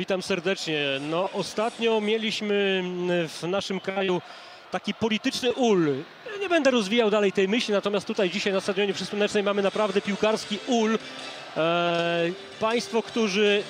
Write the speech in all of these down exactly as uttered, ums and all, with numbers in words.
Witam serdecznie. No, ostatnio mieliśmy w naszym kraju taki polityczny ul. Nie będę rozwijał dalej tej myśli, natomiast tutaj dzisiaj na Stadionie przy Słonecznej mamy naprawdę piłkarski ul. Eee, państwo, którzy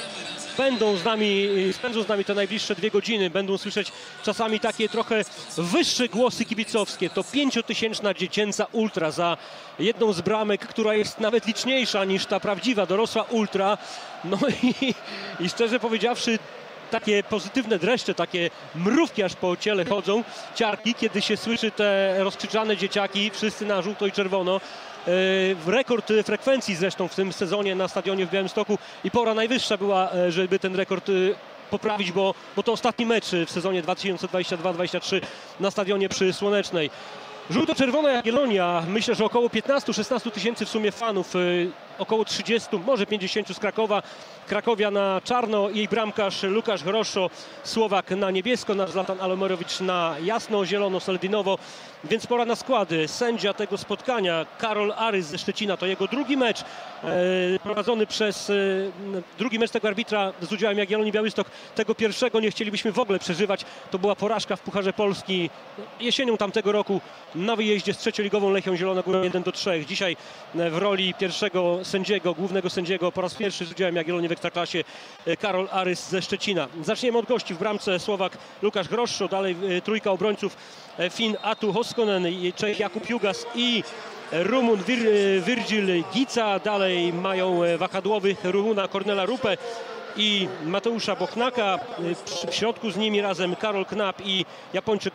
będą z nami, spędzą z nami te najbliższe dwie godziny, będą słyszeć czasami takie trochę wyższe głosy kibicowskie. To pięciotysięczna dziecięca ultra za jedną z bramek, która jest nawet liczniejsza niż ta prawdziwa, dorosła ultra. No i, i szczerze powiedziawszy, takie pozytywne dreszcze, takie mrówki aż po ciele chodzą, ciarki, kiedy się słyszy te rozkrzyczane dzieciaki, wszyscy na żółto i czerwono. Rekord frekwencji zresztą w tym sezonie na stadionie w Białymstoku i pora najwyższa była, żeby ten rekord poprawić, bo, bo to ostatni mecz w sezonie dwa tysiące dwudziestym drugim dwudziestym trzecim na stadionie przy Słonecznej. Żółto-czerwona Jagiellonia, myślę, że około piętnaście szesnaście tysięcy w sumie fanów, około trzydziestu, może pięćdziesięciu z Krakowa. Krakowia na czarno, jej bramkarz Łukasz Hroszo, Słowak na niebiesko, nasz Zlatan Alomerowicz na jasno, zielono, seldinowo. Więc pora na składy. Sędzia tego spotkania, Karol Arys ze Szczecina, to jego drugi mecz e, prowadzony przez e, drugi mecz tego arbitra z udziałem Jagiellonii Białystok. Tego pierwszego nie chcielibyśmy w ogóle przeżywać. To była porażka w Pucharze Polski jesienią tamtego roku na wyjeździe z trzecioligową Lechią Zielona Góra jeden do trzech. Dzisiaj w roli pierwszego sędziego, głównego sędziego po raz pierwszy z udziałem Jagiellonii w Ekstraklasie Karol Arys ze Szczecina. Zaczniemy od gości. W bramce Słowak Łukasz Hroszo, dalej trójka obrońców Fin Atu Hoskonen, Czech Jakub Jugas i Rumun Vir, Virgil Gica. Dalej mają wahadłowych Rumuna Kornela Rupę i Mateusza Bochnaka. W środku z nimi razem Karol Knap i Japończyk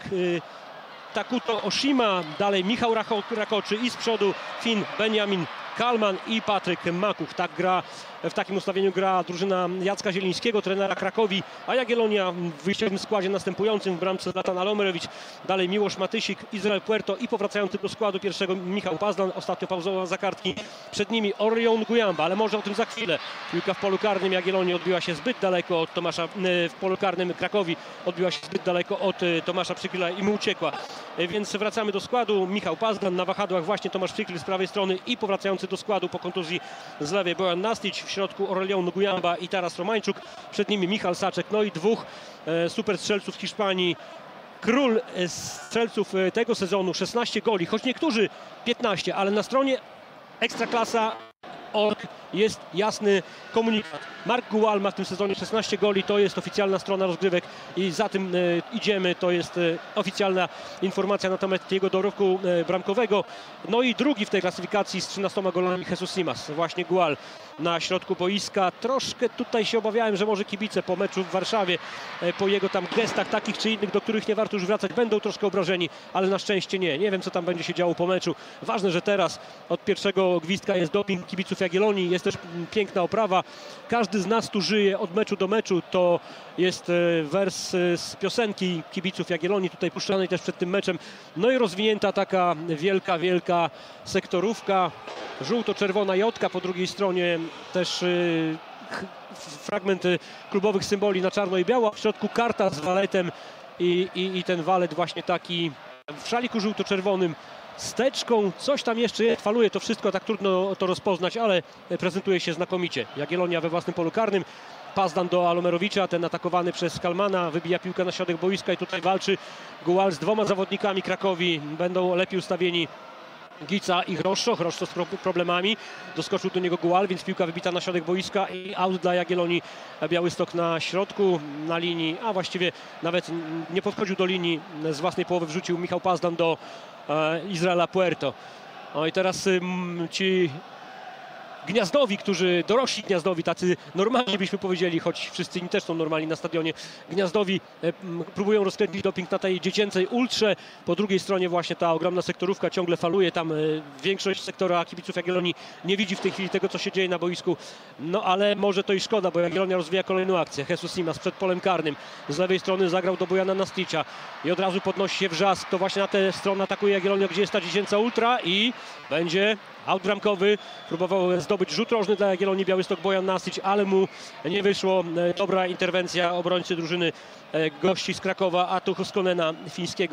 Takuto Oshima. Dalej Michał Rakoczy i z przodu Fin Benjamin Kalman i Patryk Makuch. Tak gra, w takim ustawieniu gra drużyna Jacka Zielińskiego, trenera Krakowi, a Jagiellonia w wyjściowym składzie następującym w bramce Zlatan Alomerowicz, dalej Miłosz Matysik, Izrael Puerto i powracający do składu pierwszego Michał Pazdan, ostatnio pauzował za kartki. Przed nimi Orion Gujamba, ale może o tym za chwilę. Piłka w polu karnym Jagiellonii odbiła się zbyt daleko od Tomasza, w polu karnym Krakowi odbiła się zbyt daleko od Tomasza Przykryla i mu uciekła. Więc wracamy do składu. Michał Pazdan, na wahadłach właśnie Tomasz Przykryl z prawej strony i powracający do składu po kontuzji z lewej Bojan Nastić, w środku Aurelion Gujamba i Taras Romańczuk, przed nimi Michal Saczek, no i dwóch e, super strzelców Hiszpanii. Król e, strzelców e, tego sezonu, szesnaście goli, choć niektórzy piętnaście, ale na stronie Ekstraklasa kropka org jest jasny komunikat. Mark Gual ma w tym sezonie szesnaście goli, to jest oficjalna strona rozgrywek i za tym e, idziemy, to jest e, oficjalna informacja na temat jego dorobku e, bramkowego. No i drugi w tej klasyfikacji z trzynastoma golami Jesus Simas, właśnie Gual na środku boiska. Troszkę tutaj się obawiałem, że może kibice po meczu w Warszawie, e, po jego tam gestach takich czy innych, do których nie warto już wracać, będą troszkę obrażeni, ale na szczęście nie. Nie wiem, co tam będzie się działo po meczu. Ważne, że teraz od pierwszego gwizdka jest doping kibiców Jagiellonii, jest też piękna oprawa. Każdy z nas tu żyje od meczu do meczu. To jest wers z piosenki kibiców Jagiellonii, tutaj puszczanej też przed tym meczem. No i rozwinięta taka wielka, wielka sektorówka. Żółto-czerwona jotka, po drugiej stronie też fragment klubowych symboli na czarno i biało. W środku karta z waletem i, i, i ten walet właśnie taki w szaliku żółto-czerwonym. Steczką, coś tam jeszcze jest, faluje to wszystko, tak trudno to rozpoznać, ale prezentuje się znakomicie. Jagiellonia we własnym polu karnym, Pazdan do Alomerowicza, ten atakowany przez Kalmana, wybija piłkę na środek boiska i tutaj walczy Gual z dwoma zawodnikami Krakowi, będą lepiej ustawieni Gica i Hroszo. Hroszo z problemami, doskoczył do niego Gual, więc piłka wybita na środek boiska i aut dla Jagiellonii. Białystok na środku, na linii, a właściwie nawet nie podchodził do linii, z własnej połowy wrzucił Michał Pazdan do e, Izraela Puerto. No i teraz ym, ci Gniazdowi, którzy, dorośli Gniazdowi, tacy normalni byśmy powiedzieli, choć wszyscy inni też są normalni na stadionie. Gniazdowi e, próbują rozkręcić doping na tej dziecięcej ultrze. Po drugiej stronie właśnie ta ogromna sektorówka ciągle faluje. Tam e, większość sektora kibiców Jagiellonii nie widzi w tej chwili tego, co się dzieje na boisku. No ale może to i szkoda, bo Jagiellonia rozwija kolejną akcję. Jesus Simas przed polem karnym. Z lewej strony zagrał do Bojana Nasticia i od razu podnosi się wrzask. To właśnie na tę stronę atakuje Jagiellonia, gdzie jest ta dziecięca ultra i będzie aut bramkowy. Próbował zdobyć rzut rożny dla Jagiellonii Białystok Bojan Nastić, ale mu nie wyszło. Dobra interwencja obrońcy drużyny gości z Krakowa, Atu Hoskonena fińskiego.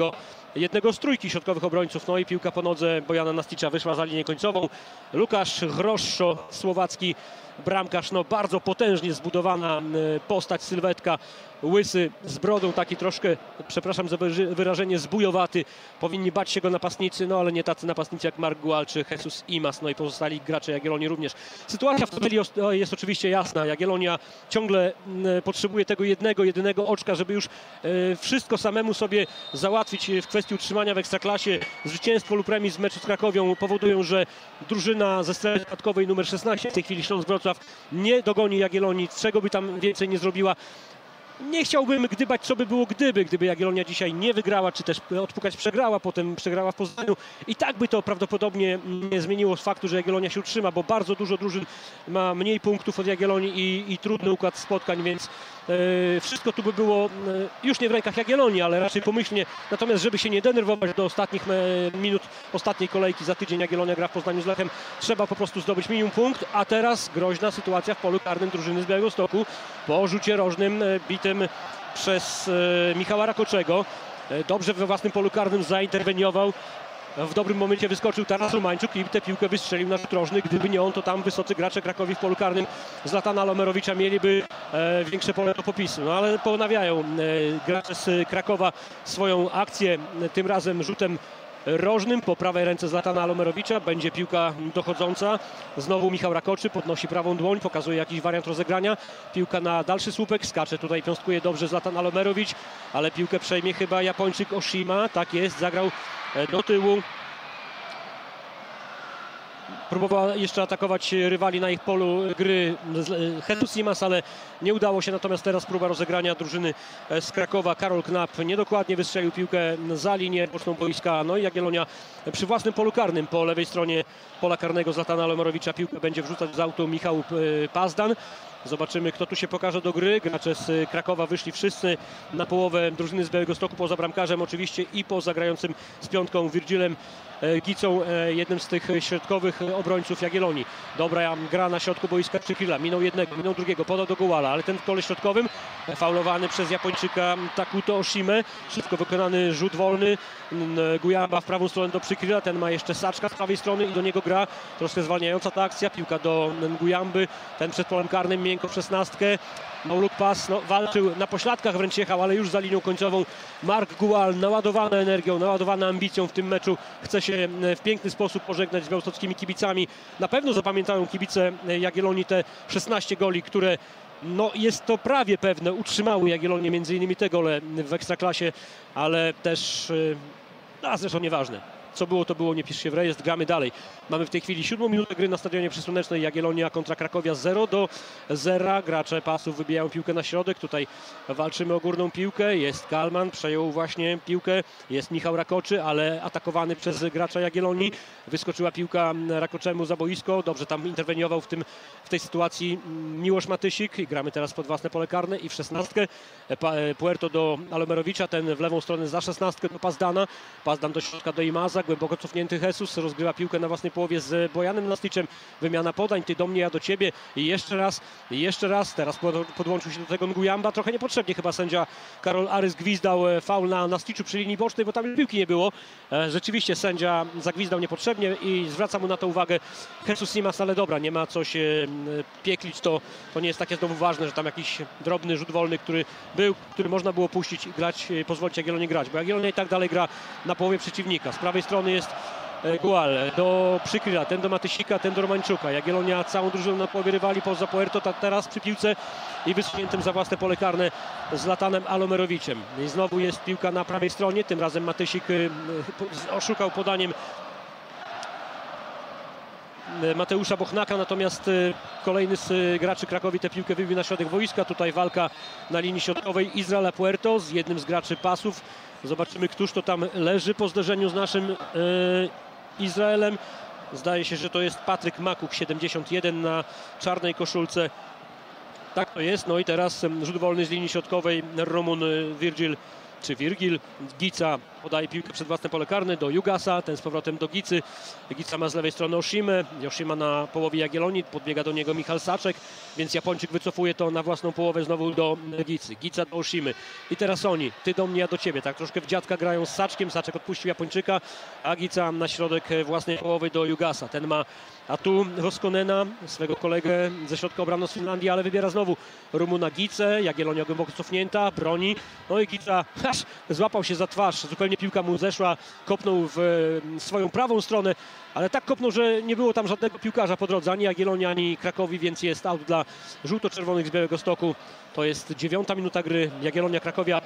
jednego z trójki środkowych obrońców. No i piłka po nodze Bojana Nasticza wyszła za linię końcową. Łukasz Hroszczo, słowacki bramkarz, no bardzo potężnie zbudowana postać, sylwetka, łysy z brodą, taki troszkę, przepraszam za wyrażenie, zbujowaty. Powinni bać się go napastnicy, no ale nie tacy napastnicy jak Marc Gual czy Jesus Imas, no i pozostali gracze Jagiellonii również. Sytuacja w tabeli jest oczywiście jasna. Jagiellonia ciągle potrzebuje tego jednego, jedynego oczka, żeby już wszystko samemu sobie załatwić w kwestii utrzymania w Ekstraklasie. Zwycięstwo lub remis w meczu z Krakowią powodują, że drużyna ze strefy spadkowej numer szesnaście, w tej chwili Śląsk Wrocław, nie dogoni Jagiellonii, czego by tam więcej nie zrobiła. Nie chciałbym gdybać, co by było gdyby, gdyby Jagiellonia dzisiaj nie wygrała, czy też odpukać przegrała, potem przegrała w Poznaniu. I tak by to prawdopodobnie nie zmieniło z faktu, że Jagiellonia się utrzyma, bo bardzo dużo drużyn ma mniej punktów od Jagiellonii i, i trudny układ spotkań, więc e, wszystko tu by było e, już nie w rękach Jagiellonii, ale raczej pomyślnie. Natomiast żeby się nie denerwować do ostatnich e, minut ostatniej kolejki, za tydzień Jagiellonia gra w Poznaniu z Lechem, trzeba po prostu zdobyć minimum punkt, a teraz groźna sytuacja w polu karnym drużyny z Białegostoku po rzucie rożnym e, bitym przez e, Michała Rakoczego. E, dobrze we własnym polu karnym zainterweniował. W dobrym momencie wyskoczył Taras Romańczuk i tę piłkę wystrzelił na rzut rożny. Gdyby nie on, to tam wysocy gracze Krakowi w polu karnym Zlatana Lomerowicza mieliby e, większe pole do popisu. No ale ponawiają e, gracze z Krakowa swoją akcję, e, tym razem rzutem rożnym po prawej ręce Zlatana Lomerowicza. Będzie piłka dochodząca. Znowu Michał Rakoczy podnosi prawą dłoń, pokazuje jakiś wariant rozegrania. Piłka na dalszy słupek, skacze tutaj, piąstkuje dobrze Zlatan Lomerowicz, ale piłkę przejmie chyba Japończyk Oshima. Tak jest, zagrał do tyłu. Próbował jeszcze atakować rywali na ich polu gry Jesus Imas, ale nie udało się. Natomiast teraz próba rozegrania drużyny z Krakowa. Karol Knap niedokładnie wystrzelił piłkę za linię boczną boiska. No i Jagiellonia przy własnym polu karnym po lewej stronie pola karnego Zlatana Lomerowicza piłkę będzie wrzucać z autu Michał Pazdan. Zobaczymy, kto tu się pokaże do gry. Gracze z Krakowa wyszli wszyscy na połowę drużyny z Białegostoku, poza bramkarzem oczywiście i poza grającym z piątką Virgilem Gicą, jednym z tych środkowych obrońców Jagiellonii. Dobra gra na środku boiska Przykrila. Minął jednego, minął drugiego, podał do Guala, ale ten w kole środkowym faulowany przez Japończyka Takuto Oshimę. Szybko wykonany rzut wolny. Gujamba w prawą stronę do Przykrila. Ten ma jeszcze Saczka z prawej strony i do niego gra. Troszkę zwalniająca ta akcja. Piłka do Gujamby. Ten przed polem karnym miękko w szesnastkę. No look pass, no, walczył na pośladkach, wręcz jechał, ale już za linią końcową Marc Gual, naładowany energią, naładowany ambicją w tym meczu, chce się w piękny sposób pożegnać z białostockimi kibicami. Na pewno zapamiętają kibice Jagiellonii te szesnaście goli, które, no jest to prawie pewne, utrzymały Jagiellonię, między innymi te gole w Ekstraklasie, ale też, no zresztą nieważne. Co było, to było, nie pisz się w rejestr, gramy dalej. Mamy w tej chwili siódmą minutę gry na stadionie Przysłonecznej. Jagiellonia kontra Krakowia zero do zera. Gracze pasów wybijają piłkę na środek. Tutaj walczymy o górną piłkę. Jest Kalman, przejął właśnie piłkę. Jest Michał Rakoczy, ale atakowany przez gracza Jagiellonii. Wyskoczyła piłka Rakoczemu za boisko. Dobrze tam interweniował w, tym, w tej sytuacji Miłosz Matysik. I gramy teraz pod własne pole karne i w szesnastkę. Puerto do Alomerowicza, ten w lewą stronę za szesnastkę do Pazdana. Pazdan do środka do Imaza. Głęboko cofnięty Jesus rozgrywa piłkę na własnej połowie z Bojanem Nasticzem. Wymiana podań, ty do mnie, ja do ciebie. I jeszcze raz, i jeszcze raz. Teraz podłączył się do tego Nguyamba. Trochę niepotrzebnie chyba sędzia Karol Arys gwizdał faul na Nasticzu przy linii bocznej, bo tam już piłki nie było. Rzeczywiście sędzia zagwizdał niepotrzebnie i zwraca mu na to uwagę Jesus Imas, ale dobra, nie ma co się pieklić. To, to nie jest takie znowu ważne, że tam jakiś drobny rzut wolny, który był, który można było puścić i grać, pozwolić Jagiellonii grać, bo Jagiellonia i tak dalej gra na połowie przeciwnika. Z prawej strony jest Gual, do Przykryla, ten do Matysika, ten do Romańczuka. Jagiellonia całą drużyną na połowie rywali poza Puerto, teraz przy piłce i wysuniętym za własne pole karne z Zlatanem Alomerowiciem. I znowu jest piłka na prawej stronie, tym razem Matysik oszukał podaniem Mateusza Bochnaka, natomiast kolejny z graczy Krakowi tę piłkę wybił na środek boiska. Tutaj walka na linii środkowej Izraela Puerto z jednym z graczy pasów. Zobaczymy, któż to tam leży po zderzeniu z naszym e, Izraelem. Zdaje się, że to jest Patryk Makuk, siedemdziesiąt jeden na czarnej koszulce. Tak to jest. No i teraz rzut wolny z linii środkowej Romun Virgil, czy Virgil Gica podaje piłkę przed własne pole karne do Jugasa, ten z powrotem do Gicy. Gica ma z lewej strony Oshimę, Oshima na połowie Jagiellonii, podbiega do niego Michal Saczek, więc Japończyk wycofuje to na własną połowę znowu do Gicy. Gica do Oshimy. I teraz oni, ty do mnie, ja do ciebie, tak troszkę w dziadka grają z Saczkiem, Saczek odpuścił Japończyka, a Gica na środek własnej połowy do Jugasa. Ten ma a tu Hoskonena, swego kolegę ze środka obrony z Finlandii, ale wybiera znowu Rumuna Gicę. Jagiellonia głęboko cofnięta, broni. No i Gica aż złapał się za twarz. Zupełnie piłka mu zeszła, kopnął w swoją prawą stronę, ale tak kopnął, że nie było tam żadnego piłkarza po drodze, ani Jagiellonii, ani Krakowi, więc jest out dla żółto-czerwonych z Białegostoku. To jest dziewiąta minuta gry. Jagiellonia Krakowia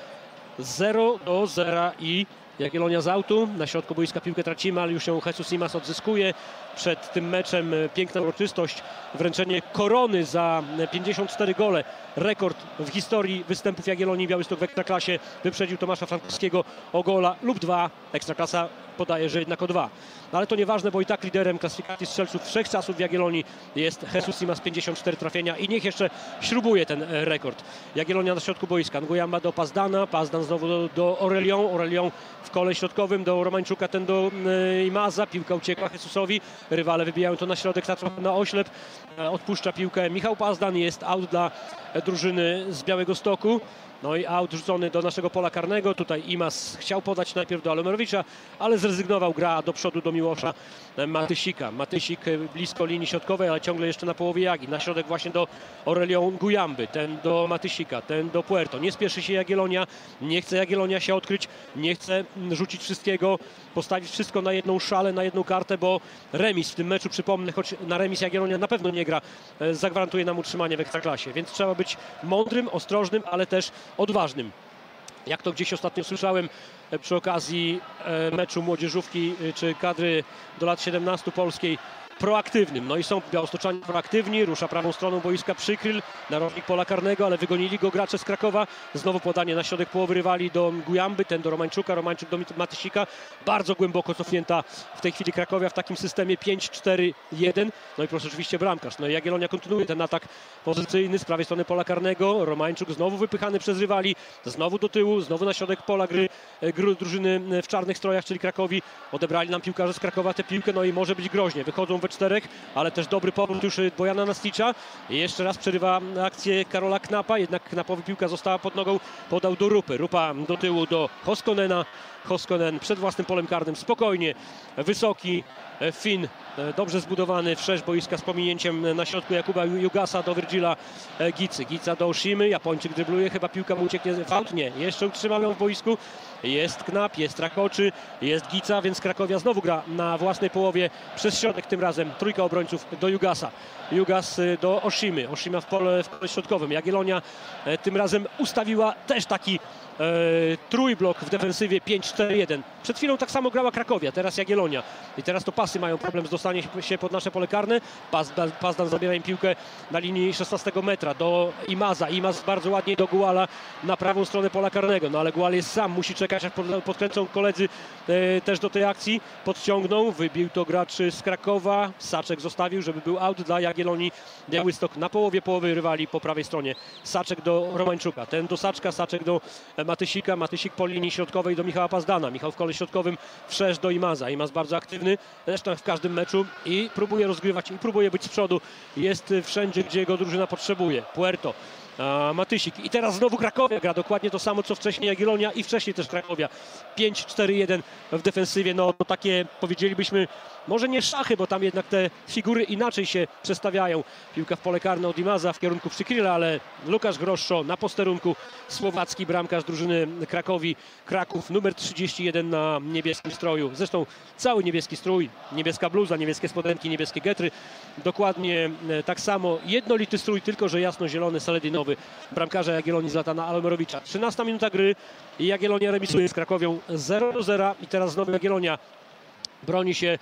zero do zera i Jagiellonia z autu, na środku boiska piłkę tracimy, ale już ją Jesus Simas odzyskuje. Przed tym meczem piękna uroczystość, wręczenie korony za pięćdziesiąt cztery gole. Rekord w historii występów Jagiellonii Białystok w Ekstraklasie. Wyprzedził Tomasza Frankowskiego o gola lub dwa. Ekstraklasa podaje, że jednak o dwa. No ale to nieważne, bo i tak liderem klasyfikacji strzelców wszechczasów w Jagiellonii jest Jesus Simas, pięćdziesiąt cztery trafienia i niech jeszcze śrubuje ten rekord. Jagiellonia na środku boiska, Nguyamba do Pazdana, Pazdan znowu do, do Aurelion, Aurelion w kole środkowym do Romańczuka, ten do y, Imaza, piłka uciekła Jesusowi, rywale wybijają to na środek, na oślep, odpuszcza piłkę Michał Pazdan, jest out dla drużyny z Białegostoku. No i out rzucony do naszego pola karnego. Tutaj Imaz chciał podać najpierw do Alomerowicza, ale zrezygnował, gra do przodu do Miłosza Matysika. Matysik blisko linii środkowej, ale ciągle jeszcze na połowie Jagi. Na środek właśnie do Aurelion Gujamby, ten do Matysika, ten do Puerto. Nie spieszy się Jagiellonia, nie chce Jagiellonia się odkryć, nie chce rzucić wszystkiego, postawić wszystko na jedną szalę, na jedną kartę, bo remis w tym meczu, przypomnę, choć na remis Jagiellonia na pewno nie gra, zagwarantuje nam utrzymanie w Ekstraklasie. Więc trzeba być mądrym, ostrożnym, ale też odważnym. Jak to gdzieś ostatnio słyszałem przy okazji meczu młodzieżówki czy kadry do lat siedemnastu polskiej, proaktywnym. No i są białostoczanie proaktywni, rusza prawą stroną boiska Przykryl, narożnik pola karnego, ale wygonili go gracze z Krakowa. Znowu podanie na środek połowy rywali do Gujamby, ten do Romańczuka, Romańczuk do Matysika. Bardzo głęboko cofnięta w tej chwili Krakowia w takim systemie pięć cztery jeden. No i proszę oczywiście bramkarz. No i Jagiellonia kontynuuje ten atak pozycyjny z prawej strony pola karnego. Romańczuk znowu wypychany przez rywali, znowu do tyłu, znowu na środek pola gry, gry drużyny w czarnych strojach, czyli Krakowi. Odebrali nam piłkarze z Krakowa tę piłkę, no i może być groźnie. Wychodzą we czterech, ale też dobry powrót już Bojana Nasticza. I jeszcze raz przerywa akcję Karola Knapa, jednak Knapowi piłka została pod nogą, podał do Rupy. Rupa do tyłu do Hoskonena. Hoskonen przed własnym polem karnym, spokojnie, wysoki Fin, dobrze zbudowany, wszerz boiska z pominięciem na środku Jakuba Jugasa do Virgila Gicy. Gica do Oshimy, Japończyk drybluje, chyba piłka mu ucieknie, fault? Nie, jeszcze utrzymamy ją w boisku. Jest Knap, jest Rakoczy, jest Gica, więc Krakowia znowu gra na własnej połowie przez środek, tym razem trójka obrońców do Jugasa. Jugas do Oshimy, Oshima w pole, w pole środkowym. Jagiellonia tym razem ustawiła też taki e, trójblok w defensywie pięć cztery jeden. Przed chwilą tak samo grała Krakowia, teraz Jagiellonia. I teraz to pasy mają problem z dostaniem się pod nasze pole karne. Pazdan, Pazdan zabiera im piłkę na linii szesnastego metra do Imaza. Imaz bardzo ładnie do Guala na prawą stronę pola karnego. No ale Gual jest sam, musi czekać, aż podkręcą koledzy e, też do tej akcji. Podciągnął, wybił to gracz z Krakowa. Saczek zostawił, żeby był out dla Jagiellonii. Białystok na połowie połowy rywali po prawej stronie. Saczek do Romańczuka, ten do Saczka, Saczek do Matysika. Matysik po linii środkowej do Michała Pazdana. Michał w kole środkowym wszerz do Imaza. Imaz bardzo aktywny, zresztą w każdym meczu i próbuje rozgrywać i próbuje być z przodu. Jest wszędzie, gdzie jego drużyna potrzebuje. Puerto. Matysik. I teraz znowu Krakowia gra dokładnie to samo, co wcześniej Jagiellonia i wcześniej też Krakowia. pięć cztery jeden w defensywie. No to takie, powiedzielibyśmy, może nie szachy, bo tam jednak te figury inaczej się przestawiają. Piłka w pole karne od Imaza w kierunku Przykryla, ale Łukasz Groszczo na posterunku, słowacki bramkarz drużyny Krakowi. Kraków numer trzydzieści jeden na niebieskim stroju. Zresztą cały niebieski strój, niebieska bluza, niebieskie spodenki, niebieskie getry. Dokładnie tak samo. Jednolity strój, tylko że jasno-zielony, saledinowy. Bramkarza Jagiellonii Zlatana Alomerowicza. trzynasta minuta gry i Jagiellonia remisuje z Krakowią zero do zera. I teraz znowu Jagiellonia broni się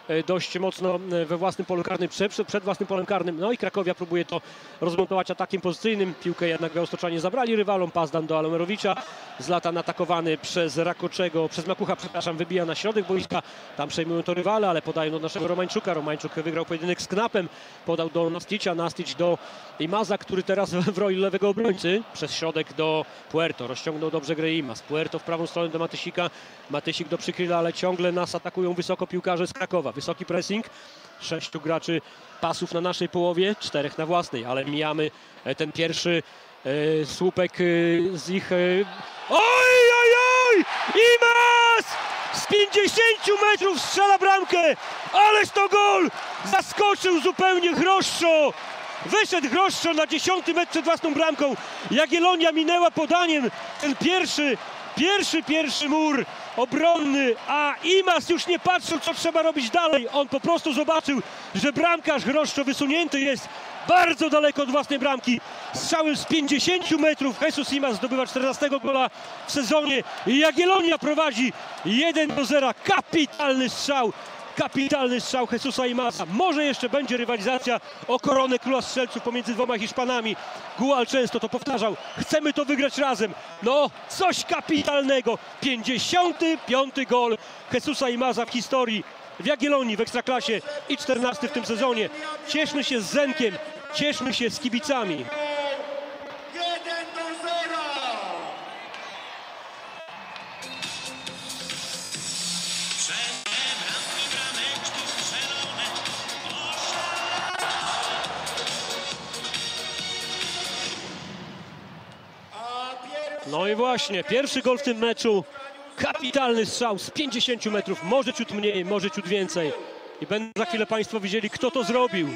dość mocno we własnym polu karnym, przed, przed własnym polem karnym. No i Krakowia próbuje to rozmontować atakiem pozycyjnym. Piłkę jednak białostoczanie zabrali rywalom. Pazdan do Alomerowicza. Zlatan atakowany przez Rakoczego, przez Makucha, przepraszam, wybija na środek boiska. Tam przejmują to rywale, ale podają do naszego Romańczuka. Romańczuk wygrał pojedynek z Knapem. Podał do Nasticia, Nastić do Imaza, który teraz w roli lewego obrońcy. Przez środek do Puerto. Rozciągnął dobrze grę Imaz. Puerto w prawą stronę do Matysika. Matysik do Przykryla, ale ciągle nas atakują wysoko piłkarze z Krakowa. Wysoki pressing. Sześciu graczy pasów na naszej połowie, czterech na własnej, ale mijamy ten pierwszy e, słupek e, z ich... E... Oj, oj, oj! Imaz! Z pięćdziesięciu metrów strzela bramkę! Ależ to gol! Zaskoczył zupełnie Hroszczo! Wyszedł Hroszczo na dziesiąty metr przed własną bramką. Jagiellonia minęła podaniem ten pierwszy, pierwszy, pierwszy mur obronny, a Imaz już nie patrzył, co trzeba robić dalej. On po prostu zobaczył, że bramkarz Hroszczo wysunięty jest bardzo daleko od własnej bramki. Strzałem z pięćdziesięciu metrów Jesus Imaz zdobywa czternastego gola w sezonie. Jagiellonia prowadzi jeden do zera. Kapitalny strzał. Kapitalny strzał Jesusa Imaza. Może jeszcze będzie rywalizacja o koronę króla strzelców pomiędzy dwoma Hiszpanami. Gual często to powtarzał. Chcemy to wygrać razem. No, coś kapitalnego. pięćdziesiąty piąty gol Jesusa Imaza w historii w Jagiellonii w Ekstraklasie i czternasty w tym sezonie. Cieszmy się z Zenkiem, cieszmy się z kibicami. No i właśnie, pierwszy gol w tym meczu. Kapitalny strzał z pięćdziesięciu metrów, może ciut mniej, może ciut więcej. I będą za chwilę Państwo widzieli, kto to zrobił.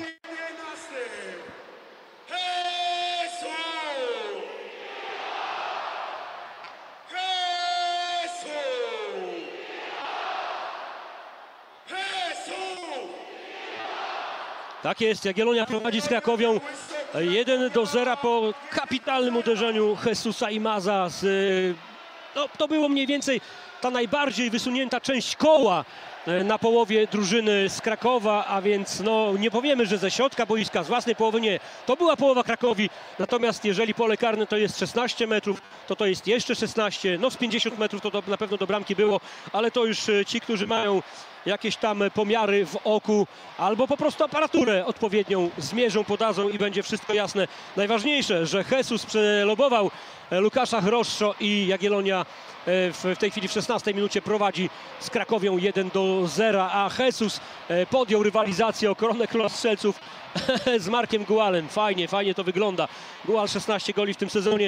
Tak jest, Jagiellonia prowadzi z Krakowią jeden do zera po kapitalnym uderzeniu Jesusa Imaza. Z, no, to było mniej więcej ta najbardziej wysunięta część koła na połowie drużyny z Krakowa, a więc no, nie powiemy, że ze środka boiska, z własnej połowy nie. To była połowa Krakowi, natomiast jeżeli pole karne to jest szesnaście metrów, to to jest jeszcze szesnaście, no z pięćdziesiąt metrów to do, na pewno do bramki było, ale to już ci, którzy mają jakieś tam pomiary w oku albo po prostu aparaturę odpowiednią zmierzą, podadzą i będzie wszystko jasne. Najważniejsze, że Jesus przelobował Łukasza Hroszczo i Jagiellonia w tej chwili w szesnastej minucie prowadzi z Krakowią jeden do zera, a Jesus podjął rywalizację o koronę króla strzelców z Markiem Gualem. Fajnie, fajnie to wygląda. Gual szesnaście goli w tym sezonie,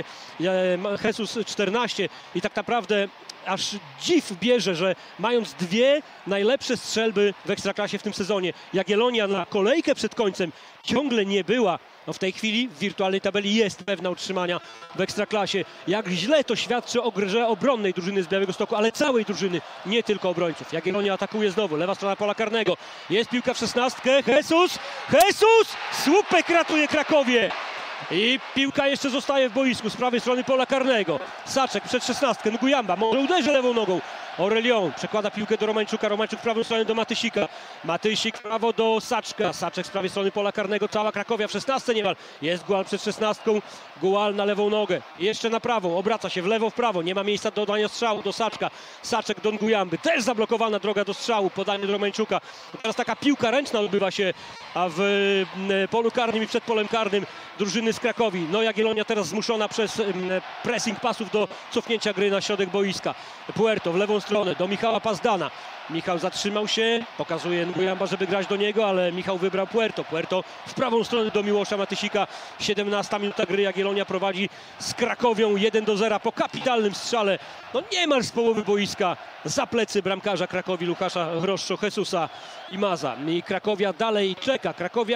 Jesus czternaście i tak naprawdę aż dziw bierze, że mając dwie najlepsze strzelby w Ekstraklasie w tym sezonie, Jagiellonia na kolejkę przed końcem ciągle nie była. No w tej chwili w wirtualnej tabeli jest pewna utrzymania w Ekstraklasie. Jak źle to świadczy o grze obronnej drużyny z Białegostoku, ale całej drużyny, nie tylko obrońców. Jagiellonia atakuje znowu, lewa strona pola karnego. Jest piłka w szesnastkę, Jesus! Jesus! Słupek ratuje Krakowię! I piłka jeszcze zostaje w boisku z prawej strony pola karnego. Saczek przed szesnastkę, Ngujamba może uderzy lewą nogą. Aurelion przekłada piłkę do Romańczuka, Romańczuk w prawą stronę do Matysika. Matysik w prawo do Saczka, Saczek z prawej strony pola karnego, cała Krakowia w szesnastce niemal. Jest Gual przed szesnastką, Gual na lewą nogę. Jeszcze na prawą, obraca się w lewo, w prawo, nie ma miejsca do dania strzału do Saczka. Saczek do Ngujamby, też zablokowana droga do strzału, podanie do Romańczuka. Teraz taka piłka ręczna odbywa się a w polu karnym i przed polem karnym drużyny z Krakowi. No Jagiellonia teraz zmuszona przez pressing pasów do cofnięcia gry na środek boiska. Puerto w lewą stronę do Michała Pazdana. Michał zatrzymał się, pokazuje Ngujamba, żeby grać do niego, ale Michał wybrał Puerto. Puerto w prawą stronę do Miłosza Matysika. siedemnasta minuta gry, Jagiellonia prowadzi z Krakowią jeden do zera po kapitalnym strzale. No niemal z połowy boiska za plecy bramkarza Krakowi Łukasza Hroszczo, Jesusa Imaza. I Krakowia dalej czeka. Krakowia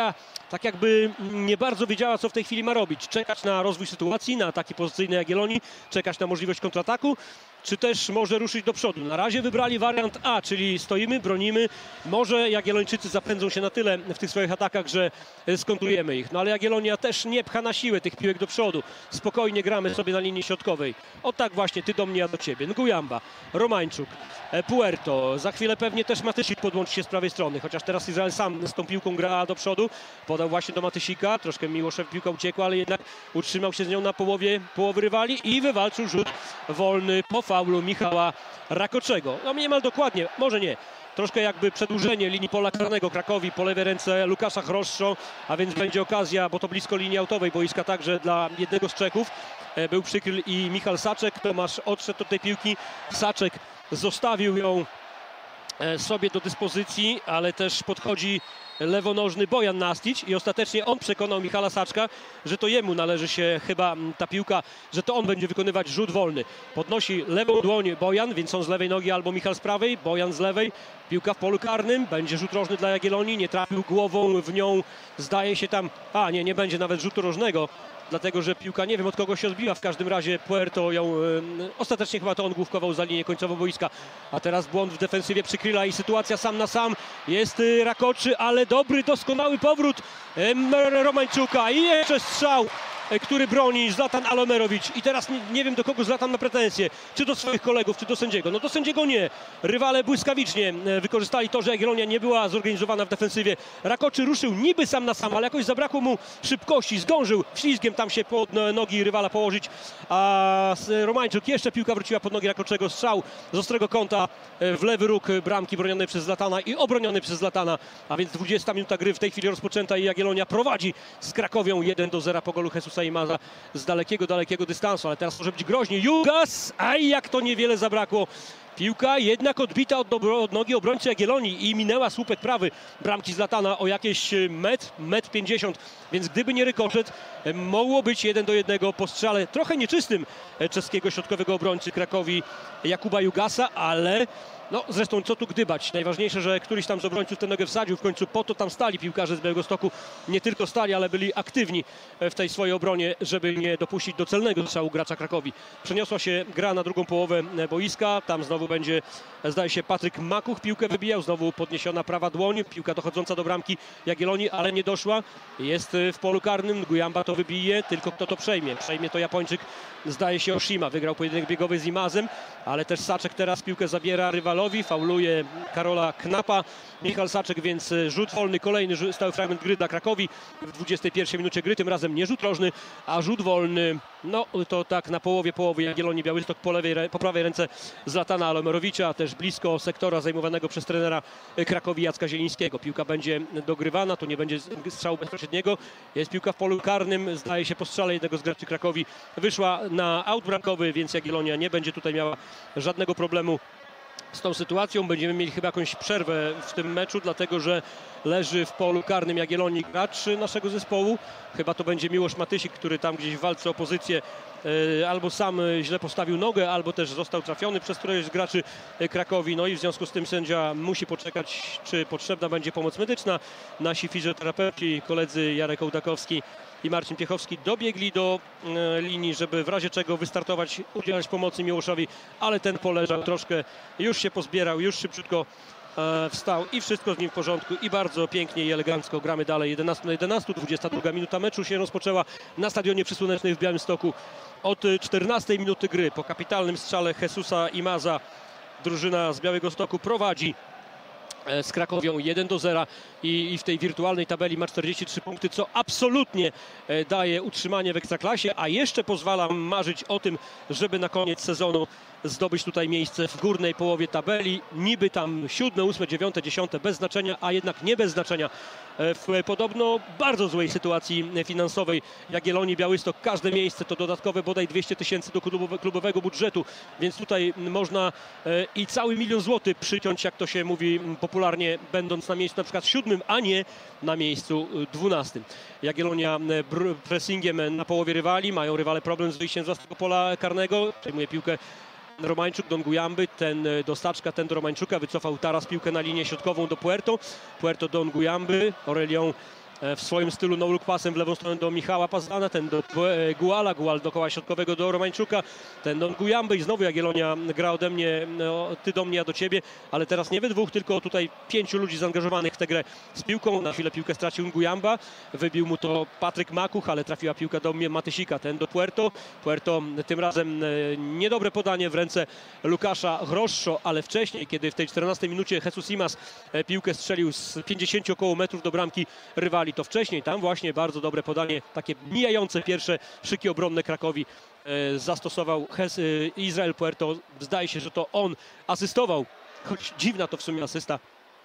tak jakby nie bardzo wiedziała, co w tej chwili ma robić. Czekać na rozwój sytuacji, na ataki pozycyjne Jagiellonii, czekać na możliwość kontrataku, czy też może ruszyć do przodu. Na razie wybrali wariant A, czyli stoimy, bronimy. Może Jagiellończycy zapędzą się na tyle w tych swoich atakach, że skontrujemy ich. No ale Jagiellonia też nie pcha na siłę tych piłek do przodu. Spokojnie gramy sobie na linii środkowej. O tak właśnie, ty do mnie, ja do ciebie. Ngujamba, Romańczuk, Puerto. Za chwilę pewnie też Matysik podłączy się z prawej strony, chociaż teraz Izrael sam z tą piłką gra do przodu. Podał właśnie do Matysika, troszkę Miłoszew piłka uciekła, ale jednak utrzymał się z nią na połowie, połowy rywali i wywalczył rzut wolny po faulu Michała Rakoczego. No niemal dokładnie, może nie. Troszkę jakby przedłużenie linii pola karnego Krakowi po lewej ręce Łukasza Chroszczo, a więc będzie okazja, bo to blisko linii autowej boiska także dla jednego z Czechów. Był Przykryl i Michal Saczek. Tomasz odszedł od tej piłki. Saczek zostawił ją sobie do dyspozycji, ale też podchodzi lewonożny Bojan Nastić i ostatecznie on przekonał Michala Saczka, że to jemu należy się chyba ta piłka, że to on będzie wykonywać rzut wolny. Podnosi lewą dłoń Bojan, więc on z lewej nogi albo Michal z prawej, Bojan z lewej. Piłka w polu karnym, będzie rzut rożny dla Jagiellonii, nie trafił głową w nią, zdaje się tam, a nie, nie będzie nawet rzutu rożnego, dlatego że piłka nie wiem od kogo się odbiła, w każdym razie Puerto ją, y, ostatecznie chyba to on główkował za linię końcową boiska, a teraz błąd w defensywie Przykryla i sytuacja sam na sam, jest y, Rakoczy, ale dobry, doskonały powrót y, Romańczuka i jeszcze strzał, y, który broni Zlatan Alomerowicz i teraz nie, nie wiem do kogo Zlatan ma pretensje, czy do swoich kolegów, czy do sędziego, no do sędziego nie, rywale błyskawicznie y, wykorzystali to, że Jagiellonia nie była zorganizowana w defensywie, Rakoczy ruszył niby sam na sam, ale jakoś zabrakło mu szybkości, zdążył ślizgiem tam się pod nogi rywala położyć, a Romańczuk jeszcze piłka wróciła pod nogi Rakoczego, strzał z ostrego kąta w lewy róg bramki bronionej przez Zlatana i obroniony przez Zlatana, a więc dwudziesta minuta gry w tej chwili rozpoczęta i Jagiellonia prowadzi z Krakowią jeden do zera po golu Jesusa Imaza z dalekiego, dalekiego dystansu, ale teraz może być groźnie. Jugas, aj jak to niewiele zabrakło. Piłka jednak odbita od, od nogi obrońcy Jagiellonii i minęła słupek prawy bramki Zlatana o jakieś metr, metr pięćdziesiąt, więc gdyby nie rykoszet, mogło być jeden do jednego po strzale trochę nieczystym czeskiego środkowego obrońcy Krakowi Jakuba Jugasa, ale no zresztą co tu gdybać, najważniejsze, że któryś tam z obrońców tę nogę wsadził, w końcu po to tam stali piłkarze z Białegostoku, nie tylko stali, ale byli aktywni w tej swojej obronie, żeby nie dopuścić do celnego strzału gracza Krakowi. Przeniosła się gra na drugą połowę boiska, tam znowu będzie, zdaje się, Patryk Makuch piłkę wybijał, znowu podniesiona prawa dłoń, piłka dochodząca do bramki Jagiellonii, ale nie doszła, jest w polu karnym, Ngujamba to wybije, tylko kto to przejmie? Przejmie to Japończyk, zdaje się Oshima, wygrał pojedynek biegowy z Imazem, ale też Saczek teraz piłkę zabiera rywalowi, fauluje Karola Knapa, Michal Saczek, więc rzut wolny, kolejny stały fragment gry dla Krakowi w dwudziestej pierwszej minucie gry, tym razem nie rzut rożny, a rzut wolny, no to tak na połowie połowy Jagiellonii Białystok po, lewej, po prawej ręce Zlatana Alomerowicza, też blisko sektora zajmowanego przez trenera Krakowi Jacka Zielińskiego. Piłka będzie dogrywana, tu nie będzie strzału bezpośredniego, jest piłka w polu karnym, zdaje się po strzale jednego z graczy Krakowi wyszła na aut bramkowy, więc Jagiellonia nie będzie tutaj miała żadnego problemu z tą sytuacją. Będziemy mieli chyba jakąś przerwę w tym meczu, dlatego że leży w polu karnym Jagiellonii gracz naszego zespołu. Chyba to będzie Miłosz Matysik, który tam gdzieś w walce o pozycję e, albo sam źle postawił nogę, albo też został trafiony przez któregoś z graczy Krakowi. No i w związku z tym sędzia musi poczekać, czy potrzebna będzie pomoc medyczna. Nasi fizjoterapeuci, koledzy Jarek Ołdakowski i Marcin Piechowski dobiegli do e, linii, żeby w razie czego wystartować, udzielać pomocy Miłoszowi, ale ten poleżał troszkę, już się pozbierał, już szybciutko e, wstał i wszystko z nim w porządku i bardzo pięknie i elegancko gramy dalej. jedenaście na jedenaście, dwudziesta druga minuta meczu się rozpoczęła na stadionie Przysłonecznej w Białymstoku. Od czternastej minuty gry po kapitalnym strzale Jesusa Imaza drużyna z Białegostoku prowadzi z Krakowią jeden do zera i, i w tej wirtualnej tabeli ma czterdzieści trzy punkty, co absolutnie daje utrzymanie w Ekstraklasie, a jeszcze pozwala marzyć o tym, żeby na koniec sezonu zdobyć tutaj miejsce w górnej połowie tabeli. Niby tam siódme, ósme, dziewiąte, dziesiąte bez znaczenia, a jednak nie bez znaczenia w podobno bardzo złej sytuacji finansowej Jagiellonii Białystok. Każde miejsce to dodatkowe bodaj dwieście tysięcy do klubowego budżetu, więc tutaj można i cały milion złotych przyciąć, jak to się mówi popularnie, będąc na miejscu na przykład siódmym, a nie na miejscu dwunastym. Jagiellonia pressingiem na połowie rywali, mają rywale problem z wyjściem z własnego pola karnego, przejmuje piłkę Romańczuk do Ngujamby, ten do Staczka, ten do Romańczuka, wycofał teraz piłkę na linię środkową do Puerto, Puerto do Ngujamby, Aurelion w swoim stylu no-look pasem w lewą stronę do Michała Pazdana, ten do Guala, Gual do koła środkowego do Romańczuka, ten do Gujamby i znowu Jagiellonia gra ode mnie, no, ty do mnie, ja do ciebie, ale teraz nie we dwóch, tylko tutaj pięciu ludzi zaangażowanych w tę grę z piłką. Na chwilę piłkę stracił Gujamba, wybił mu to Patryk Makuch, ale trafiła piłka do mnie Matysika, ten do Puerto. Puerto tym razem niedobre podanie w ręce Lukasza Hroszczo, ale wcześniej, kiedy w tej czternastej minucie Jesus Imas piłkę strzelił z pięćdziesięciu około metrów do bramki rywali, to wcześniej tam właśnie bardzo dobre podanie, takie mijające pierwsze szyki obronne Krakowi zastosował Hes Izrael Puerto. Zdaje się, że to on asystował, choć dziwna to w sumie asysta,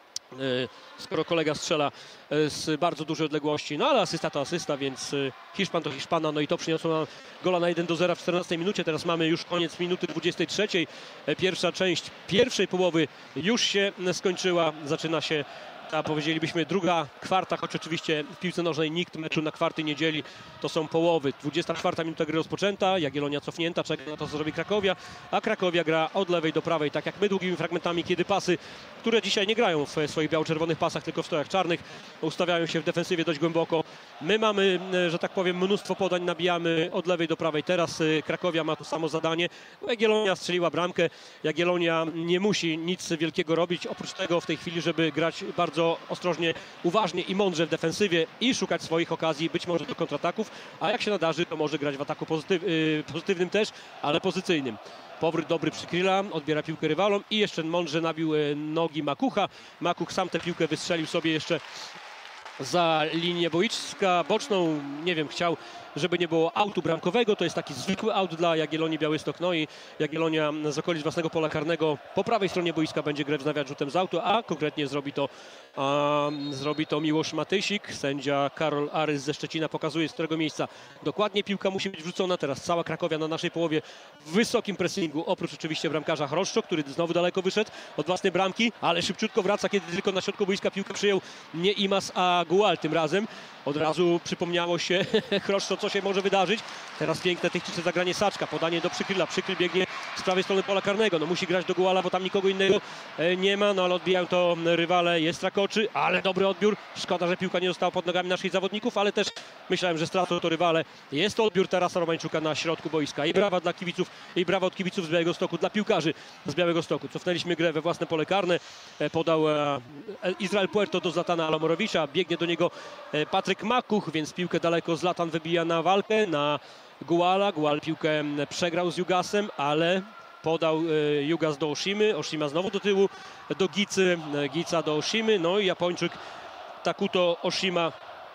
skoro kolega strzela z bardzo dużej odległości, no ale asysta to asysta, więc Hiszpan to Hiszpana, no i to przyniosło nam gola na jeden do zera w czternastej minucie. Teraz mamy już koniec minuty dwudziestej trzeciej. Pierwsza część pierwszej połowy już się skończyła, zaczyna się ta, powiedzielibyśmy, druga kwarta, choć oczywiście w piłce nożnej nikt meczu na kwarty nie dzieli, to są połowy. dwudziesta czwarta minuta gry rozpoczęta, Jagiellonia cofnięta, czeka na to, co zrobi Krakowia, a Krakowia gra od lewej do prawej, tak jak my, długimi fragmentami, kiedy pasy, które dzisiaj nie grają w swoich biało-czerwonych pasach, tylko w stojach czarnych, ustawiają się w defensywie dość głęboko. My mamy, że tak powiem, mnóstwo podań, nabijamy od lewej do prawej. Teraz Krakowia ma to samo zadanie. Jagiellonia strzeliła bramkę, Jagiellonia nie musi nic wielkiego robić, oprócz tego w tej chwili, żeby grać bardzo ostrożnie, uważnie i mądrze w defensywie i szukać swoich okazji, być może do kontrataków, a jak się nadarzy, to może grać w ataku pozytyw, yy, pozytywnym też, ale pozycyjnym. Powrót dobry Przykryla, odbiera piłkę rywalom i jeszcze mądrze nabił yy, nogi Makucha. Makuch sam tę piłkę wystrzelił sobie jeszcze za linię boiska boczną, nie wiem, chciał, żeby nie było autu bramkowego, to jest taki zwykły aut dla Jagiellonii Białystok, no i Jagiellonia z okolic własnego pola karnego po prawej stronie boiska będzie grę wznawiać rzutem z autu, a konkretnie zrobi to, a, zrobi to Miłosz Matysik. Sędzia Karol Arys ze Szczecina pokazuje, z którego miejsca dokładnie piłka musi być wrzucona. Teraz cała Krakowia na naszej połowie w wysokim pressingu, oprócz oczywiście bramkarza Hroszczo, który znowu daleko wyszedł od własnej bramki, ale szybciutko wraca, kiedy tylko na środku boiska piłkę przyjął nie Imas, a Gual tym razem. Od razu przypomniało się Hroszczo, co się może wydarzyć. Teraz piękne techniczne zagranie Saczka, podanie do Przykryla. Przykryl biegnie z prawej strony pola karnego. No musi grać do Guala, bo tam nikogo innego nie ma, no ale odbijają to rywale. Jest Rakoczy, ale dobry odbiór. Szkoda, że piłka nie została pod nogami naszych zawodników, ale też myślałem, że stracą to rywale. Jest to odbiór Tarasa Romańczuka na środku boiska. I brawa dla kibiców, i brawa od kibiców z Białegostoku, dla piłkarzy z Białegostoku. Cofnęliśmy grę we własne pole karne. Podał Izrael Puerto do Zlatana Alamorowicza. Biegnie do niego Patryk Makuch, więc piłkę daleko Zlatan wybija na walkę, na Guala. Gual piłkę przegrał z Jugasem, ale podał Jugas do Oshimy. Oshima znowu do tyłu, do Gicy. Gica do Oshimy, no i Japończyk Takuto Oshima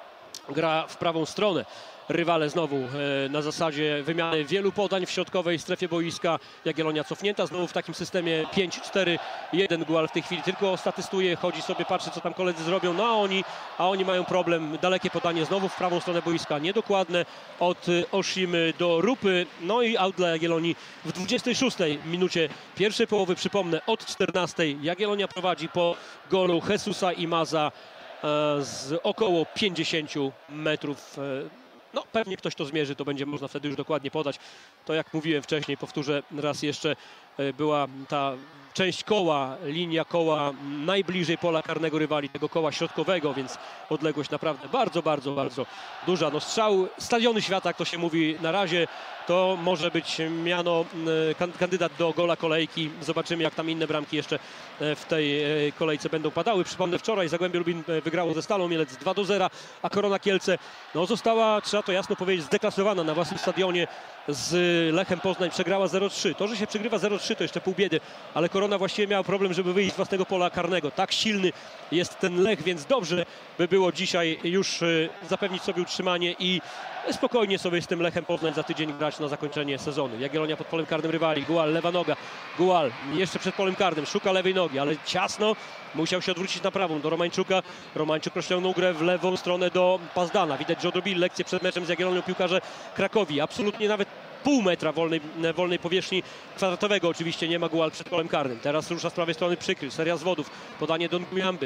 gra w prawą stronę. Rywale znowu e, na zasadzie wymiany wielu podań w środkowej strefie boiska. Jagiellonia cofnięta znowu w takim systemie pięć cztery jeden. Gual w tej chwili tylko statystuje, chodzi sobie, patrzy, co tam koledzy zrobią, no a oni, a oni mają problem. Dalekie podanie znowu w prawą stronę boiska, niedokładne od Oshimy do Rupy. No i out dla Jagiellonii w dwudziestej szóstej minucie pierwszej połowy. Przypomnę, od czternastej Jagiellonia prowadzi po golu Jesusa Imaza e, z około pięćdziesięciu metrów. E, No pewnie ktoś to zmierzy, to będzie można wtedy już dokładnie podać. To jak mówiłem wcześniej, powtórzę raz jeszcze, była ta część koła, linia koła najbliżej pola karnego rywali, tego koła środkowego, więc odległość naprawdę bardzo, bardzo, bardzo duża. No strzał Stadiony Świata, jak to się mówi na razie, to może być miano kandydat do gola kolejki. Zobaczymy, jak tam inne bramki jeszcze w tej kolejce będą padały. Przypomnę, wczoraj Zagłębie Lubin wygrało ze Stalą Mielec dwa do zera, a Korona Kielce no, została, trzeba to jasno powiedzieć, zdeklasowana na własnym stadionie z Lechem Poznań. Przegrała zero trzy. To, że się przegrywa zero trzy, to jeszcze pół biedy, ale Korona właściwie miała problem, żeby wyjść z własnego pola karnego. Tak silny jest ten Lech, więc dobrze by było dzisiaj już zapewnić sobie utrzymanie i spokojnie sobie z tym Lechem Poznań za tydzień grać na zakończenie sezonu. Jagiellonia pod polem karnym rywali. Gual, lewa noga. Gual jeszcze przed polem karnym. Szuka lewej nogi, ale ciasno. Musiał się odwrócić na prawą do Romańczuka. Romańczuk rozciągnął grę w lewą stronę do Pazdana. Widać, że odrobili lekcję przed meczem z Jagiellonią piłkarze Krakowi. Absolutnie nawet pół metra wolnej, wolnej powierzchni kwadratowego oczywiście nie ma Gual przed polem karnym. Teraz rusza z prawej strony Przykryl. Seria zwodów. Podanie do Gujamby.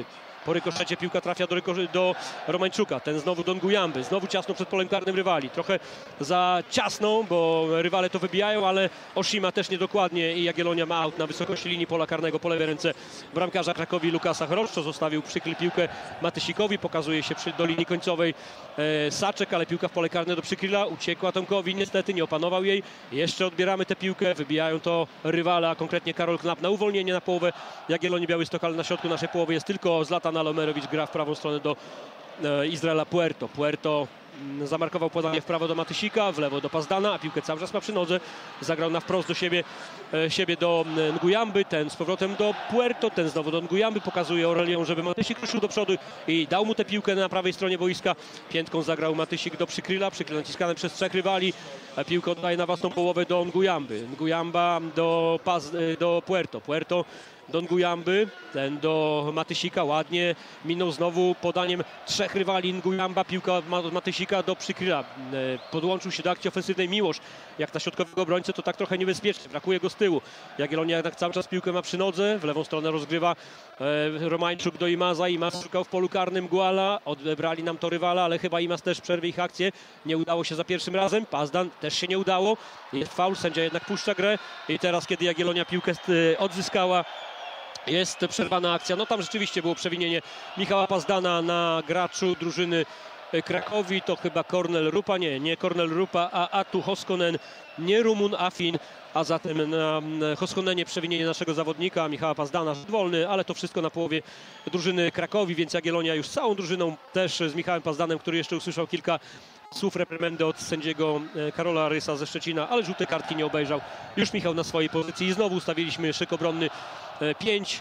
Po rykoszecie piłka trafia do, do Romańczuka. Ten znowu do Nguyamby. Znowu ciasno przed polem karnym rywali. Trochę za ciasną, bo rywale to wybijają, ale Oshima też niedokładnie i Jagiellonia ma aut na wysokości linii pola karnego po lewej ręce bramkarza Krakowi Lukasa Chroszczo. Zostawił przykrył piłkę Matysikowi. Pokazuje się przy, do linii końcowej e, Saczek, ale piłka w pole karne do Przykryla. Uciekła Tomkowi. Niestety nie opanował jej. Jeszcze odbieramy tę piłkę. Wybijają to rywale, a konkretnie Karol Knap na uwolnienie na połowę Jagiellonii Białystok, ale na środku naszej połowy jest tylko Zlatan Alomerowicz. Gra w prawą stronę do e, Izraela Puerto. Puerto m, zamarkował podanie w prawo do Matysika, w lewo do Pazdana, a piłkę cały czas ma przy nodze. Zagrał na wprost do siebie, e, siebie do e, Nguyamby, ten z powrotem do Puerto, ten znowu do Nguyamby. Pokazuje Aurelią, żeby Matysik ruszył do przodu i dał mu tę piłkę na prawej stronie boiska. Piętką zagrał Matysik do Przykryla, Przykryl naciskany przez trzech rywali. A piłkę oddaje na własną połowę do Nguyamby. Nguyamba do, Paz, do Puerto. Puerto do Nguyamby, ten do Matysika, ładnie minął znowu podaniem trzech rywali Nguyamba, piłka od Matysika do Przykryla. Podłączył się do akcji ofensywnej Miłosz. Jak na środkowego obrońcę to tak trochę niebezpiecznie, brakuje go z tyłu. Jagiellonia jednak cały czas piłkę ma przy nodze, w lewą stronę rozgrywa e, Romańczuk do Imaza. Imaz szukał w polu karnym Guala, odebrali nam to rywala, ale chyba Imaz też przerwie ich akcję. Nie udało się za pierwszym razem, Pazdan też się nie udało. Jest faul, sędzia jednak puszcza grę i teraz, kiedy Jagiellonia piłkę e, odzyskała, jest przerwana akcja. No tam rzeczywiście było przewinienie Michała Pazdana na graczu drużyny Krakowi. To chyba Kornel Rupa, nie, nie Kornel Rupa, a Atu Hoskonen, nie Rumun Afin. A zatem na Hoskonenie przewinienie naszego zawodnika Michała Pazdana, rzut wolny, ale to wszystko na połowie drużyny Krakowi, więc Jagiellonia już całą drużyną, też z Michałem Pazdanem, który jeszcze usłyszał kilka słów reprymendy od sędziego Karola Rysa ze Szczecina, ale żółte kartki nie obejrzał. Już Michał na swojej pozycji i znowu ustawiliśmy szyk obronny pięć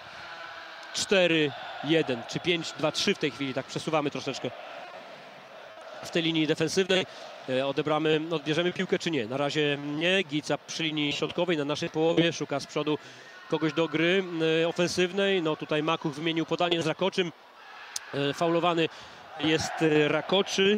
cztery jeden, czy pięć dwa trzy w tej chwili, tak przesuwamy troszeczkę w tej linii defensywnej. Odebramy, odbierzemy piłkę czy nie? Na razie nie. Gica przy linii środkowej na naszej połowie, szuka z przodu kogoś do gry ofensywnej. No tutaj Makuch wymienił podanie z Rakoczym. Faulowany jest Rakoczy.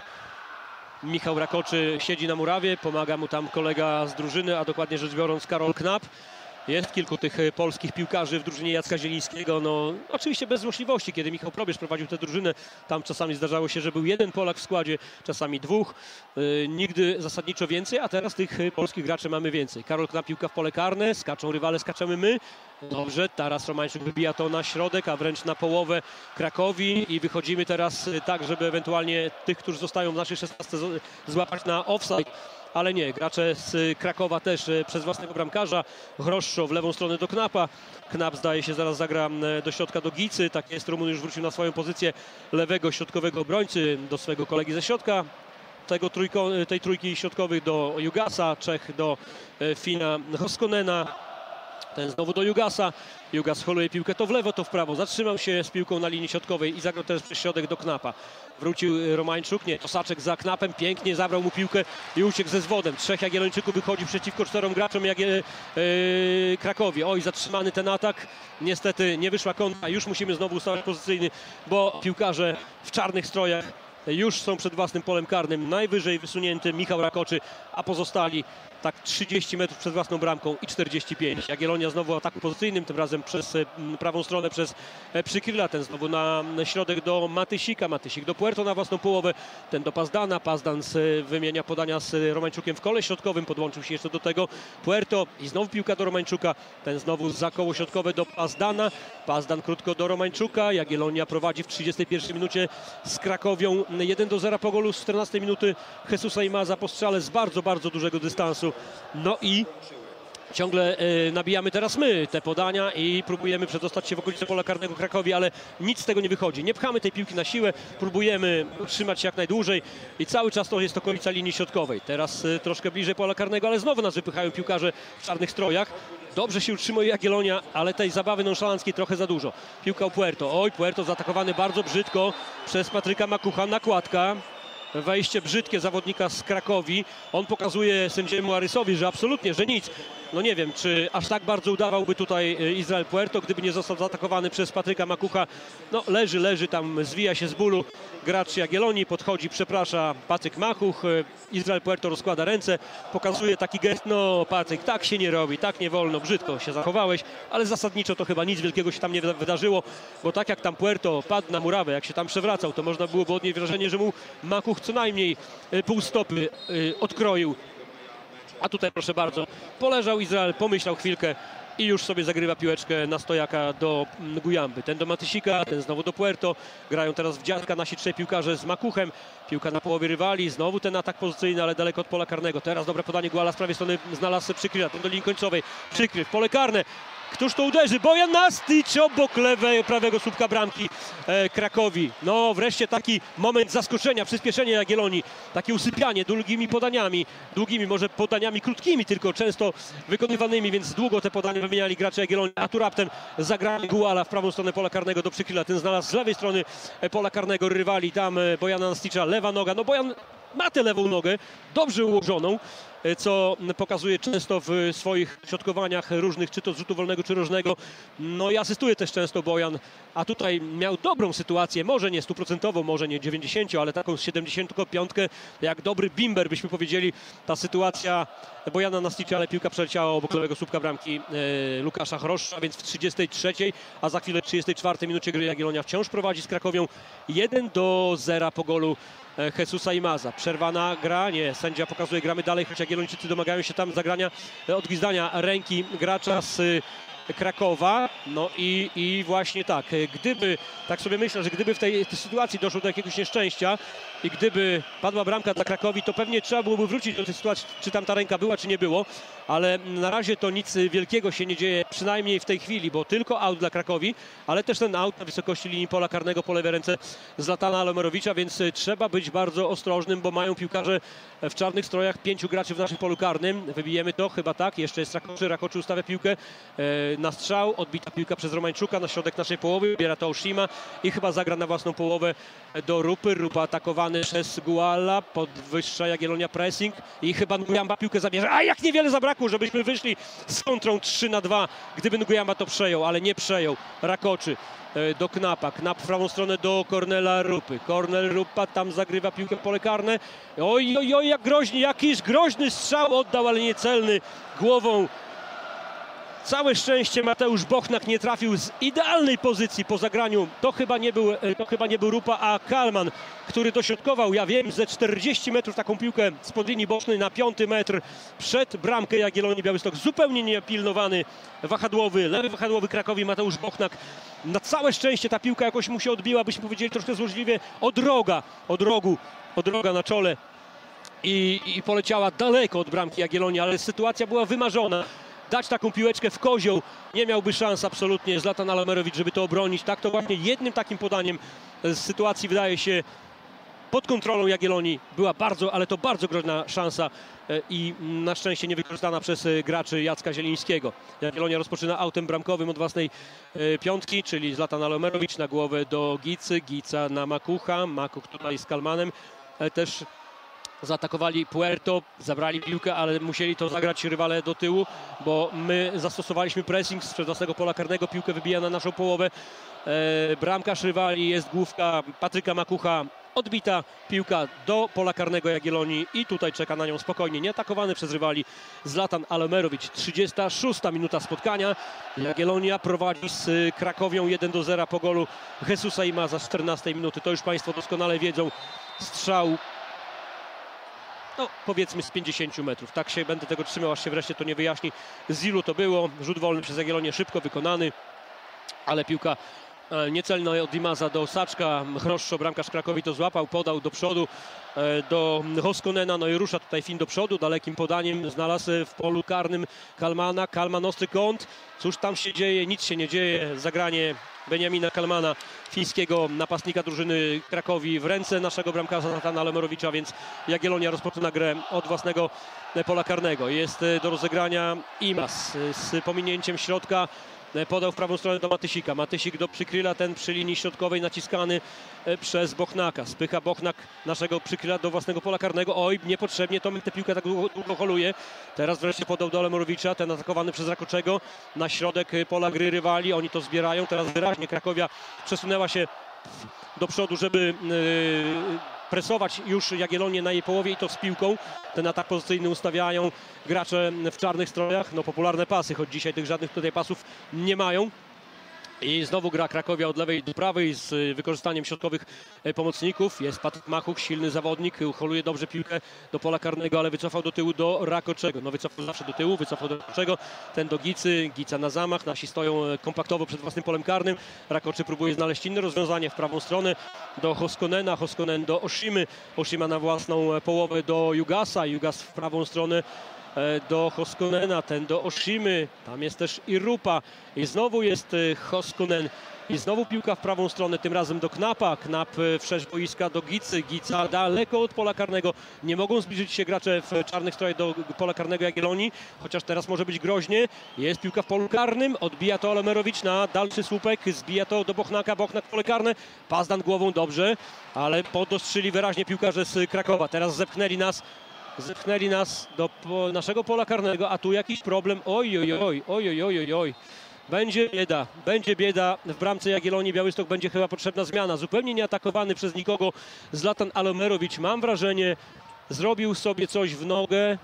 Michał Rakoczy siedzi na murawie, pomaga mu tam kolega z drużyny, a dokładnie rzecz biorąc Karol Knap. Jest kilku tych polskich piłkarzy w drużynie Jacka Zielińskiego. No, oczywiście bez złośliwości, kiedy Michał Probierz prowadził tę drużynę. Tam czasami zdarzało się, że był jeden Polak w składzie, czasami dwóch. Yy, nigdy zasadniczo więcej, a teraz tych polskich graczy mamy więcej. Karol Knap, piłka w pole karne, skaczą rywale, skaczemy my. Dobrze, teraz Romańczuk wybija to na środek, a wręcz na połowę Krakowi i wychodzimy teraz tak, żeby ewentualnie tych, którzy zostają w naszej szesnastce złapać na offside. Ale nie, gracze z Krakowa też przez własnego bramkarza. Chroszczo w lewą stronę do Knapa. Knap zdaje się zaraz zagra do środka do Gicy. Tak jest, Rumun już wrócił na swoją pozycję lewego środkowego obrońcy, do swojego kolegi ze środka. Tego trójko, tej trójki środkowych do Jugasa, Czech do Fina Hoskonena. Ten znowu do Jugasa. Jugas holuje piłkę to w lewo, to w prawo. Zatrzymał się z piłką na linii środkowej i zagrał teraz przez środek do Knapa. Wrócił Romańczuk, nie, to Saczek za Knapem, pięknie zabrał mu piłkę i uciekł ze zwodem. Trzech Jagiellończyków wychodzi przeciwko czterom graczom Jagiel... yy, Krakowi. Oj, zatrzymany ten atak. Niestety nie wyszła kontra. Już musimy znowu ustawać pozycyjny, bo piłkarze w czarnych strojach już są przed własnym polem karnym. Najwyżej wysunięty Michał Rakoczy, a pozostali tak trzydzieści metrów przed własną bramką i czterdzieści pięć. Jagiellonia znowu w ataku pozycyjnym, tym razem przez prawą stronę przez Przykryla. Ten znowu na środek do Matysika. Matysik do Puerto na własną połowę. Ten do Pazdana. Pazdan z, wymienia podania z Romańczukiem w kole środkowym. Podłączył się jeszcze do tego Puerto i znowu piłka do Romańczuka. Ten znowu za koło środkowe do Pazdana. Pazdan krótko do Romańczuka. Jagiellonia prowadzi w trzydziestej pierwszej minucie z Krakowią jeden do zera po golu z czternastej minuty Jesusa Imaza po strzale z bardzo, bardzo dużego dystansu. No i ciągle y, nabijamy teraz my te podania i próbujemy przedostać się w okolice pola karnego Krakowi, ale nic z tego nie wychodzi. Nie pchamy tej piłki na siłę, próbujemy utrzymać się jak najdłużej i cały czas to jest okolica linii środkowej. Teraz y, troszkę bliżej pola karnego, ale znowu nas wypychają piłkarze w czarnych strojach. Dobrze się utrzymuje Jagiellonia, ale tej zabawy nonszalanckiej trochę za dużo. Piłka u Puerto. Oj, Puerto zaatakowany bardzo brzydko przez Patryka Makucha. Nakładka. wejście brzydkie zawodnika z Krakowi. On pokazuje sędziemu Arysowi, że absolutnie, że nic. No nie wiem, czy aż tak bardzo udawałby tutaj Israel Puerto, gdyby nie został zaatakowany przez Patryka Makucha. No leży, leży tam, zwija się z bólu gracz Jagiellonii, podchodzi, przeprasza Patryk Makuch. Israel Puerto rozkłada ręce, pokazuje taki gest, no Patryk, tak się nie robi, tak nie wolno, brzydko się zachowałeś, ale zasadniczo to chyba nic wielkiego się tam nie wydarzyło, bo tak jak tam Puerto padł na murawę, jak się tam przewracał, to można byłoby odnieść wrażenie, że mu Makuch co najmniej pół stopy odkroił. A tutaj proszę bardzo, poleżał Izrael, pomyślał chwilkę i już sobie zagrywa piłeczkę na stojaka do Gujamby. Ten do Matysika, ten znowu do Puerto. Grają teraz w dziadka nasi trzej piłkarze z Makuchem. Piłka na połowie rywali, znowu ten atak pozycyjny, ale daleko od pola karnego. Teraz dobre podanie Guala z prawej strony, znalazł Przykrywa, ten do linii końcowej. Przykryw, pole karne. Któż to uderzy? Bojan Nastić obok lewej, prawego słupka bramki e, Krakowi. No wreszcie taki moment zaskoczenia, przyspieszenie Jagiellonii. Takie usypianie długimi podaniami. Długimi, może podaniami krótkimi, tylko często wykonywanymi, więc długo te podania wymieniali gracze Jagiellonii. A tu raptem zagranie Guala w prawą stronę pola karnego do Przykryla. Ten znalazł z lewej strony pola karnego rywali. Tam e, Bojana Nasticza, lewa noga. No Bojan ma tę lewą nogę, dobrze ułożoną, co pokazuje często w swoich środkowaniach różnych, czy to z rzutu wolnego, czy rożnego. No i asystuje też często Bojan, a tutaj miał dobrą sytuację, może nie stuprocentową, może nie dziewięćdziesięciu, ale taką z siedemdziesiątą piątkę, jak dobry bimber byśmy powiedzieli. Ta sytuacja Bojana Nasticza, ale piłka przeleciała obok lewego słupka bramki e, Łukasza Chroszcza, więc w trzydziestej trzeciej, a za chwilę w trzydziestej czwartej minucie gry Jagiellonia wciąż prowadzi z Krakowią jeden do zera po golu Jesusa Imaza. Przerwana gra, nie, sędzia pokazuje, gramy dalej, choć Jagiellończycy domagają się tam zagrania, odgwizdania ręki gracza z Krakowa. No i, i właśnie tak, gdyby, tak sobie myślę, że gdyby w tej, tej sytuacji doszło do jakiegoś nieszczęścia i gdyby padła bramka dla Krakowi, to pewnie trzeba byłoby wrócić do tej sytuacji, czy tam ta ręka była, czy nie było, ale na razie to nic wielkiego się nie dzieje, przynajmniej w tej chwili, bo tylko aut dla Krakowi, ale też ten aut na wysokości linii pola karnego po lewej ręce Zlatana Alomerowicza, więc trzeba być bardzo ostrożnym, bo mają piłkarze w czarnych strojach pięciu graczy w naszym polu karnym. Wybijemy to, chyba tak, jeszcze jest Rakoczy, Rakoczy ustawia piłkę na strzał, odbita piłka przez Romańczuka na środek naszej połowy, biera to Oshima i chyba zagra na własną połowę do Rupy. Rupa atakowany przez Guala, podwyższa Jagiellonia pressing i chyba Nguyamba piłkę zabierze. A jak niewiele zabrakło, żebyśmy wyszli z kontrą trzy na dwa, gdyby Nguyamba to przejął, ale nie przejął. Rakoczy do Knapa, Knap w prawą stronę do Kornela Rupy. Kornel Rupa tam zagrywa piłkę w pole karne. Oj, oj, oj, jak groźnie, jakiś groźny strzał oddał, ale niecelny głową. Całe szczęście Mateusz Bochnak nie trafił z idealnej pozycji po zagraniu. To chyba nie był, to chyba nie był Rupa, a Kalman, który dośrodkował, ja wiem, ze czterdzieści metrów taką piłkę spod linii bocznej na piąty metr przed bramkę Jagiellonii Białystok. Zupełnie niepilnowany wahadłowy, lewy wahadłowy Krakowi Mateusz Bochnak. Na całe szczęście ta piłka jakoś mu się odbiła, byśmy powiedzieli troszkę złośliwie, od roga, od rogu, od roga na czole i, i poleciała daleko od bramki Jagiellonii, ale sytuacja była wymarzona. Dać taką piłeczkę w kozioł, nie miałby szans absolutnie Zlatan Alomerowicz, żeby to obronić. Tak to właśnie jednym takim podaniem z sytuacji wydaje się pod kontrolą Jagiellonii była bardzo, ale to bardzo groźna szansa i na szczęście niewykorzystana przez graczy Jacka Zielińskiego. Jagiellonia rozpoczyna autem bramkowym od własnej piątki, czyli Zlatan Alomerowicz na głowę do Gicy, Gica na Makucha, Makuch tutaj z Kalmanem też zaatakowali Puerto, zabrali piłkę, ale musieli to zagrać rywale do tyłu, bo my zastosowaliśmy pressing z własnego pola karnego, piłkę wybija na naszą połowę. E, bramkarz rywali, jest główka Patryka Makucha, odbita piłka do pola karnego Jagiellonii i tutaj czeka na nią spokojnie, nieatakowany przez rywali Zlatan Alomerowicz. trzydziesta szósta minuta spotkania. Jagiellonia prowadzi z Krakowią jeden do zera po golu Jesusa Imaza z czternastej minuty. To już Państwo doskonale wiedzą. Strzał, no powiedzmy z pięćdziesięciu metrów. Tak się będę tego trzymał, aż się wreszcie to nie wyjaśni, z ilu to było. Rzut wolny przez Jagiellonię szybko wykonany, ale piłka niecelna od Imaza do Saczka. Chroszczo, bramkarz Krakowi, to złapał, podał do przodu do Hoskonena, no i rusza tutaj Fin do przodu, dalekim podaniem znalazł w polu karnym Kalmana. Kalman, ostry kąt, cóż tam się dzieje? Nic się nie dzieje. Zagranie Beniamina Kalmana, fińskiego napastnika drużyny Krakowi, w ręce naszego bramkarza Zlatana Alomerowicza, więc Jagiellonia rozpoczyna grę od własnego pola karnego. Jest do rozegrania Imaz z pominięciem środka podał w prawą stronę do Matysika. Matysik do Przykryla, ten przy linii środkowej naciskany przez Bochnaka. Spycha Bochnak naszego Przykryla do własnego pola karnego. Oj, niepotrzebnie, Tomek tę piłkę tak długo, długo holuje. Teraz wreszcie podał do Alemerowicza, ten atakowany przez Rakoczego na środek pola gry rywali. Oni to zbierają. Teraz wyraźnie Krakowia przesunęła się do przodu, żeby yy, presować już Jagiellonię na jej połowie i to z piłką. Ten atak pozycyjny ustawiają gracze w czarnych strojach. No popularne pasy, choć dzisiaj tych żadnych tutaj pasów nie mają. I znowu gra Krakowia od lewej do prawej z wykorzystaniem środkowych pomocników. Jest Patryk Machuch, silny zawodnik, holuje dobrze piłkę do pola karnego, ale wycofał do tyłu do Rakoczego. No wycofał zawsze do tyłu, wycofał do Rakoczego, ten do Gicy, Gica na zamach. Nasi stoją kompaktowo przed własnym polem karnym. Rakoczy próbuje znaleźć inne rozwiązanie w prawą stronę do Hoskonena, Hoskonen do Oshimy, Oshima na własną połowę do Jugasa, Jugas w prawą stronę do Hoskonena, ten do Oshimy, tam jest też Irupa i znowu jest Hoskonen i znowu piłka w prawą stronę, tym razem do Knapa, Knap w szerz boiska do Gicy, Gica daleko od pola karnego, nie mogą zbliżyć się gracze w czarnych strojach do pola karnego Jagiellonii, chociaż teraz może być groźnie, jest piłka w polu karnym, odbija to Alemerowicz na dalszy słupek, zbija to do Bochnaka, Bochnak w pole karne, Pazdan głową dobrze, ale podostrzyli wyraźnie piłkarze z Krakowa, teraz zepchnęli nas Zepchnęli nas do po naszego pola karnego, a tu jakiś problem. Oj, oj, oj, oj, oj, oj, oj, oj. Będzie bieda, będzie bieda w bramce Jagiellonii. Białystok będzie chyba potrzebna zmiana. Zupełnie nieatakowany przez nikogo Zlatan Alemerowicz. Mam wrażenie, zrobił sobie coś w nogę. E,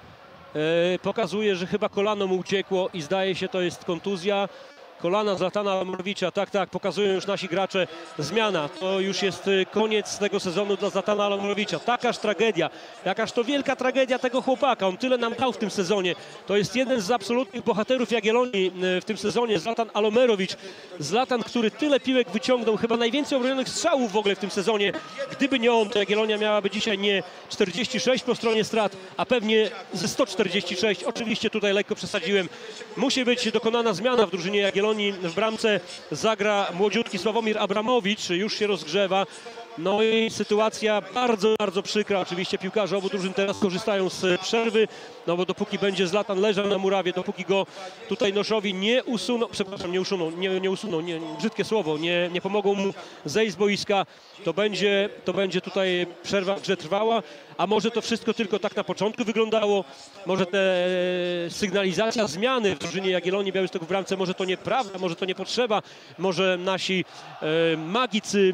pokazuje, że chyba kolano mu uciekło i zdaje się, to jest kontuzja. Kolana Zlatana Alemerowicza, tak, tak, pokazują już nasi gracze, zmiana, to już jest koniec tego sezonu dla Zlatana Alemerowicza, takaż tragedia, jakaż to wielka tragedia tego chłopaka, on tyle nam dał w tym sezonie, to jest jeden z absolutnych bohaterów Jagiellonii w tym sezonie, Zlatan Alemerowicz, Zlatan, który tyle piłek wyciągnął, chyba najwięcej obronionych strzałów w ogóle w tym sezonie, gdyby nie on, to Jagiellonia miałaby dzisiaj nie czterdzieści sześć po stronie strat, a pewnie ze sto czterdzieści sześć, oczywiście tutaj lekko przesadziłem, musi być dokonana zmiana w drużynie Jagiellonii. W bramce zagra młodziutki Sławomir Abramowicz, już się rozgrzewa. No i sytuacja bardzo, bardzo przykra. Oczywiście piłkarze obu drużyn teraz korzystają z przerwy, no bo dopóki będzie Zlatan leżał na murawie, dopóki go tutaj Noszowi nie usuną, przepraszam, nie usuną, nie, nie usuną, nie, brzydkie słowo, nie, nie pomogą mu zejść z boiska, to będzie, to będzie tutaj przerwa w grze trwała, a może to wszystko tylko tak na początku wyglądało, może te sygnalizacja zmiany w drużynie Jagiellonii Białystok w bramce, może to nieprawda, może to nie potrzeba, może nasi e, magicy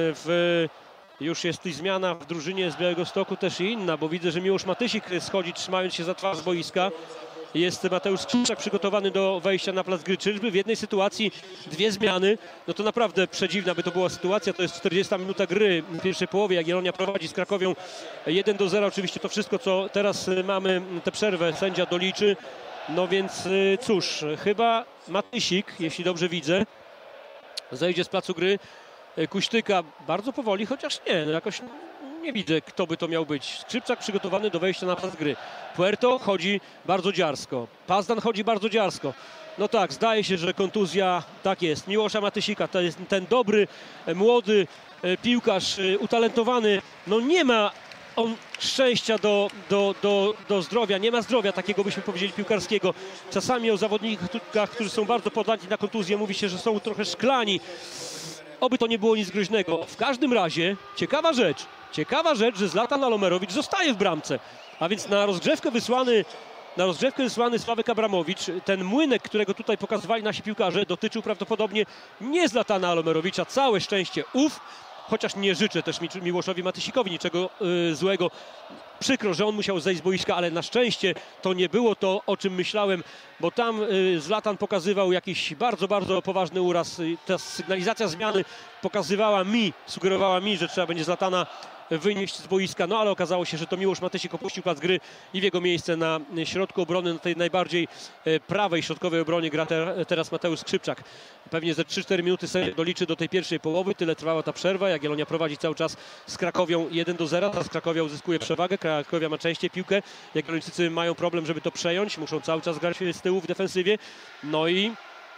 w już jest i zmiana w drużynie z Białegostoku też i inna, bo widzę, że Miłosz Matysik schodzi, trzymając się za twarz z boiska. Jest Mateusz Skrzypczak przygotowany do wejścia na plac gry. Czyżby w jednej sytuacji dwie zmiany? No to naprawdę przedziwna by to była sytuacja. To jest czterdziesta minuta gry w pierwszej połowie. Jagiellonia prowadzi z Krakowią jeden do zera. Oczywiście to wszystko, co teraz mamy, tę przerwę sędzia doliczy. No więc cóż, chyba Matysik, jeśli dobrze widzę, zejdzie z placu gry. Kuśtyka bardzo powoli, chociaż nie, no jakoś nie widzę, kto by to miał być. Skrzypczak przygotowany do wejścia na plac gry. Puerto chodzi bardzo dziarsko. Pazdan chodzi bardzo dziarsko. No tak, zdaje się, że kontuzja, tak jest. Miłosza Matysika, to jest ten dobry, młody piłkarz, utalentowany. No nie ma on szczęścia do, do, do, do zdrowia, nie ma zdrowia takiego, byśmy powiedzieli, piłkarskiego. Czasami o zawodnikach, którzy są bardzo podatni na kontuzję, mówi się, że są trochę szklani. Oby to nie było nic groźnego. W każdym razie ciekawa rzecz, ciekawa rzecz, że Zlatan Alemerowicz zostaje w bramce. A więc na rozgrzewkę wysłany, na rozgrzewkę wysłany Sławek Abramowicz, ten młynek, którego tutaj pokazywali nasi piłkarze, dotyczył prawdopodobnie nie Zlatana Alemerowicza. Całe szczęście ów, chociaż nie życzę też Miłoszowi Matysikowi niczego yy, złego. Przykro, że on musiał zejść z boiska, ale na szczęście to nie było to, o czym myślałem, bo tam y, Zlatan pokazywał jakiś bardzo, bardzo poważny uraz. Y, ta sygnalizacja zmiany pokazywała mi, sugerowała mi, że trzeba będzie Zlatana wynieść z boiska, no ale okazało się, że to Miłosz Matysik opuścił plac gry i w jego miejsce na środku obrony, na tej najbardziej y, prawej środkowej obronie gra te, teraz Mateusz Skrzypczak. Pewnie ze trzy cztery minuty sędzia doliczy do tej pierwszej połowy, tyle trwała ta przerwa. Jagiellonia prowadzi cały czas z Krakowią jeden do zera, teraz Krakowia uzyskuje przewagę, Krakowia ma częściej piłkę, Jagiellończycy mają problem, żeby to przejąć, muszą cały czas grać z tyłu w defensywie, no i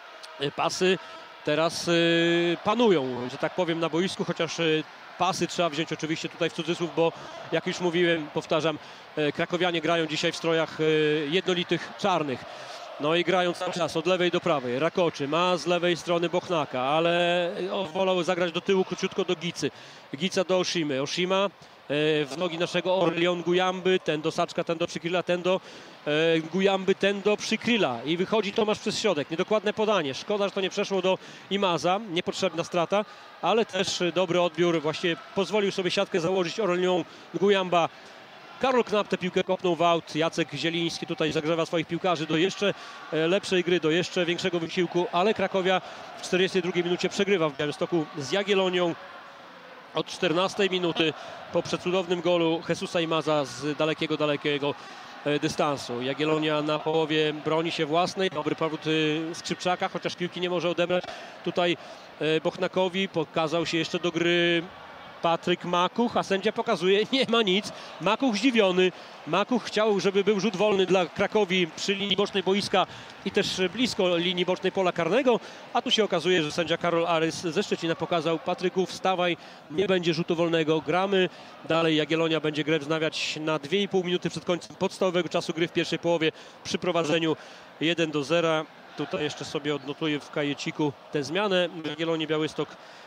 pasy teraz y, panują, że tak powiem, na boisku, chociaż y, pasy trzeba wziąć oczywiście tutaj w cudzysłów, bo jak już mówiłem, powtarzam, y, krakowianie grają dzisiaj w strojach y, jednolitych czarnych. No i grają cały czas od lewej do prawej. Rakoczy ma z lewej strony Bochnaka, ale o, wolał zagrać do tyłu króciutko do Gicy. Gica do Oshimy. Oshima w nogi naszego Orleon Gujamby, ten do Saczka, ten do Przykryla, ten do e, Gujamby, ten do Przykryla i wychodzi Tomasz przez środek. Niedokładne podanie, szkoda, że to nie przeszło do Imaza, niepotrzebna strata, ale też dobry odbiór, właśnie pozwolił sobie siatkę założyć Orleon Gujamba. Karol Knap tę piłkę kopnął w aut, Jacek Zieliński tutaj zagrzewa swoich piłkarzy do jeszcze lepszej gry, do jeszcze większego wysiłku, ale Krakowia w czterdziestej drugiej minucie przegrywa w Białymstoku z Jagiellonią. Od czternastej minuty po przecudownym golu Jesusa Imaza z dalekiego, dalekiego dystansu. Jagiellonia na połowie broni się własnej. Dobry powrót Skrzypczaka, chociaż piłki nie może odebrać tutaj Bochnakowi. Pokazał się jeszcze do gry Patryk Makuch, a sędzia pokazuje, nie ma nic. Makuch zdziwiony. Makuch chciał, żeby był rzut wolny dla Krakowi przy linii bocznej boiska i też blisko linii bocznej pola karnego, a tu się okazuje, że sędzia Karol Arys ze Szczecina pokazał: Patryku, wstawaj, nie będzie rzutu wolnego, gramy. Dalej Jagiellonia będzie grę wznawiać na dwie i pół minuty przed końcem podstawowego czasu gry w pierwszej połowie przy prowadzeniu jeden do zera. Tutaj jeszcze sobie odnotuję w kajeciku tę zmianę. W Jagiellonii Białystok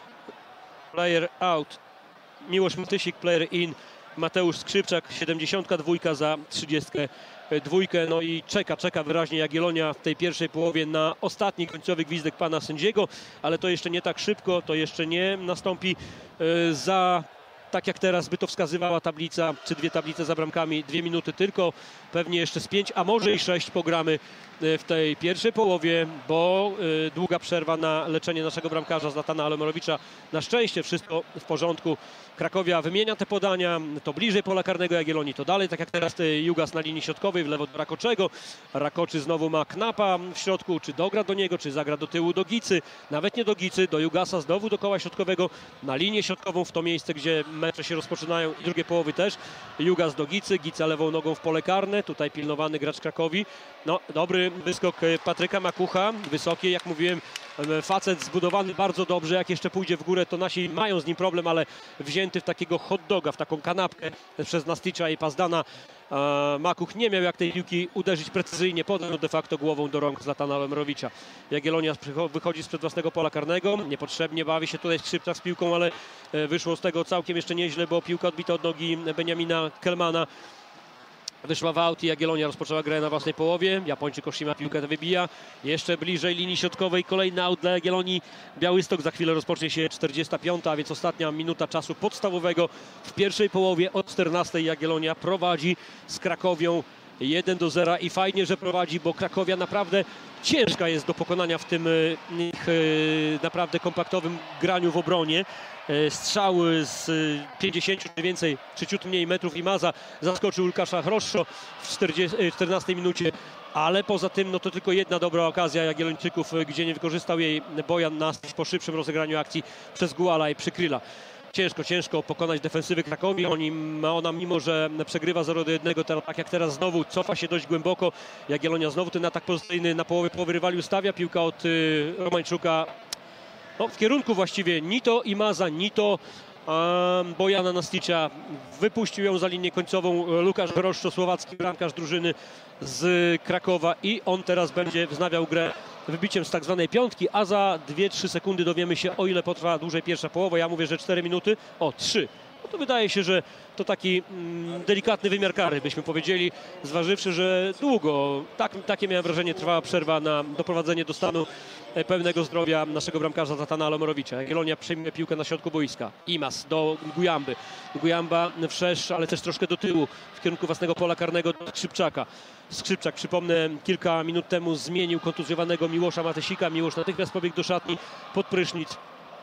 player out, Miłosz Matysik, player in, Mateusz Skrzypczak, siedemdziesiątka dwa za trzydziestkę dwójkę. No i czeka, czeka wyraźnie Jagiellonia w tej pierwszej połowie na ostatni końcowy gwizdek pana sędziego, ale to jeszcze nie tak szybko, to jeszcze nie nastąpi y, za, tak jak teraz by to wskazywała tablica, czy dwie tablice za bramkami, dwie minuty tylko, pewnie jeszcze z pięć, a może i sześć pogramy w tej pierwszej połowie, bo y, długa przerwa na leczenie naszego bramkarza Zlatana Alemerowicza. Na szczęście wszystko w porządku. Krakowia wymienia te podania, to bliżej pola karnego Jagiellonii, to dalej, tak jak teraz Jugas na linii środkowej, w lewo do Rakoczego. Rakoczy znowu ma Knapa w środku, czy dogra do niego, czy zagra do tyłu do Gicy, nawet nie do Gicy, do Jugasa, znowu do koła środkowego, na linię środkową, w to miejsce, gdzie mecze się rozpoczynają i drugie połowy też. Jugas do Gicy, Gica lewą nogą w pole karne, tutaj pilnowany gracz Krakowi. No, dobry wyskok Patryka Makucha, wysoki, jak mówiłem, facet zbudowany bardzo dobrze, jak jeszcze pójdzie w górę, to nasi mają z nim problem, ale wzięty w takiego hot doga, w taką kanapkę przez Nasticza i Pazdana. Makuch nie miał jak tej piłki uderzyć precyzyjnie, podał de facto głową do rąk Zlatana Alemerowicza. Jagiellonia wychodzi sprzed własnego pola karnego, niepotrzebnie bawi się tutaj Skrzypczak z piłką, ale wyszło z tego całkiem jeszcze nieźle, bo piłka odbita od nogi Beniamina Kelmana. Wyszła w aut i Jagiellonia rozpoczęła grę na własnej połowie. Japończyk Oshima piłkę wybija. Jeszcze bliżej linii środkowej. Kolejny aut dla Jagiellonii. Białystok za chwilę rozpocznie się czterdziesta piąta, a więc ostatnia minuta czasu podstawowego w pierwszej połowie. Od czternastej Jagiellonia prowadzi z Krakowią jeden do zera i fajnie, że prowadzi, bo Krakowia naprawdę ciężka jest do pokonania w tym ich naprawdę kompaktowym graniu w obronie. Strzały z pięćdziesięciu czy więcej, czy ciut mniej metrów Imaza zaskoczył Łukasza Hroszczo w czternastej minucie, ale poza tym no to tylko jedna dobra okazja Jagiellończyków, gdzie nie wykorzystał jej Bojan Nastyś po szybszym rozegraniu akcji przez Guala i Przykryla. Ciężko, ciężko pokonać defensywy Krakowi. Oni, ona mimo, że przegrywa zero do jednego, tak jak teraz znowu cofa się dość głęboko. Jagiellonia znowu ten atak pozycyjny na połowie połowy rywali ustawia. Piłka od y, Romańczuka no, w kierunku właściwie ni to Imaza, ni to um, Bojana Nasticza. Wypuścił ją za linię końcową Łukasz Hroszczo, słowacki bramkarz drużyny z Krakowa i on teraz będzie wznawiał grę wybiciem z tak zwanej piątki, a za dwie trzy sekundy dowiemy się, o ile potrwa dłużej pierwsza połowa. Ja mówię, że cztery minuty, o trzy. No to wydaje się, że to taki mm, delikatny wymiar kary, byśmy powiedzieli, zważywszy, że długo, tak, takie miałem wrażenie, trwała przerwa na doprowadzenie do stanu pełnego zdrowia naszego bramkarza Zlatana Alemerowicza. Jagiellonia przyjmuje piłkę na środku boiska. Imaz do Gujamby. Gujamba wszerz, ale też troszkę do tyłu w kierunku własnego pola karnego do Skrzypczaka. Skrzypczak, przypomnę, kilka minut temu zmienił kontuzjowanego Miłosza Matysika. Miłosz natychmiast pobiegł do szatni pod prysznic,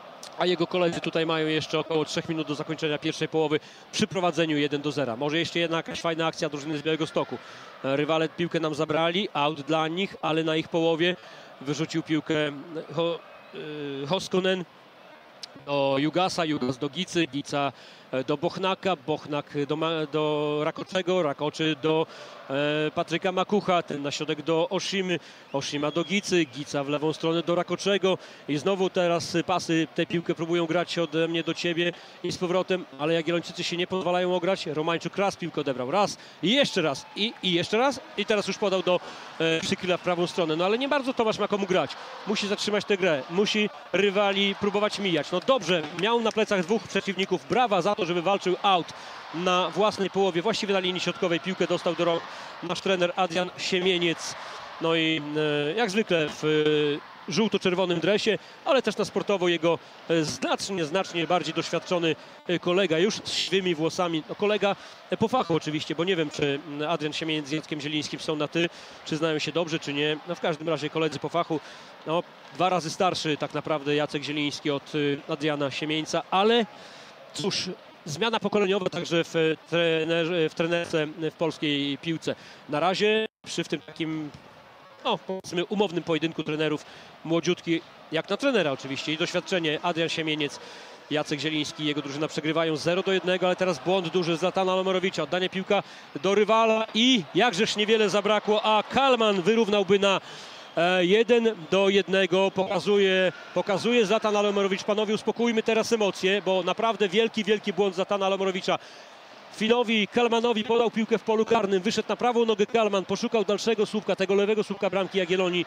a jego koledzy tutaj mają jeszcze około trzech minut do zakończenia pierwszej połowy przy prowadzeniu jeden do zera. Może jeszcze jedna jakaś fajna akcja drużyny z Białegostoku. Rywale piłkę nam zabrali, aut dla nich, ale na ich połowie wyrzucił piłkę Ho, y, Hoskonen do Jugasa, Jugas do Gicy, Gica do Bochnaka, Bochnak do, do Rakoczego, Rakoczy do e, Patryka Makucha, ten na środek do Oshimy, Oshima do Gicy, Gica w lewą stronę do Rakoczego i znowu teraz pasy, tę piłkę próbują grać ode mnie do ciebie i z powrotem, ale Jagiellończycy się nie pozwalają ograć. Romańczuk raz piłkę odebrał, raz i jeszcze raz i, i jeszcze raz i teraz już podał do e, Przykryla w prawą stronę, no ale nie bardzo Tomasz ma komu grać, musi zatrzymać tę grę, musi rywali próbować mijać. No dobrze, miał na plecach dwóch przeciwników, brawa za to, żeby walczył out na własnej połowie, właściwie na linii środkowej. Piłkę dostał do rąk nasz trener Adrian Siemieniec. No i e, jak zwykle w e, żółto-czerwonym dresie, ale też na sportowo jego e, znacznie, znacznie bardziej doświadczony e, kolega, już z siwymi włosami. No, kolega e, po fachu oczywiście, bo nie wiem, czy Adrian Siemieniec z Jackiem Zielińskim są na ty, czy znają się dobrze, czy nie. No w każdym razie koledzy po fachu. No, dwa razy starszy tak naprawdę Jacek Zieliński od e, Adriana Siemieńca, ale cóż, zmiana pokoleniowa także w, trenerze, w trenerce w polskiej piłce. Na razie przy w tym takim, no powiedzmy, umownym pojedynku trenerów, młodziutki jak na trenera oczywiście i doświadczenie, Adrian Siemieniec, Jacek Zieliński, jego drużyna przegrywają zero do jednego, ale teraz błąd duży Zlatana Lomerowicza, oddanie piłka do rywala i jakżeż niewiele zabrakło, a Kalman wyrównałby na jeden do jednego. Pokazuje, pokazuje Zlatan Lomerowicz. Panowie, uspokójmy teraz emocje, bo naprawdę wielki, wielki błąd Zlatana Lomerowicza. Filowi Kalmanowi podał piłkę w polu karnym, wyszedł na prawą nogę Kalman, poszukał dalszego słupka, tego lewego słupka bramki Jagiellonii.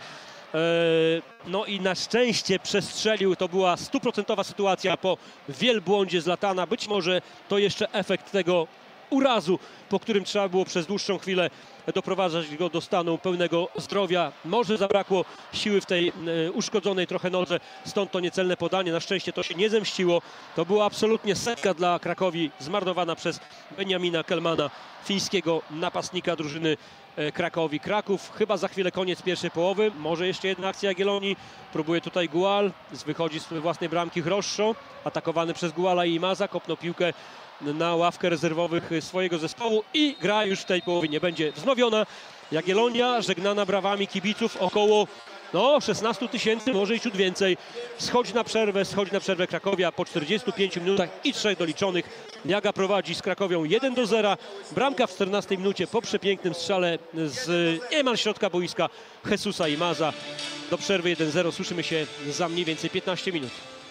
No i na szczęście przestrzelił, to była stuprocentowa sytuacja po wielbłądzie Zlatana. Być może to jeszcze efekt tego urazu, po którym trzeba było przez dłuższą chwilę doprowadzać go do stanu pełnego zdrowia. Może zabrakło siły w tej e, uszkodzonej trochę nodze, stąd to niecelne podanie. Na szczęście to się nie zemściło. To była absolutnie setka dla Krakowi, zmarnowana przez Benjamina Kelmana, fińskiego napastnika drużyny e, Krakowi. Kraków chyba za chwilę koniec pierwszej połowy. Może jeszcze jedna akcja Jagiellonii. Próbuje tutaj Gual, wychodzi z własnej bramki Hroszczo, atakowany przez Guala i Imaza, kopnął piłkę na ławkę rezerwowych swojego zespołu i gra już w tej połowie nie będzie wznowiona. Jagiellonia żegnana brawami kibiców, około no, szesnaście tysięcy, może i ciut więcej. Schodzi na przerwę, schodzi na przerwę Krakowia po czterdziestu pięciu minutach i trzech doliczonych. Jaga prowadzi z Krakowią jeden do zera. Bramka w czternastej minucie po przepięknym strzale z niemal środka boiska Jesusa Imaza. Do przerwy jeden zero. Słyszymy się za mniej więcej piętnaście minut.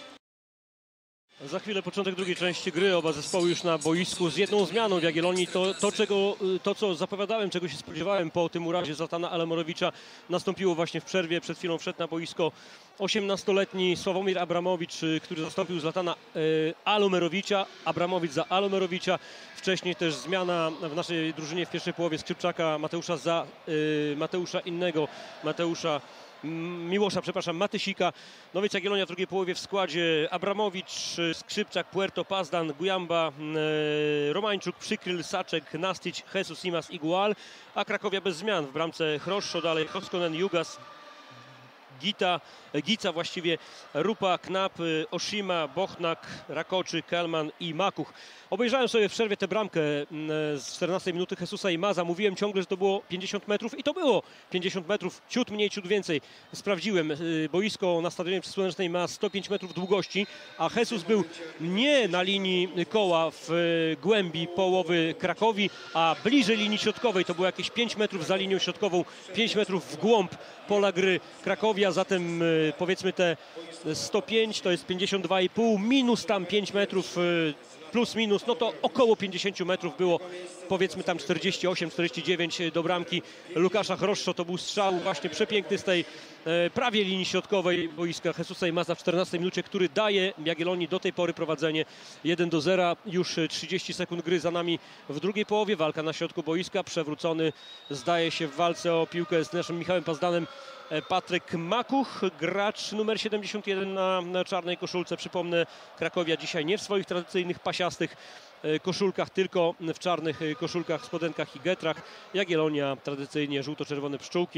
Za chwilę początek drugiej części gry, oba zespoły już na boisku z jedną zmianą w Jagiellonii. To, to, czego, to co zapowiadałem, czego się spodziewałem po tym urazie Zlatana Lomerowicza, nastąpiło właśnie w przerwie. Przed chwilą wszedł na boisko osiemnastoletni Sławomir Abramowicz, który zastąpił Zlatana e, Lomerowicza, Abramowicz za Lomerowicza. Wcześniej też zmiana w naszej drużynie w pierwszej połowie Skrzypczaka Mateusza za e, Mateusza innego, Mateusza Miłosza, przepraszam, Matysika. No więc Jagiellonia w drugiej połowie w składzie Abramowicz, Skrzypczak, Puerto, Pazdan, Gujamba, e, Romańczuk, Przykryl, Saczek, Nastic, Jesus, Imas i Gual, a Krakowia bez zmian. W bramce Hroszczo, dalej Hoskonen, Jugas, Gita, Gica właściwie, Rupa, Knap, Oshima, Bochnak, Rakoczy, Kelman i Makuch. Obejrzałem sobie w przerwie tę bramkę z czternastej minuty Jesusa Imaza. Mówiłem ciągle, że to było pięćdziesiąt metrów i to było pięćdziesiąt metrów, ciut mniej, ciut więcej. Sprawdziłem, boisko na Stadionie Przysłonecznej ma sto pięć metrów długości, a Jesus był nie na linii koła w głębi połowy Krakowi, a bliżej linii środkowej. To było jakieś pięć metrów za linią środkową, pięć metrów w głąb pola gry Krakowia, zatem powiedzmy te sto pięć to jest pięćdziesiąt dwa i pół, minus tam pięć metrów plus minus, no to około pięćdziesiąt metrów było, powiedzmy tam czterdzieści osiem czterdzieści dziewięć do bramki Łukasza Hroszczo. To był strzał właśnie przepiękny z tej e, prawie linii środkowej boiska Jesusa Imaza w czternastej minucie, który daje Jagiellonii do tej pory prowadzenie jeden do zera. Już trzydzieści sekund gry za nami w drugiej połowie. Walka na środku boiska, przewrócony zdaje się w walce o piłkę z naszym Michałem Pazdanem Patryk Makuch, gracz numer siedemdziesiąt jeden na, na czarnej koszulce. Przypomnę, Krakowia dzisiaj nie w swoich tradycyjnych pasiastych koszulkach, tylko w czarnych koszulkach, spodenkach i getrach. Jagiellonia tradycyjnie żółto-czerwone pszczółki,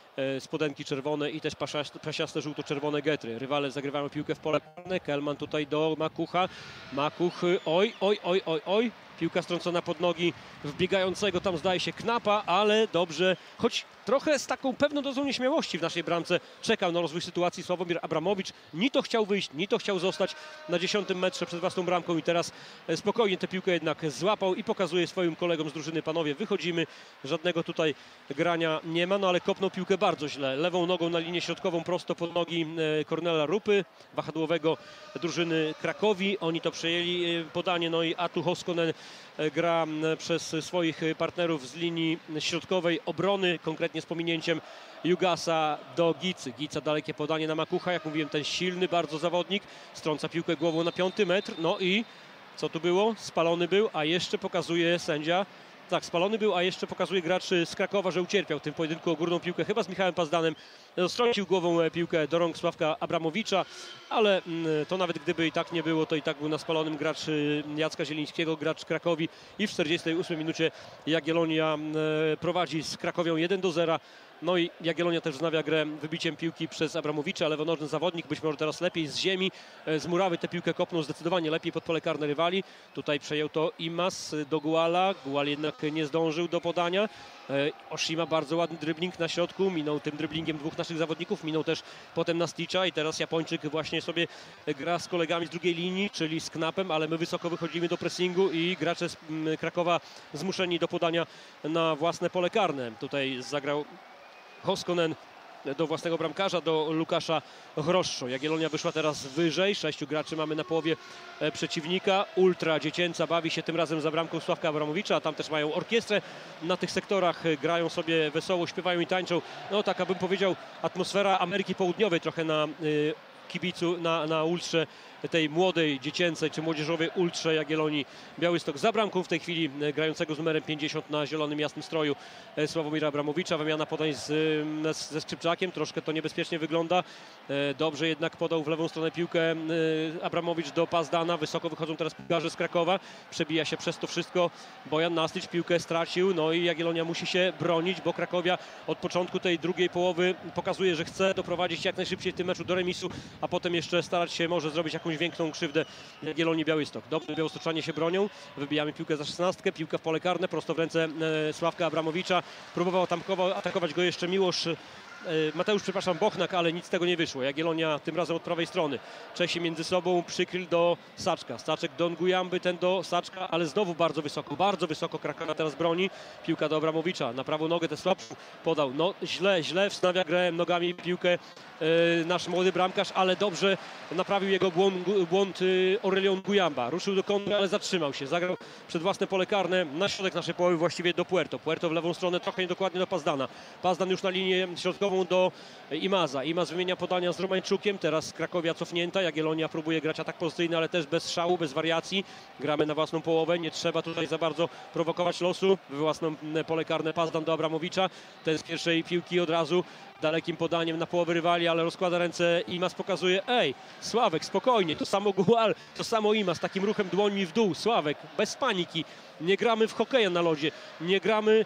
e, spodenki czerwone i też pasiaste, pasiaste żółto-czerwone getry. Rywale zagrywają piłkę w pole karne. Kelman tutaj do Makucha. Makuch, oj, oj, oj, oj, oj. Piłka strącona pod nogi wbiegającego, tam zdaje się Knapa, ale dobrze, choć trochę z taką pewną dozą nieśmiałości w naszej bramce czekał na rozwój sytuacji Sławomir Abramowicz. Ni to chciał wyjść, ni to chciał zostać na dziesiątym metrze przed własną bramką i teraz spokojnie tę piłkę jednak złapał i pokazuje swoim kolegom z drużyny: panowie, wychodzimy, żadnego tutaj grania nie ma, no ale kopnął piłkę bardzo źle, lewą nogą na linię środkową prosto pod nogi Kornela Rupy, wahadłowego drużyny Krakowi. Oni to przejęli podanie, no i Atu Hoskonen gra przez swoich partnerów z linii środkowej obrony, konkretnie z pominięciem Jugasa do Gicy. Gica, dalekie podanie na Makucha, jak mówiłem, ten silny bardzo zawodnik, strąca piłkę głową na piąty metr, no i co tu było? Spalony był, a jeszcze pokazuje sędzia, tak, spalony był, a jeszcze pokazuje gracz z Krakowa, że ucierpiał w tym pojedynku o górną piłkę, chyba z Michałem Pazdanem. Strącił głową piłkę do rąk Sławka Abramowicza, ale to nawet gdyby i tak nie było, to i tak był na spalonym gracz Jacka Zielińskiego, gracz Krakowi, i w czterdziestej ósmej minucie Jagiellonia prowadzi z Krakowią jeden do zera. No i Jagiellonia też wznawia grę wybiciem piłki przez Abramowicza, lewonożny zawodnik, być może teraz lepiej z ziemi, z murawy tę piłkę kopnął zdecydowanie lepiej pod pole karne rywali. Tutaj przejął to Imas do Guala, Gual jednak nie zdążył do podania. Oshima, bardzo ładny dribbling na środku, minął tym dribblingiem dwóch naszych zawodników, minął też potem Nasticza i teraz Japończyk właśnie sobie gra z kolegami z drugiej linii, czyli z Knapem, ale my wysoko wychodzimy do pressingu i gracze z Krakowa zmuszeni do podania na własne pole karne. Tutaj zagrał Hoskonen do własnego bramkarza, do Łukasza Chroszczo. Jagiellonia wyszła teraz wyżej, sześciu graczy mamy na połowie przeciwnika. Ultra dziecięca bawi się tym razem za bramką Sławka Abramowicza, a tam też mają orkiestrę na tych sektorach, grają sobie wesoło, śpiewają i tańczą. No taka, bym powiedział, atmosfera Ameryki Południowej trochę na y, kibicu, na, na ultrze tej młodej, dziecięcej czy młodzieżowej ultrze Jagiellonii Białystok. Za bramką w tej chwili grającego z numerem pięćdziesiąt na zielonym jasnym stroju Sławomira Abramowicza. Wymiana podań z, ze Skrzypczakiem, troszkę to niebezpiecznie wygląda. Dobrze jednak podał w lewą stronę piłkę Abramowicz do Pazdana. Wysoko wychodzą teraz piłkarze z Krakowa. Przebija się przez to wszystko Bojan Nastic, piłkę stracił. No i Jagiellonia musi się bronić, bo Krakowia od początku tej drugiej połowy pokazuje, że chce doprowadzić jak najszybciej w tym meczu do remisu, a potem jeszcze starać się może zrobić jakąś większą krzywdę Jagiellonii Białystok. Dobrze, białostoczanie się bronią. Wybijamy piłkę za szesnastkę, piłka w pole karne, prosto w ręce e, Sławka Abramowicza. Próbował atakował, atakować go jeszcze Miłosz, e, Mateusz, przepraszam, Bochnak, ale nic z tego nie wyszło. Jagiellonia tym razem od prawej strony. Czesi między sobą, Przykryl do Saczka. Saczek do Nguyamby, ten do Saczka, ale znowu bardzo wysoko, bardzo wysoko Krakowa teraz broni. Piłka do Abramowicza, na prawą nogę tę słabszą podał. No źle, źle wstawia grę nogami piłkę e, nasz młody bramkarz, ale dobrze naprawił jego błąd, błąd e, Aurelion Nguyamba. Ruszył do kontry, ale zatrzymał się. Zagrał przed własne pole karne, na środek naszej połowy, właściwie do Puerto. Puerto w lewą stronę, trochę niedokładnie do Pazdana. Pazdan już na linię środkową do Imaza. Imaz wymienia podania z Romańczukiem, teraz Krakowia cofnięta. Jagiellonia próbuje grać atak pozycyjny, ale też bez szału, bez wariacji. Gramy na własną połowę, nie trzeba tutaj za bardzo prowokować losu. We własną pole karne Pazdan do Abramowicza. Ten z pierwszej piłki od razu dalekim podaniem na połowę rywali, ale rozkłada ręce. Imaz pokazuje: ej, Sławek, spokojnie, to samo Gual, to samo Imaz, takim ruchem dłońmi w dół. Sławek, bez paniki, nie gramy w hokeja na lodzie, nie gramy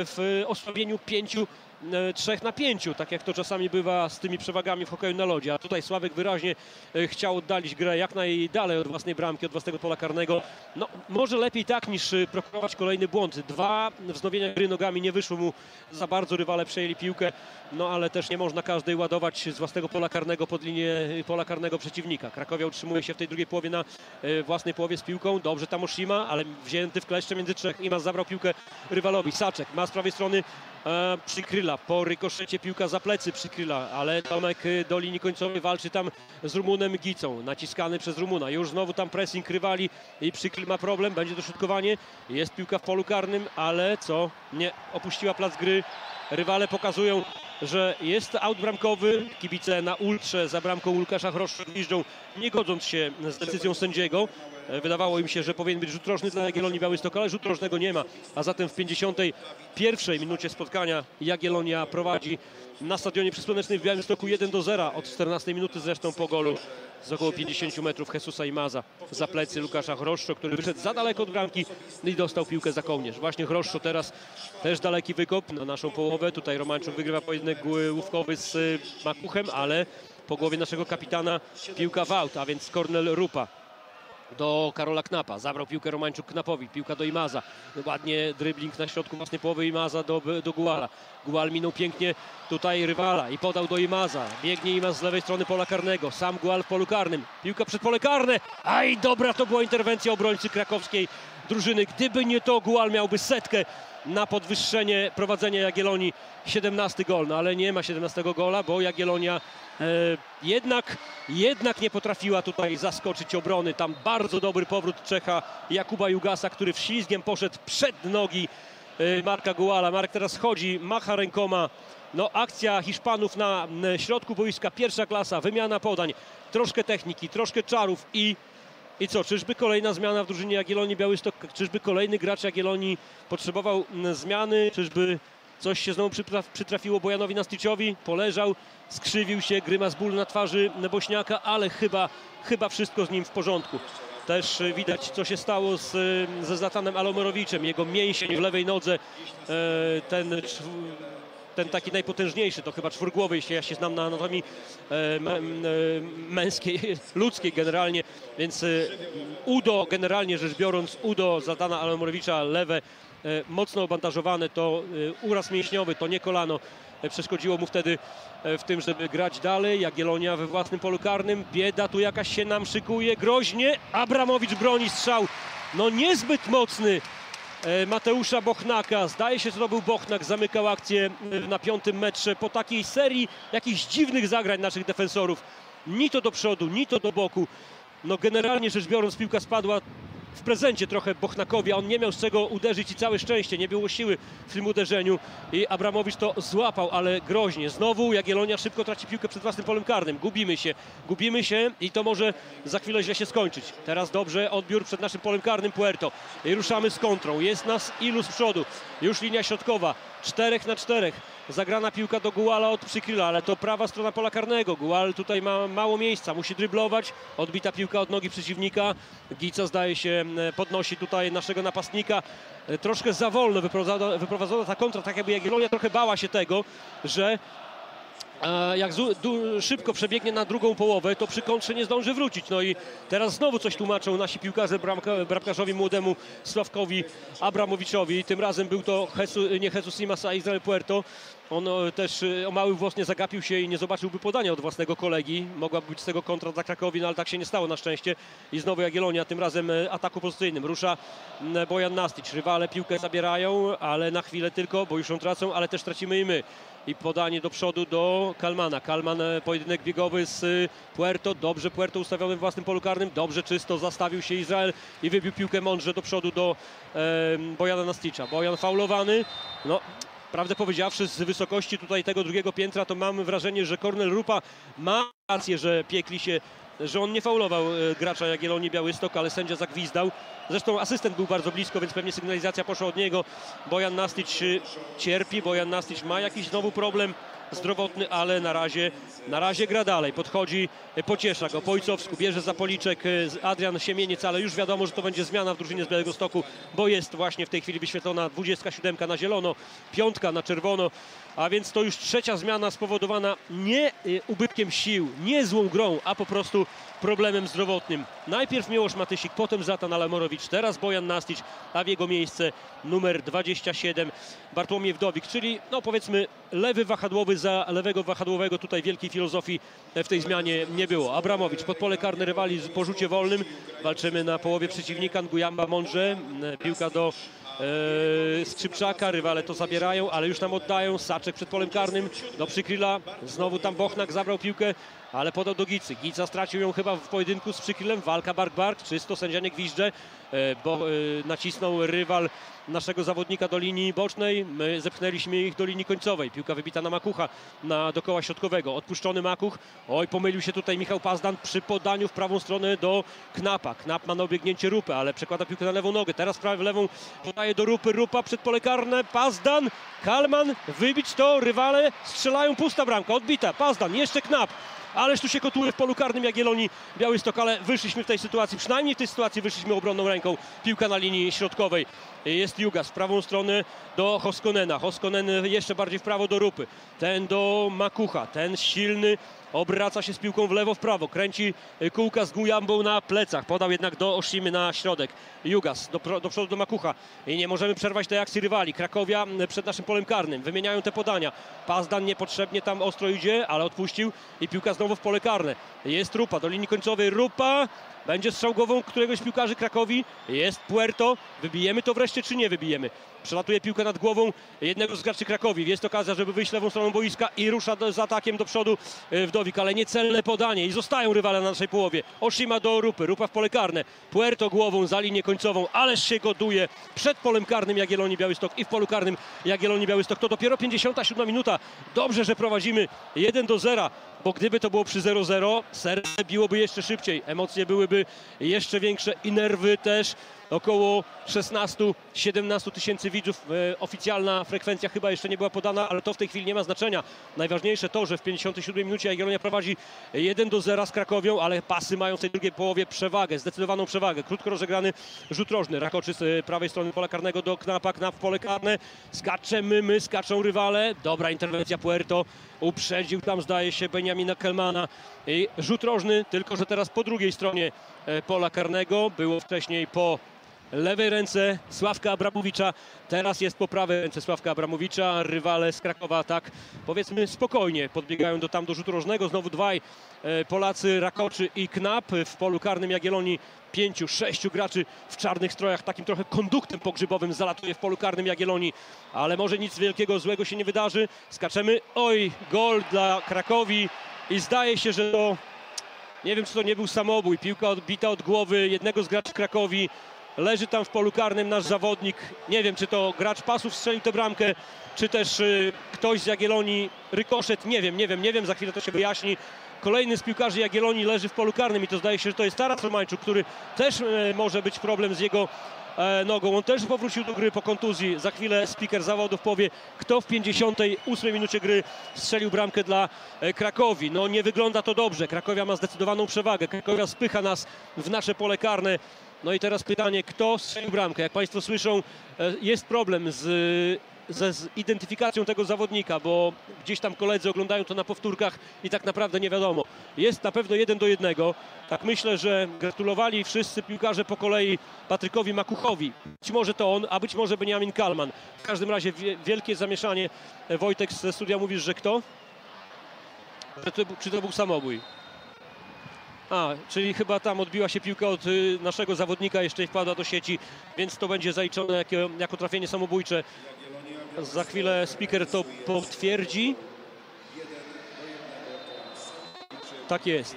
w osłabieniu pięciu trzech na pięciu, tak jak to czasami bywa z tymi przewagami w hokeju na lodzie, a tutaj Sławek wyraźnie chciał oddalić grę jak najdalej od własnej bramki, od własnego pola karnego. No, może lepiej tak niż prokurować kolejny błąd. Dwa wznowienia gry nogami nie wyszło mu za bardzo, rywale przejęli piłkę, no ale też nie można każdej ładować z własnego pola karnego pod linię pola karnego przeciwnika. Krakowia utrzymuje się w tej drugiej połowie na własnej połowie z piłką. Dobrze tam Oshima, ale wzięty w kleszcze między trzech. Imaz zabrał piłkę rywalowi. Saczek ma z prawej strony e, Przykryla. Po rykoszecie piłka za plecy Przykryla, ale Tomek do linii końcowej walczy tam z Rumunem Gicą. Naciskany przez Rumuna. Już znowu tam pressing rywali i Przykryl ma problem. Będzie dośrodkowanie. Jest piłka w polu karnym, ale co? Nie opuściła plac gry. Rywale pokazują, że jest aut bramkowy. Kibice na ultrze za bramką Łukasza Chroszcza gwiżdżą, nie godząc się z decyzją sędziego. E, Wydawało im się, że powinien być rzut rożny dla Jagiellonii Białystok, ale rzut rożnego nie ma. A zatem w pięćdziesiątej pierwszej minucie spotkania Jagiellonia prowadzi na stadionie Przysłonecznym w Białymstoku jeden do zera. Od czternastej minuty zresztą po golu z około pięćdziesięciu metrów Jesusa Imaza za plecy Łukasza Chroszczo, który wyszedł za daleko od bramki i dostał piłkę za kołnierz. Właśnie Chroszczo teraz też daleki wykop na naszą połowę. Tutaj Romanczuk wygrywa pojedynek główkowy z y, Makuchem, ale po głowie naszego kapitana piłka w aut, a więc Kornel Rupa do Karola Knapa. Zabrał piłkę Romańczuk Knapowi. Piłka do Imaza. Ładnie dribbling na środku własnej połowy Imaza do, do Guala. Gual minął pięknie tutaj rywala i podał do Imaza. Biegnie Imaz z lewej strony pola karnego. Sam Gual w polu karnym. Piłka przed pole karne. Aj, dobra to była interwencja obrońcy krakowskiej drużyny. Gdyby nie to, Gual miałby setkę na podwyższenie prowadzenia Jagiellonii. siedemnasty gol. No ale nie ma siedemnastego gola, bo Jagiellonia e, jednak, jednak nie potrafiła tutaj zaskoczyć obrony. Tam bardzo dobry powrót Czecha Jakuba Jugasa, który wślizgiem poszedł przed nogi e, Marka Guala. Mark teraz chodzi, macha rękoma. No, akcja Hiszpanów na e, środku boiska, pierwsza klasa, wymiana podań, troszkę techniki, troszkę czarów i I co, czyżby kolejna zmiana w drużynie Jagiellonii Białystok? Czyżby kolejny gracz Jagiellonii potrzebował m, zmiany? Czyżby coś się znowu przytraf, przytrafiło Bojanowi Nasticiowi? Poleżał, skrzywił się, grymas ból na twarzy Bośniaka, ale chyba, chyba wszystko z nim w porządku. Też y, widać, co się stało z, y, ze Zlatanem Alomerowiczem. Jego mięsień w lewej nodze, y, ten... ten taki najpotężniejszy, to chyba czwórgłowy, jeśli ja się znam na anatomii e, m, e, męskiej, ludzkiej generalnie, więc e, udo, generalnie rzecz biorąc, udo Zlatana Alomorowicza lewe, e, mocno obandażowane, to e, uraz mięśniowy, to nie kolano, e, przeszkodziło mu wtedy e, w tym, żeby grać dalej. Jagiellonia we własnym polu karnym, bieda tu jakaś się nam szykuje, groźnie, Abramowicz broni strzał, no niezbyt mocny Mateusza Bochnaka. Zdaje się, że to był Bochnak, zamykał akcję na piątym metrze po takiej serii jakichś dziwnych zagrań naszych defensorów. Ni to do przodu, ni to do boku. No generalnie rzecz biorąc, piłka spadła w prezencie trochę Bochnakowi, a on nie miał z czego uderzyć i całe szczęście, nie było siły w tym uderzeniu i Abramowicz to złapał, ale groźnie. Znowu Jagiellonia szybko traci piłkę przed własnym polem karnym. Gubimy się, gubimy się i to może za chwilę źle się skończyć. Teraz dobrze, odbiór przed naszym polem karnym Puerto. I ruszamy z kontrą. Jest nas ilu z przodu. Już linia środkowa. Czterech na czterech. Zagrana piłka do Guala od Przykryla, ale to prawa strona pola karnego. Gual tutaj ma mało miejsca, musi dryblować. Odbita piłka od nogi przeciwnika. Gica zdaje się podnosi tutaj naszego napastnika. Troszkę za wolno wyprowadzona, wyprowadzona ta kontra, tak jakby Jagiellonia trochę bała się tego, że jak szybko przebiegnie na drugą połowę, to przy kontrze nie zdąży wrócić. No i teraz znowu coś tłumaczą nasi piłkarze bramka, bramkarzowi młodemu Sławkowi Abramowiczowi. Tym razem był to Jesus, nie Jesus Imas, a Israel Puerto. On też o mały włos nie zagapił się i nie zobaczyłby podania od własnego kolegi. Mogłaby być z tego kontra dla Krakowi, no ale tak się nie stało na szczęście. I znowu Jagiellonia, tym razem ataku pozycyjnym. Rusza Bojan Nastić. Rywale piłkę zabierają, ale na chwilę tylko, bo już ją tracą, ale też tracimy i my. I podanie do przodu do Kalmana. Kalman, pojedynek biegowy z Puerto. Dobrze Puerto ustawiony w własnym polu karnym. Dobrze czysto zastawił się Izrael i wybił piłkę mądrze do przodu do e, Bojana Nasticza. Bojan faulowany. No, prawdę powiedziawszy, z wysokości tutaj tego drugiego piętra to mamy wrażenie, że Kornel Rupa ma rację, że piekli się, że on nie faulował e, gracza Jagiellonii Białystok, ale sędzia zagwizdał. Zresztą asystent był bardzo blisko, więc pewnie sygnalizacja poszła od niego. Bojan Nastić cierpi, Bojan Nastić ma jakiś znowu problem zdrowotny, ale na razie, na razie gra dalej. Podchodzi, pociesza go po ojcowsku, bierze za policzek Adrian Siemieniec, ale już wiadomo, że to będzie zmiana w drużynie z Białegostoku, bo jest właśnie w tej chwili wyświetlona dwudziestka siódemka na zielono, piątka na czerwono, a więc to już trzecia zmiana spowodowana nie ubytkiem sił, nie złą grą, a po prostu problemem zdrowotnym. Najpierw Miłosz Matysik, potem Zlatan Alamorowicz, teraz Bojan Nastić, a w jego miejsce numer dwadzieścia siedem Bartłomiej Wdowik, czyli no powiedzmy lewy wahadłowy za lewego wahadłowego. Tutaj wielkiej filozofii w tej zmianie nie było. Abramowicz pod pole karne rywali po rzucie wolnym. Walczymy na połowie przeciwnika. Ngujamba mądrze. Piłka do e, Skrzypczaka. Rywale to zabierają, ale już nam oddają. Saczek przed polem karnym do Przykryla. Znowu tam Bochnak zabrał piłkę ale podał do Gicy. Gica stracił ją chyba w pojedynku z Przykrilem. Walka bark-bark, czysto, sędzia nie gwizdże, bo nacisnął rywal naszego zawodnika do linii bocznej. My zepchnęliśmy ich do linii końcowej. Piłka wybita na Makucha, na dokoła środkowego. Odpuszczony Makuch. Oj, pomylił się tutaj Michał Pazdan przy podaniu w prawą stronę do Knapa. Knap ma na obiegnięcie Rupę, ale przekłada piłkę na lewą nogę. Teraz prawie lewą podaje do Rupy. Rupa przed pole karne. Pazdan, Kalman, wybić to. Rywale strzelają, pusta bramka, odbita. Pazdan, jeszcze Knap. Ależ tu się kotuje w polu karnym Jagiellonii Białystok, ale wyszliśmy w tej sytuacji, przynajmniej w tej sytuacji wyszliśmy obronną ręką. Piłka na linii środkowej. Jest Jugas w prawą stronę do Hoskonena. Hoskonen jeszcze bardziej w prawo do Rupy. Ten do Makucha. Ten silny obraca się z piłką w lewo, w prawo. Kręci kółka z Gujambą na plecach. Podał jednak do Oshimy na środek. Jugas do, do przodu do Makucha. I nie możemy przerwać tej akcji rywali. Krakowia przed naszym polem karnym. Wymieniają te podania. Pazdan niepotrzebnie tam ostro idzie, ale odpuścił. I piłka znowu w pole karne. Jest Rupa do linii końcowej. Rupa. Będzie strzał głową któregoś z piłkarzy Krakowi. Jest Puerto. Wybijemy to wreszcie, czy nie wybijemy? Przelatuje piłka nad głową jednego z graczy Krakowi. Jest okazja, żeby wyjść lewą stroną boiska i rusza do, z atakiem do przodu Wdowik, ale niecelne podanie i zostają rywale na naszej połowie. Oshima do Rupy, Rupa w pole karne. Puerto głową za linię końcową, ależ się goduje przed polem karnym Jagiellonii Białystok i w polu karnym Jagiellonii Białystok. To dopiero pięćdziesiąta siódma minuta. Dobrze, że prowadzimy jeden do zera. Bo gdyby to było przy zero zero, serce biłoby jeszcze szybciej, emocje byłyby jeszcze większe i nerwy też. Około szesnaście do siedemnastu tysięcy widzów. E, oficjalna frekwencja chyba jeszcze nie była podana, ale to w tej chwili nie ma znaczenia. Najważniejsze to, że w pięćdziesiątej siódmej minucie Jagiellonia prowadzi jeden do zera z Krakowią, ale pasy mają w tej drugiej połowie przewagę, zdecydowaną przewagę. Krótko rozegrany rzut rożny. Rakoczy z prawej strony pola karnego do Knapa, Knap w pole karne. Skaczemy my, skaczą rywale. Dobra interwencja Puerto. Uprzedził tam, zdaje się, Benjamina Kelmana. I rzut rożny, tylko że teraz po drugiej stronie pola karnego. Było wcześniej po lewej ręce Sławka Abramowicza, teraz jest po prawej ręce Sławka Abramowicza. Rywale z Krakowa tak, powiedzmy, spokojnie podbiegają do tam do rzutu rożnego. Znowu dwaj e, Polacy, Rakoczy i Knap. W polu karnym Jagiellonii pięciu, sześciu graczy w czarnych strojach. Takim trochę konduktem pogrzebowym zalatuje w polu karnym Jagiellonii, ale może nic wielkiego złego się nie wydarzy. Skaczemy, oj, gol dla Krakowi i zdaje się, że to, nie wiem, czy to nie był samobój. Piłka odbita od głowy jednego z graczy Krakowi. Leży tam w polu karnym nasz zawodnik. Nie wiem, czy to gracz pasów strzelił tę bramkę, czy też y, ktoś z Jagiellonii, rykoszet. Nie wiem, nie wiem, nie wiem. Za chwilę to się wyjaśni. Kolejny z piłkarzy Jagiellonii leży w polu karnym i to zdaje się, że to jest Taras Romańczuk, który też y, może być problem z jego e, nogą. On też powrócił do gry po kontuzji. Za chwilę speaker zawodów powie, kto w pięćdziesiątej ósmej minucie gry strzelił bramkę dla e, Krakowi. No nie wygląda to dobrze. Krakowia ma zdecydowaną przewagę. Krakowia spycha nas w nasze pole karne. No i teraz pytanie, kto strzelił bramkę? Jak Państwo słyszą, jest problem z, ze z identyfikacją tego zawodnika, bo gdzieś tam koledzy oglądają to na powtórkach i tak naprawdę nie wiadomo. Jest na pewno jeden do jednego. Tak myślę, że gratulowali wszyscy piłkarze po kolei Patrykowi Makuchowi. Być może to on, a być może Benjamin Kalman. W każdym razie wielkie zamieszanie. Wojtek ze studia mówisz, że kto? Czy to był samobój? A, czyli chyba tam odbiła się piłka od y, naszego zawodnika, jeszcze wpadła do sieci, więc to będzie zaliczone jako, jako trafienie samobójcze. Za chwilę speaker to potwierdzi. Tak jest.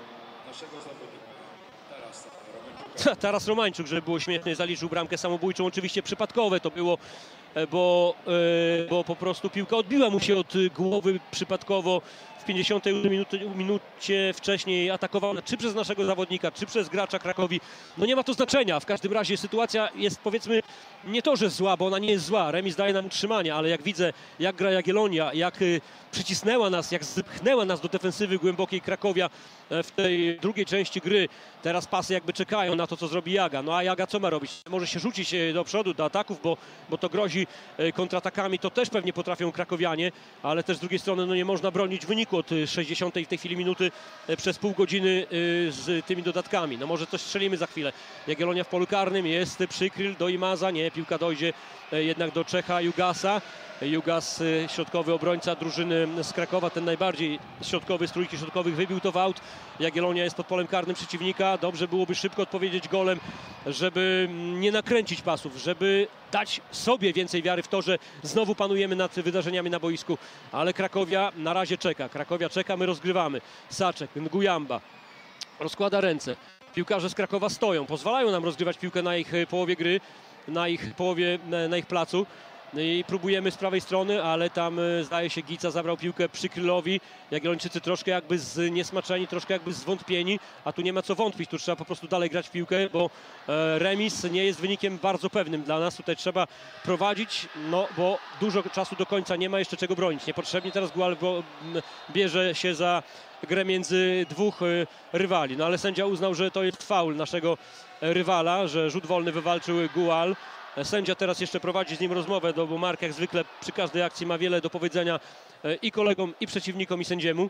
Taras Romańczuk, żeby było śmiesznie, zaliczył bramkę samobójczą. Oczywiście przypadkowe to było, bo, bo po prostu piłka odbiła mu się od głowy przypadkowo. W pięćdziesiątej ósmej minucie wcześniej atakowana czy przez naszego zawodnika, czy przez gracza Krakowi. No nie ma to znaczenia. W każdym razie sytuacja jest, powiedzmy, nie to, że zła, bo ona nie jest zła. Remis daje nam utrzymanie, ale jak widzę, jak gra Jagiellonia, jak y, przycisnęła nas, jak zepchnęła nas do defensywy głębokiej Krakowia w tej drugiej części gry. Teraz pasy jakby czekają na to, co zrobi Jaga. No a Jaga co ma robić? Może się rzucić do przodu, do ataków, bo, bo to grozi kontratakami. To też pewnie potrafią krakowianie, ale też z drugiej strony no nie można bronić wyniku od sześćdziesiątej w tej chwili minuty przez pół godziny z tymi dodatkami. No może coś strzelimy za chwilę. Jagiellonia w polu karnym, jest Przykryl do Imaza. Nie, piłka dojdzie jednak do Czecha Jugasa. Jugas, środkowy obrońca drużyny z Krakowa, ten najbardziej środkowy z trójki środkowych, wybił to w aut. Jagiellonia jest pod polem karnym przeciwnika. Dobrze byłoby szybko odpowiedzieć golem, żeby nie nakręcić pasów, żeby dać sobie więcej wiary w to, że znowu panujemy nad wydarzeniami na boisku. Ale Krakowia na razie czeka. Krakowia czeka, my rozgrywamy. Saczek, Ngujamba rozkłada ręce. Piłkarze z Krakowa stoją, pozwalają nam rozgrywać piłkę na ich połowie gry, na ich połowie, na ich placu. I próbujemy z prawej strony, ale tam zdaje się Gica zabrał piłkę przy Krylowi. Jagiellończycy troszkę jakby zniesmaczeni, troszkę jakby zwątpieni, a tu nie ma co wątpić, tu trzeba po prostu dalej grać w piłkę, bo e, remis nie jest wynikiem bardzo pewnym dla nas. Tutaj trzeba prowadzić, no bo dużo czasu do końca nie ma jeszcze czego bronić. Niepotrzebnie teraz Gual bierze się za grę między dwóch e, rywali, no ale sędzia uznał, że to jest faul naszego rywala, że rzut wolny wywalczył Gual. Sędzia teraz jeszcze prowadzi z nim rozmowę, no bo Mark jak zwykle przy każdej akcji ma wiele do powiedzenia i kolegom, i przeciwnikom, i sędziemu.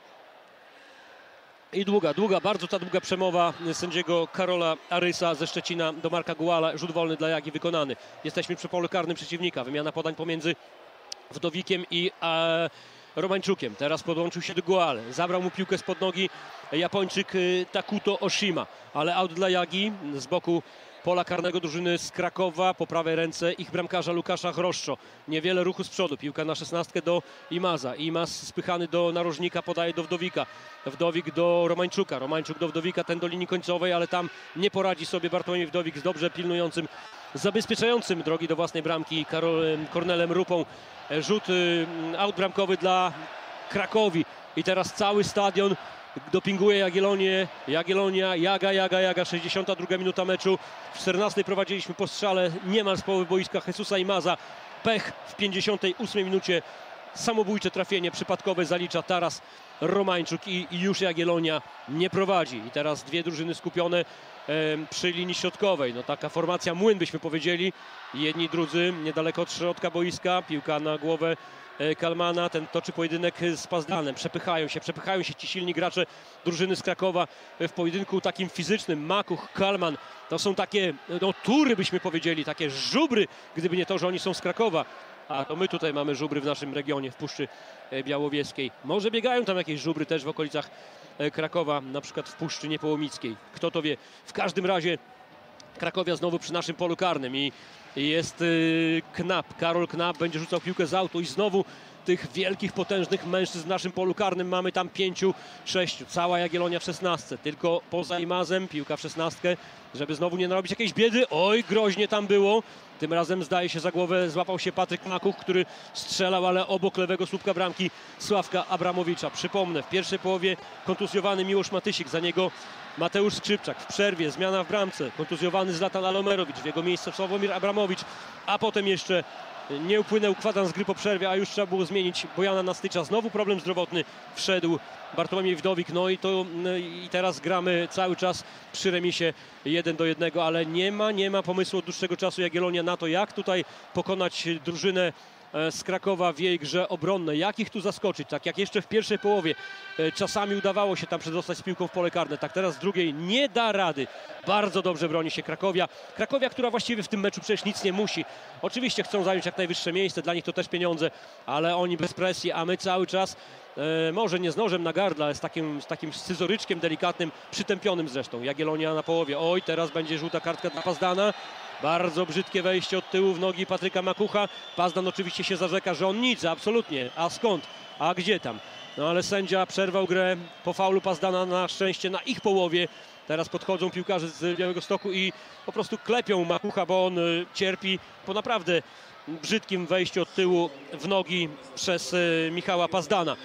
I długa, długa, bardzo ta długa przemowa sędziego Karola Arysa ze Szczecina do Marka Guala. Rzut wolny dla Jagi wykonany. Jesteśmy przy polu karnym przeciwnika. Wymiana podań pomiędzy Wdowikiem i e, Romańczukiem. Teraz podłączył się do Gual. Zabrał mu piłkę spod nogi Japończyk Takuto Oshima. Ale aut dla Jagi z boku pola karnego drużyny z Krakowa, po prawej ręce ich bramkarza Łukasza Chroszczo. Niewiele ruchu z przodu, piłka na szesnastkę do Imaza. Imaz spychany do narożnika, podaje do Wdowika. Wdowik do Romańczuka, Romańczuk do Wdowika, ten do linii końcowej, ale tam nie poradzi sobie Bartłomiej Wdowik z dobrze pilnującym, zabezpieczającym drogi do własnej bramki Karolem, Kornelem Rupą. Rzut aut bramkowy dla Krakowi i teraz cały stadion dopinguje Jagiellonię, Jagiellonia, Jaga, Jaga, Jaga, sześćdziesiąta druga minuta meczu. W czternastej prowadziliśmy po strzale niemal z połowy boiska Jesusa Imaza. Pech w pięćdziesiątej ósmej minucie. Samobójcze trafienie przypadkowe zalicza Taras Romańczuk i, i już Jagiellonia nie prowadzi. I teraz dwie drużyny skupione e, przy linii środkowej. No taka formacja młyn byśmy powiedzieli. Jedni, drudzy niedaleko od środka boiska. Piłka na głowę Kalmana, ten toczy pojedynek z Pazdanem, przepychają się, przepychają się ci silni gracze drużyny z Krakowa w pojedynku takim fizycznym. Makuch, Kalman, to są takie no, tury byśmy powiedzieli, takie żubry, gdyby nie to, że oni są z Krakowa, a to my tutaj mamy żubry w naszym regionie, w Puszczy Białowieskiej. Może biegają tam jakieś żubry też w okolicach Krakowa, na przykład w Puszczy Niepołomickiej, kto to wie. W każdym razie Krakowia znowu przy naszym polu karnym i jest y, Knap, Karol Knap będzie rzucał piłkę z autu i znowu tych wielkich, potężnych mężczyzn w naszym polu karnym mamy tam pięciu, sześciu. Cała Jagiellonia w szesnastce, tylko poza Imazem piłka w szesnastkę, żeby znowu nie narobić jakiejś biedy. Oj, groźnie tam było. Tym razem zdaje się za głowę złapał się Patryk Makuch, który strzelał, ale obok lewego słupka bramki Sławka Abramowicza. Przypomnę, w pierwszej połowie kontuzjowany Miłosz Matysik, za niego Mateusz Skrzypczak. W przerwie zmiana w bramce, kontuzjowany Zlatan Alomerowicz, w jego miejsce Sławomir Abramowicz, a potem jeszcze nie upłynął kwadrans gry po przerwie, a już trzeba było zmienić Bojana Nastycza. Znowu problem zdrowotny, wszedł Bartłomiej Wdowik, no i to i teraz gramy cały czas przy remisie jeden do jednego, ale nie ma, nie ma pomysłu od dłuższego czasu Jagiellonia na to, jak tutaj pokonać drużynę z Krakowa w jej grze obronnej. Jak ich tu zaskoczyć? Tak jak jeszcze w pierwszej połowie czasami udawało się tam przedostać z piłką w pole karne, tak teraz w drugiej nie da rady. Bardzo dobrze broni się Krakowia. Krakowia, która właściwie w tym meczu przecież nic nie musi. Oczywiście chcą zająć jak najwyższe miejsce, dla nich to też pieniądze, ale oni bez presji, a my cały czas e, może nie z nożem na gardle, ale z takim, z takim scyzoryczkiem delikatnym, przytępionym zresztą. Jagiellonia na połowie. Oj, teraz będzie żółta kartka dla Pazdana. Bardzo brzydkie wejście od tyłu w nogi Patryka Makucha. Pazdan oczywiście się zarzeka, że on nic, absolutnie. A skąd? A gdzie tam? No ale sędzia przerwał grę po faulu Pazdana na szczęście na ich połowie. Teraz podchodzą piłkarze z Białegostoku i po prostu klepią Makucha, bo on y, cierpi po naprawdę brzydkim wejściu od tyłu w nogi przez y, Michała Pazdana.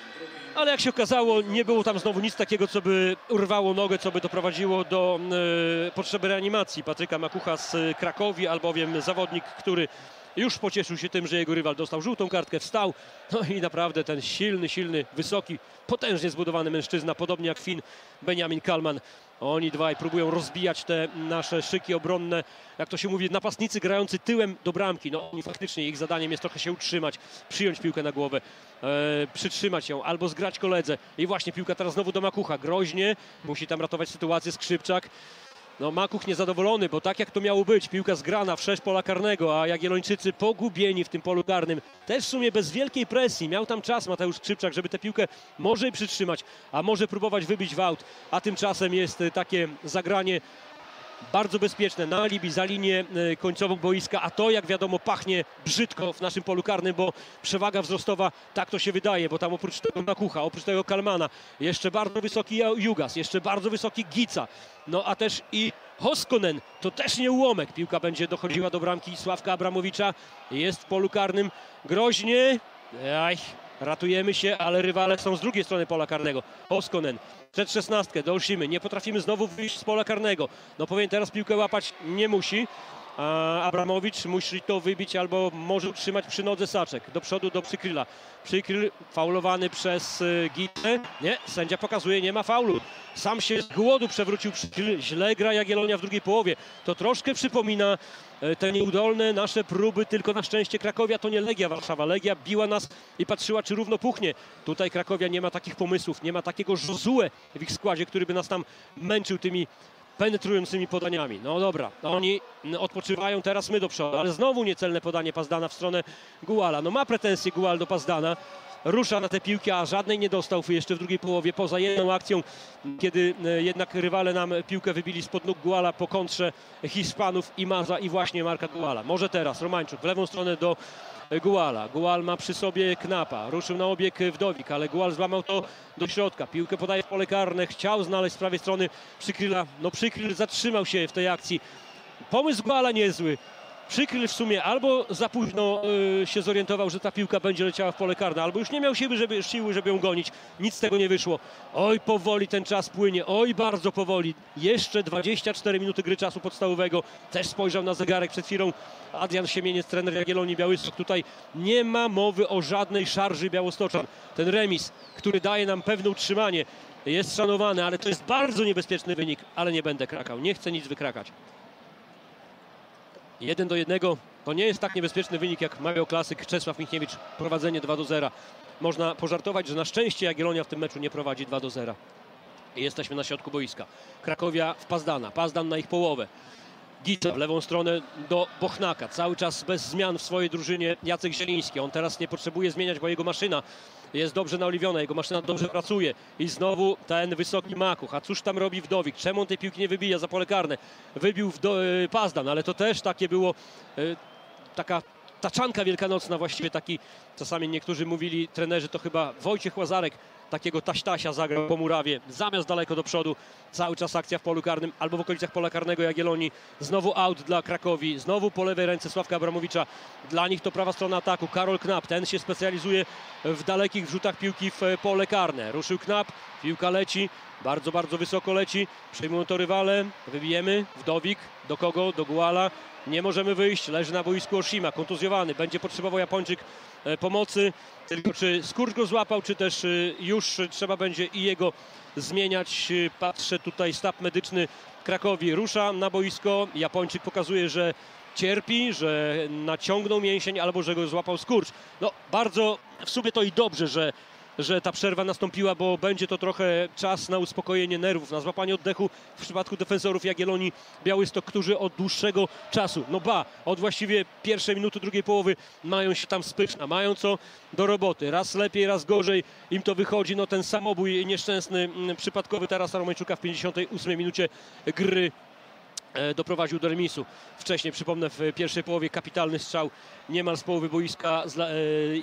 Ale jak się okazało, nie było tam znowu nic takiego, co by urwało nogę, co by doprowadziło do y, potrzeby reanimacji Patryka Makucha z Krakowi, albowiem zawodnik, który już pocieszył się tym, że jego rywal dostał żółtą kartkę, wstał. No i naprawdę ten silny, silny, wysoki, potężnie zbudowany mężczyzna, podobnie jak Fin Benjamin Kalman. Oni dwaj próbują rozbijać te nasze szyki obronne, jak to się mówi, napastnicy grający tyłem do bramki. No oni faktycznie, ich zadaniem jest trochę się utrzymać, przyjąć piłkę na głowę, e, przytrzymać ją albo zgrać koledze. I właśnie piłka teraz znowu do Makucha, groźnie, musi tam ratować sytuację Skrzypczak. No Makuch niezadowolony, bo tak jak to miało być, piłka zgrana w szerz pola karnego, a Jagiellończycy pogubieni w tym polu karnym. Też w sumie bez wielkiej presji, miał tam czas Mateusz Skrzypczak, żeby tę piłkę może przytrzymać, a może próbować wybić w aut, a tymczasem jest takie zagranie bardzo bezpieczne na alibi za linię końcową boiska, a to jak wiadomo pachnie brzydko w naszym polu karnym, bo przewaga wzrostowa, tak to się wydaje, bo tam oprócz tego Makucha, oprócz tego Kalmana, jeszcze bardzo wysoki Jugas, jeszcze bardzo wysoki Gica, no a też i Hoskonen, to też nie ułomek. Piłka będzie dochodziła do bramki Sławka Abramowicza, jest w polu karnym groźnie, aj, ratujemy się, ale rywale są z drugiej strony pola karnego. Hoskonen przed szesnastkę do Oshimy, nie potrafimy znowu wyjść z pola karnego. No powiem, teraz piłkę łapać nie musi. A Abramowicz musi to wybić albo może utrzymać przy nodze Saczek. Do przodu do Przykryla. Przykryl faulowany przez y, Gitę. Nie, sędzia pokazuje, nie ma faulu. Sam się z głodu przewrócił Przykryl. Źle gra Jagiellonia w drugiej połowie. To troszkę przypomina y, te nieudolne nasze próby, tylko na szczęście Krakowia to nie Legia Warszawa. Legia biła nas i patrzyła, czy równo puchnie. Tutaj Krakowia nie ma takich pomysłów, nie ma takiego Josue w ich składzie, który by nas tam męczył tymi penetrującymi podaniami. No dobra, oni odpoczywają, teraz my do przodu, ale znowu niecelne podanie Pazdana w stronę Guala. No ma pretensje Gual do Pazdana, rusza na te piłki, a żadnej nie dostał jeszcze w drugiej połowie, poza jedną akcją, kiedy jednak rywale nam piłkę wybili spod nóg Guala po kontrze Hiszpanów i Maza i właśnie Marka Guala. Może teraz Romańczuk w lewą stronę do Guala. Gual ma przy sobie Knapa. Ruszył na obieg Wdowik, ale Gual złamał to do środka. Piłkę podaje w pole karne. Chciał znaleźć z prawej strony Przykryla. No Przykryl zatrzymał się w tej akcji. Pomysł Guala niezły. Przykryl w sumie albo za późno y, się zorientował, że ta piłka będzie leciała w pole karne, albo już nie miał siły żeby, siły, żeby ją gonić. Nic z tego nie wyszło. Oj, powoli ten czas płynie. Oj, bardzo powoli. Jeszcze dwadzieścia cztery minuty gry czasu podstawowego. Też spojrzał na zegarek przed chwilą Adrian Siemieniec, trener Jagiellonii Białystok. Tutaj nie ma mowy o żadnej szarży Białostoczan. Ten remis, który daje nam pewne utrzymanie, jest szanowany, ale to jest bardzo niebezpieczny wynik. Ale nie będę krakał. Nie chcę nic wykrakać. jeden do jednego to nie jest tak niebezpieczny wynik jak mawiał klasyk Czesław Michniewicz. Prowadzenie dwa do zera. Można pożartować, że na szczęście Jagiellonia w tym meczu nie prowadzi dwa do zera. I jesteśmy na środku boiska. Krakowia w Pazdana. Pazdan na ich połowę. Gica w lewą stronę do Bochnaka. Cały czas bez zmian w swojej drużynie Jacek Zieliński. On teraz nie potrzebuje zmieniać, bo jego maszyna jest dobrze naoliwiona, jego maszyna dobrze pracuje. I znowu ten wysoki Makuch. A cóż tam robi Wdowik? Czemu on tej piłki nie wybija za pole karne? Wybił w do, y, Pazdan, ale to też takie było y, taka taczanka wielkanocna właściwie, taki, czasami niektórzy mówili, trenerzy, to chyba Wojciech Łazarek takiego taśtasia zagrał po murawie, zamiast daleko do przodu, cały czas akcja w polu karnym albo w okolicach pola karnego Jagiellonii. Znowu out dla Krakowi, znowu po lewej ręce Sławka Abramowicza. Dla nich to prawa strona ataku, Karol Knap, ten się specjalizuje w dalekich wrzutach piłki w pole karne. Ruszył Knap, piłka leci, bardzo, bardzo wysoko leci, przejmują to rywale, wybijemy, Wdowik, do kogo? Do Guala. Nie możemy wyjść, leży na boisku Oshima, kontuzjowany, będzie potrzebował Japończyk e, pomocy, tylko czy skurcz go złapał, czy też e, już trzeba będzie i jego zmieniać. Patrzę tutaj, sztab medyczny Krakowi rusza na boisko, Japończyk pokazuje, że cierpi, że naciągnął mięsień albo że go złapał skurcz. No bardzo w sumie to i dobrze, że że ta przerwa nastąpiła, bo będzie to trochę czas na uspokojenie nerwów, na złapanie oddechu w przypadku defensorów Jagiellonii Białystok, którzy od dłuższego czasu, no ba, od właściwie pierwszej minuty drugiej połowy mają się tam spyczna, mają co do roboty. Raz lepiej, raz gorzej im to wychodzi. No ten samobój nieszczęsny, przypadkowy teraz Romańczuka w pięćdziesiątej ósmej minucie gry doprowadził do remisu. Wcześniej, przypomnę, w pierwszej połowie kapitalny strzał niemal z połowy boiska i,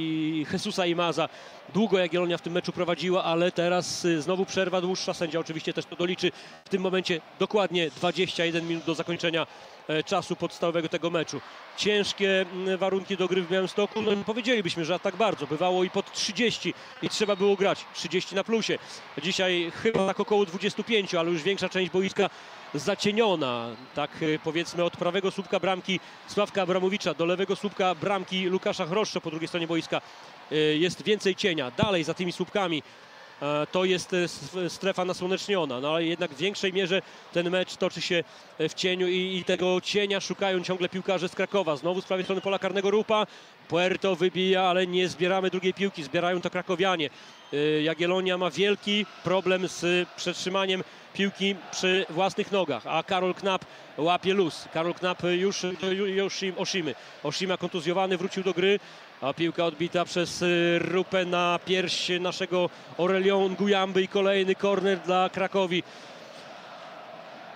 i Jesusa i Maza. Długo Jagiellonia w tym meczu prowadziła, ale teraz znowu przerwa dłuższa. Sędzia oczywiście też to doliczy. W tym momencie dokładnie dwadzieścia jeden minut do zakończenia czasu podstawowego tego meczu. Ciężkie warunki do gry w Białymstoku. No powiedzielibyśmy, że tak bardzo. Bywało i pod trzydzieści i trzeba było grać. trzydzieści na plusie. Dzisiaj chyba tak około dwudziestu pięciu, ale już większa część boiska zacieniona, tak powiedzmy, od prawego słupka bramki Sławka Abramowicza do lewego słupka bramki Łukasza Chroszczo po drugiej stronie boiska jest więcej cienia. Dalej za tymi słupkami to jest strefa nasłoneczniona, no ale jednak w większej mierze ten mecz toczy się w cieniu i, i tego cienia szukają ciągle piłkarze z Krakowa. Znowu z prawej strony pola karnego Rupa, Puerto wybija, ale nie zbieramy drugiej piłki, zbierają to krakowianie. Jagiellonia ma wielki problem z przetrzymaniem piłki przy własnych nogach, a Karol Knap łapie luz. Karol Knap już już Oshimy. Oshima kontuzjowany wrócił do gry, a piłka odbita przez Rupę na pierś naszego Aurelion Gujamby i kolejny korner dla Krakowi.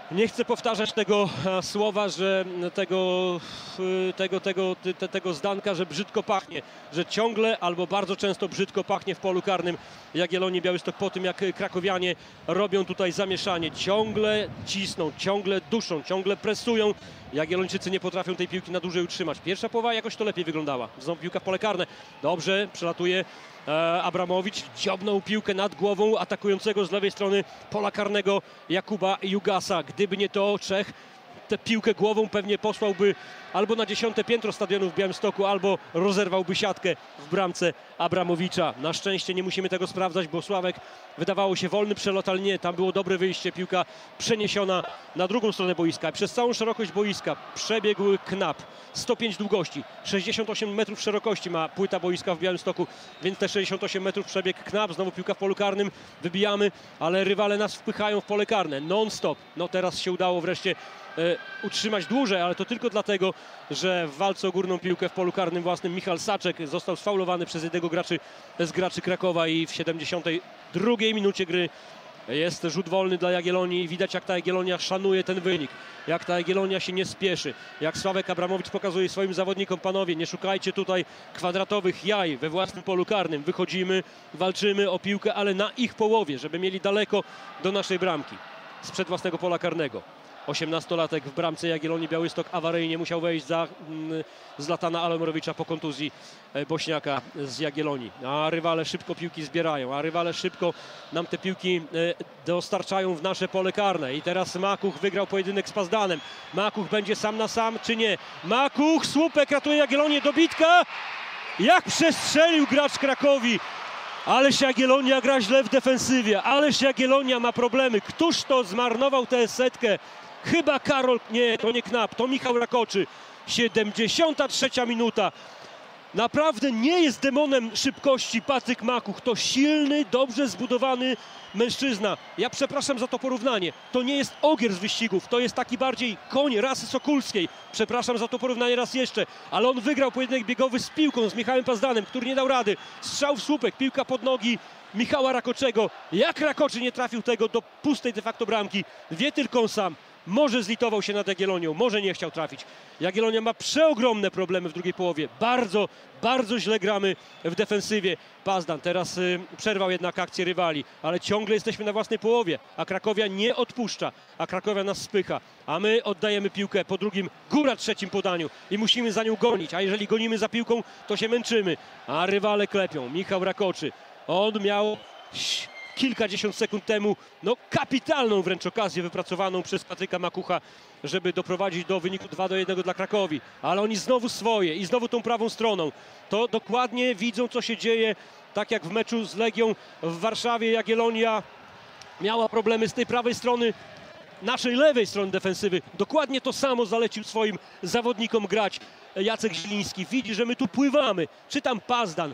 Nie chcę powtarzać tego e, słowa, że tego, e, tego, tego, te, tego zdanka, że brzydko pachnie, że ciągle albo bardzo często brzydko pachnie w polu karnym Jagiellonii Białystok po tym, jak krakowianie robią tutaj zamieszanie. Ciągle cisną, ciągle duszą, ciągle presują. Jagiellończycy nie potrafią tej piłki na dłużej utrzymać. Pierwsza połowa jakoś to lepiej wyglądała. Znowu piłka w pole karne. Dobrze, przelatuje e, Abramowicz, dziobnął piłkę nad głową atakującego z lewej strony pola karnego Jakuba Jugasa. Gdyby nie to, Czech tę piłkę głową pewnie posłałby albo na dziesiąte piętro stadionu w Białymstoku, albo rozerwałby siatkę w bramce Abramowicza. Na szczęście nie musimy tego sprawdzać, bo Sławek wydawało się wolny przelot, ale nie, tam było dobre wyjście, piłka przeniesiona na drugą stronę boiska. Przez całą szerokość boiska przebiegł Knap, sto pięć długości, sześćdziesiąt osiem metrów szerokości ma płyta boiska w Białymstoku, więc te sześćdziesiąt osiem metrów przebiegł Knap, znowu piłka w polu karnym, wybijamy, ale rywale nas wpychają w pole karne, non-stop. No teraz się udało wreszcie e, utrzymać dłużej, ale to tylko dlatego, że w walce o górną piłkę w polu karnym własnym Michał Saczek został sfaulowany przez jednego graczy, z graczy Krakowa i w siedemdziesiątej drugiej minucie gry jest rzut wolny dla Jagiellonii i widać, jak ta Jagiellonia szanuje ten wynik, jak ta Jagiellonia się nie spieszy, jak Sławek Abramowicz pokazuje swoim zawodnikom: panowie, nie szukajcie tutaj kwadratowych jaj we własnym polu karnym, wychodzimy, walczymy o piłkę, ale na ich połowie, żeby mieli daleko do naszej bramki sprzed własnego pola karnego. osiemnastolatek w bramce Jagiellonii Białystok awaryjnie musiał wejść za mm, Zlatana Alemerowicza po kontuzji e, Bośniaka z Jagiellonii. A rywale szybko piłki zbierają, a rywale szybko nam te piłki e, dostarczają w nasze pole karne. I teraz Makuch wygrał pojedynek z Pazdanem. Makuch będzie sam na sam, czy nie? Makuch, słupek ratuje Jagiellonię, dobitka! Jak przestrzelił gracz Krakowi! Ależ Jagiellonia gra źle w defensywie, ależ Jagiellonia ma problemy. Któż to zmarnował tę setkę? Chyba Karol, nie, to nie Knap, to Michał Rakoczy. siedemdziesiąta trzecia minuta. Naprawdę nie jest demonem szybkości Patryk Makuch. To silny, dobrze zbudowany mężczyzna. Ja przepraszam za to porównanie. To nie jest ogier z wyścigów. To jest taki bardziej koń rasy sokulskiej. Przepraszam za to porównanie raz jeszcze. Ale on wygrał pojedynek biegowy z piłką, z Michałem Pazdanem, który nie dał rady. Strzał w słupek, piłka pod nogi Michała Rakoczego. Jak Rakoczy nie trafił tego do pustej de facto bramki, wie tylko on sam. Może zlitował się nad Jagiellonią, może nie chciał trafić. Jagiellonia ma przeogromne problemy w drugiej połowie. Bardzo, bardzo źle gramy w defensywie. Pazdan teraz y, przerwał jednak akcję rywali, ale ciągle jesteśmy na własnej połowie, a Krakowia nie odpuszcza, a Krakowia nas spycha, a my oddajemy piłkę po drugim, góra trzecim podaniu i musimy za nią gonić, a jeżeli gonimy za piłką, to się męczymy, a rywale klepią. Michał Rakoczy, on miał kilkadziesiąt sekund temu, no kapitalną wręcz okazję wypracowaną przez Patryka Makucha, żeby doprowadzić do wyniku dwa do jednego dla Krakowi. Ale oni znowu swoje i znowu tą prawą stroną. To dokładnie widzą, co się dzieje, tak jak w meczu z Legią w Warszawie. Jagiellonia miała problemy z tej prawej strony, naszej lewej strony defensywy. Dokładnie to samo zalecił swoim zawodnikom grać Jacek Zieliński. Widzi, że my tu pływamy. Czy tam Pazdan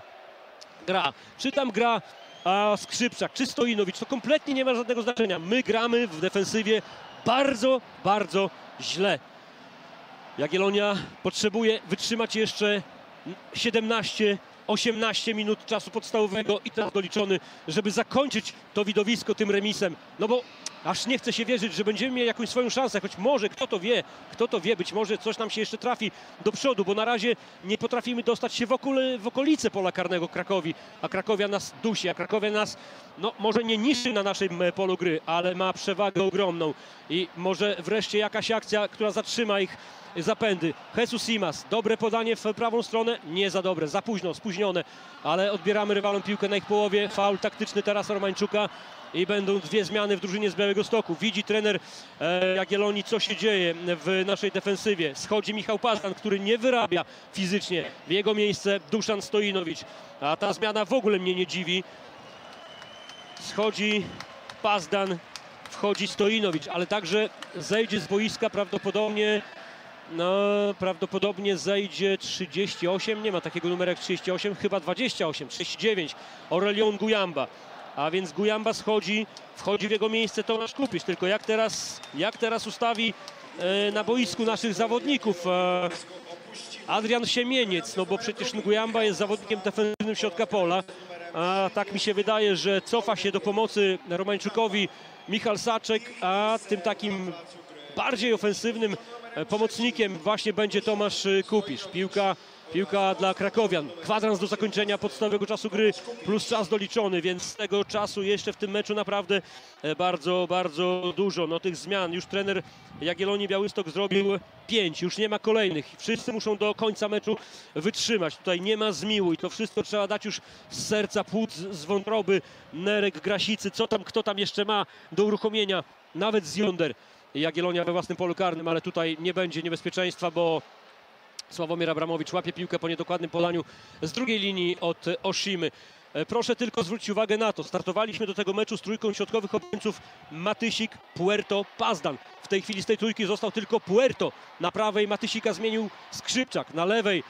gra, czy tam gra a Skrzypczak, czy Stoinowicz, to kompletnie nie ma żadnego znaczenia. My gramy w defensywie bardzo, bardzo źle. Jagiellonia potrzebuje wytrzymać jeszcze siedemnaście osiemnaście minut czasu podstawowego i teraz doliczony, żeby zakończyć to widowisko tym remisem. No bo aż nie chce się wierzyć, że będziemy mieli jakąś swoją szansę, choć może, kto to wie, kto to wie, być może coś nam się jeszcze trafi do przodu, bo na razie nie potrafimy dostać się w, okole, w okolice pola karnego Krakowi, a Krakowia nas dusi, a Krakowia nas, no może nie niszczy na naszym polu gry, ale ma przewagę ogromną i może wreszcie jakaś akcja, która zatrzyma ich zapędy. Jesus Simas, dobre podanie w prawą stronę, nie za dobre, za późno, spóźnione, ale odbieramy rywalom piłkę na ich połowie, faul taktyczny teraz Romańczuka i będą dwie zmiany w drużynie z Białegostoku. Widzi trener e, Jagiellonii, co się dzieje w naszej defensywie. Schodzi Michał Pazdan, który nie wyrabia fizycznie. W jego miejsce Duszan Stoinowicz, a ta zmiana w ogóle mnie nie dziwi. Schodzi Pazdan, wchodzi Stoinowicz, ale także zejdzie z boiska prawdopodobnie No, prawdopodobnie zejdzie trzydzieści osiem, nie ma takiego numeru jak trzydzieści osiem, chyba dwadzieścia osiem, trzydzieści dziewięć, Aurelion Gujamba. A więc Gujamba schodzi, wchodzi w jego miejsce Tomasz Kupisz, tylko jak teraz, jak teraz ustawi e, na boisku naszych zawodników e, Adrian Siemieniec, no bo przecież Gujamba jest zawodnikiem defensywnym środka pola, a tak mi się wydaje, że cofa się do pomocy Romańczukowi Michał Saczek, a tym takim bardziej ofensywnym pomocnikiem właśnie będzie Tomasz Kupisz. Piłka, piłka dla krakowian. Kwadrans do zakończenia podstawowego czasu gry plus czas doliczony, więc z tego czasu jeszcze w tym meczu naprawdę bardzo, bardzo dużo. No tych zmian już trener Jagiellonii Białystok zrobił pięć, już nie ma kolejnych. Wszyscy muszą do końca meczu wytrzymać. Tutaj nie ma zmiłu i to wszystko trzeba dać już z serca, płuc, z wątroby, nerek, grasicy, co tam, kto tam jeszcze ma do uruchomienia, nawet z Yonder. Jagiellonia we własnym polu karnym, ale tutaj nie będzie niebezpieczeństwa, bo Sławomir Abramowicz łapie piłkę po niedokładnym podaniu z drugiej linii od Oshimy. Proszę tylko zwrócić uwagę na to. Startowaliśmy do tego meczu z trójką środkowych obrońców Matysik, Puerto, Pazdan. W tej chwili z tej trójki został tylko Puerto. Na prawej Matysika zmienił Skrzypczak, na lewej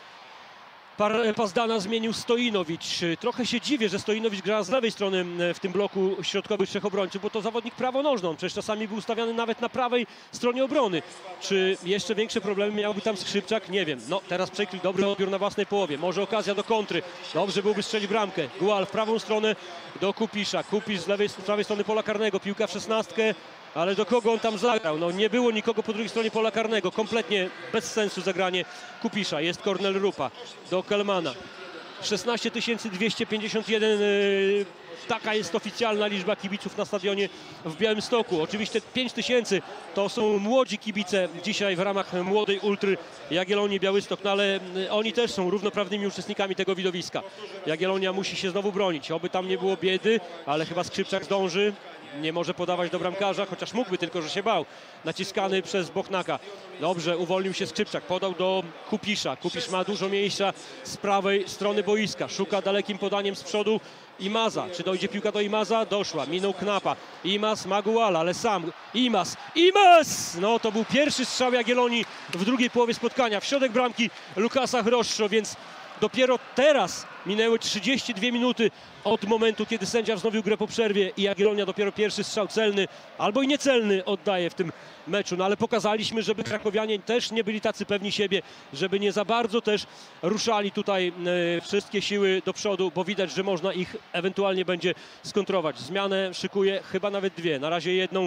Pazdana zmienił Stojinowicz. Trochę się dziwię, że Stojinowicz gra z lewej strony w tym bloku środkowych trzech obrońców, bo to zawodnik prawonożny. On przecież czasami był ustawiany nawet na prawej stronie obrony. Czy jeszcze większe problemy miałby tam Skrzypczak? Nie wiem. No teraz przekrył dobry odbiór na własnej połowie. Może okazja do kontry. Dobrze byłby strzelić bramkę. Gual w prawą stronę do Kupisza. Kupisz z lewej, z prawej strony pola karnego. Piłka w szesnastkę. Ale do kogo on tam zagrał? No nie było nikogo po drugiej stronie pola karnego. Kompletnie bez sensu zagranie Kupisza. Jest Kornel Rupa do Kelmana. szesnaście tysięcy dwieście pięćdziesiąt jeden. Yy, taka jest oficjalna liczba kibiców na stadionie w Białymstoku. Oczywiście pięć tysięcy to są młodzi kibice dzisiaj w ramach młodej ultry Jagiellonii Białystok. No ale oni też są równoprawnymi uczestnikami tego widowiska. Jagiellonia musi się znowu bronić. Oby tam nie było biedy, ale chyba Skrzypczak zdąży. Nie może podawać do bramkarza, chociaż mógłby, tylko że się bał. Naciskany przez Bochnaka. Dobrze, uwolnił się Skrzypczak. Podał do Kupisza. Kupisz ma dużo miejsca z prawej strony boiska. Szuka dalekim podaniem z przodu Imaza. Czy dojdzie piłka do Imaza? Doszła. Minął Knapa. Imaz ma Guala, ale sam. Imaz! Imaz! No to był pierwszy strzał Jagiellonii w drugiej połowie spotkania. W środek bramki Lukasa Hroszczo, więc dopiero teraz minęły trzydzieści dwie minuty od momentu, kiedy sędzia wznowił grę po przerwie i Jagiellonia dopiero pierwszy strzał celny albo i niecelny oddaje w tym meczu. No ale pokazaliśmy, żeby krakowianie też nie byli tacy pewni siebie, żeby nie za bardzo też ruszali tutaj e, wszystkie siły do przodu, bo widać, że można ich ewentualnie będzie skontrować. Zmianę szykuje chyba nawet dwie. Na razie jedną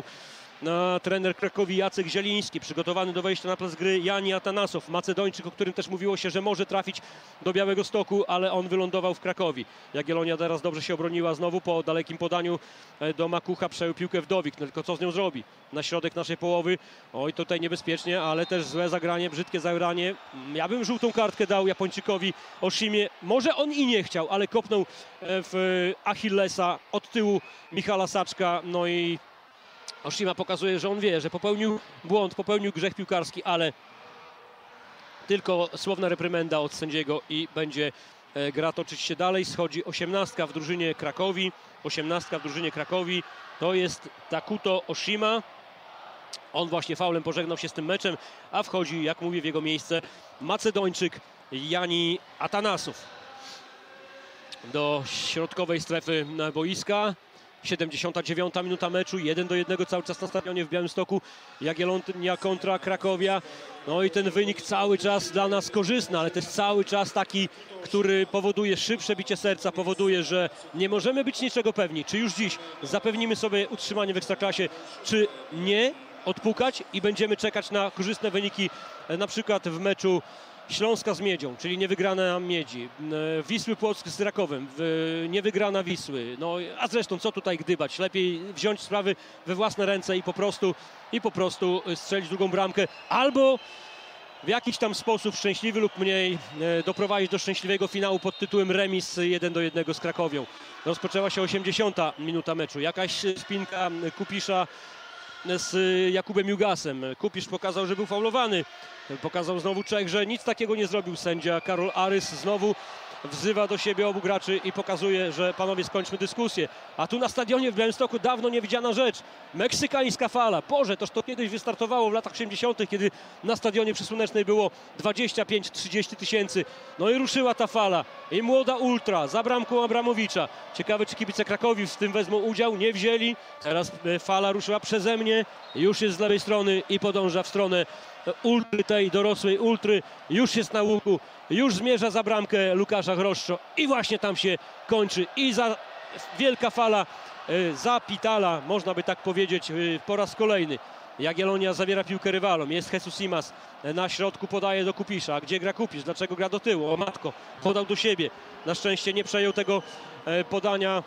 na trener Krakowi Jacek Zieliński, przygotowany do wejścia na plac gry Jani Atanasow, Macedończyk, o którym też mówiło się, że może trafić do Białegostoku, ale on wylądował w Krakowi. Jagiellonia teraz dobrze się obroniła znowu po dalekim podaniu do Makucha, przejął piłkę Wdowik, no tylko co z nią zrobi? Na środek naszej połowy, oj tutaj niebezpiecznie, ale też złe zagranie, brzydkie zagranie. Ja bym żółtą kartkę dał Japończykowi Oshimie, może on i nie chciał, ale kopnął w Achillesa od tyłu Michala Saczka, no i Oshima pokazuje, że on wie, że popełnił błąd, popełnił grzech piłkarski, ale tylko słowna reprymenda od sędziego i będzie e, gra toczyć się dalej. Schodzi osiemnastka w drużynie Krakowi. osiemnastka w drużynie Krakowi to jest Takuto Oshima. On właśnie faulem pożegnał się z tym meczem, a wchodzi, jak mówię, w jego miejsce Macedończyk Jani Atanasow do środkowej strefy boiska. siedemdziesiąta dziewiąta minuta meczu, jeden do jednego cały czas na stadionie w Białymstoku. Jagiellonia kontra Krakowia. No i ten wynik cały czas dla nas korzystny, ale też cały czas taki, który powoduje szybsze bicie serca, powoduje, że nie możemy być niczego pewni. Czy już dziś zapewnimy sobie utrzymanie w Ekstraklasie, czy nie, odpukać i będziemy czekać na korzystne wyniki, na przykład w meczu Śląska z Miedzią, czyli niewygrana Miedzi, Wisły Płock z Rakowem, niewygrana Wisły. No a zresztą co tutaj gdybać? Lepiej wziąć sprawy we własne ręce i po prostu, i po prostu strzelić drugą bramkę, albo w jakiś tam sposób szczęśliwy lub mniej doprowadzić do szczęśliwego finału pod tytułem remis jeden do jednego z Krakowią. Rozpoczęła się osiemdziesiąta minuta meczu. Jakaś spinka Kupisza z Jakubem Jugasem. Kupisz pokazał, że był faulowany. Pokazał znowu Czech, że nic takiego nie zrobił sędzia. Karol Arys znowu wzywa do siebie obu graczy i pokazuje, że panowie, skończmy dyskusję. A tu na stadionie w Białymstoku dawno niewidziana rzecz. Meksykańska fala. Boże, toż to kiedyś wystartowało w latach osiemdziesiątych, kiedy na stadionie przy Słonecznej było dwadzieścia pięć trzydzieści tysięcy. No i ruszyła ta fala. I młoda ultra za bramką Abramowicza. Ciekawe, czy kibice Krakowi w tym wezmą udział. Nie wzięli. Teraz fala ruszyła przeze mnie. Już jest z lewej strony i podąża w stronę ultry, tej dorosłej ultry. Już jest na łuku. Już zmierza za bramkę Lukasza Hroszczo. I właśnie tam się kończy. I za wielka fala za Pitala, można by tak powiedzieć, po raz kolejny. Jagiellonia zabiera piłkę rywalom, jest Jesus Simas na środku, podaje do Kupisza. Gdzie gra Kupisz? Dlaczego gra do tyłu? O matko, podał do siebie. Na szczęście nie przejął tego podania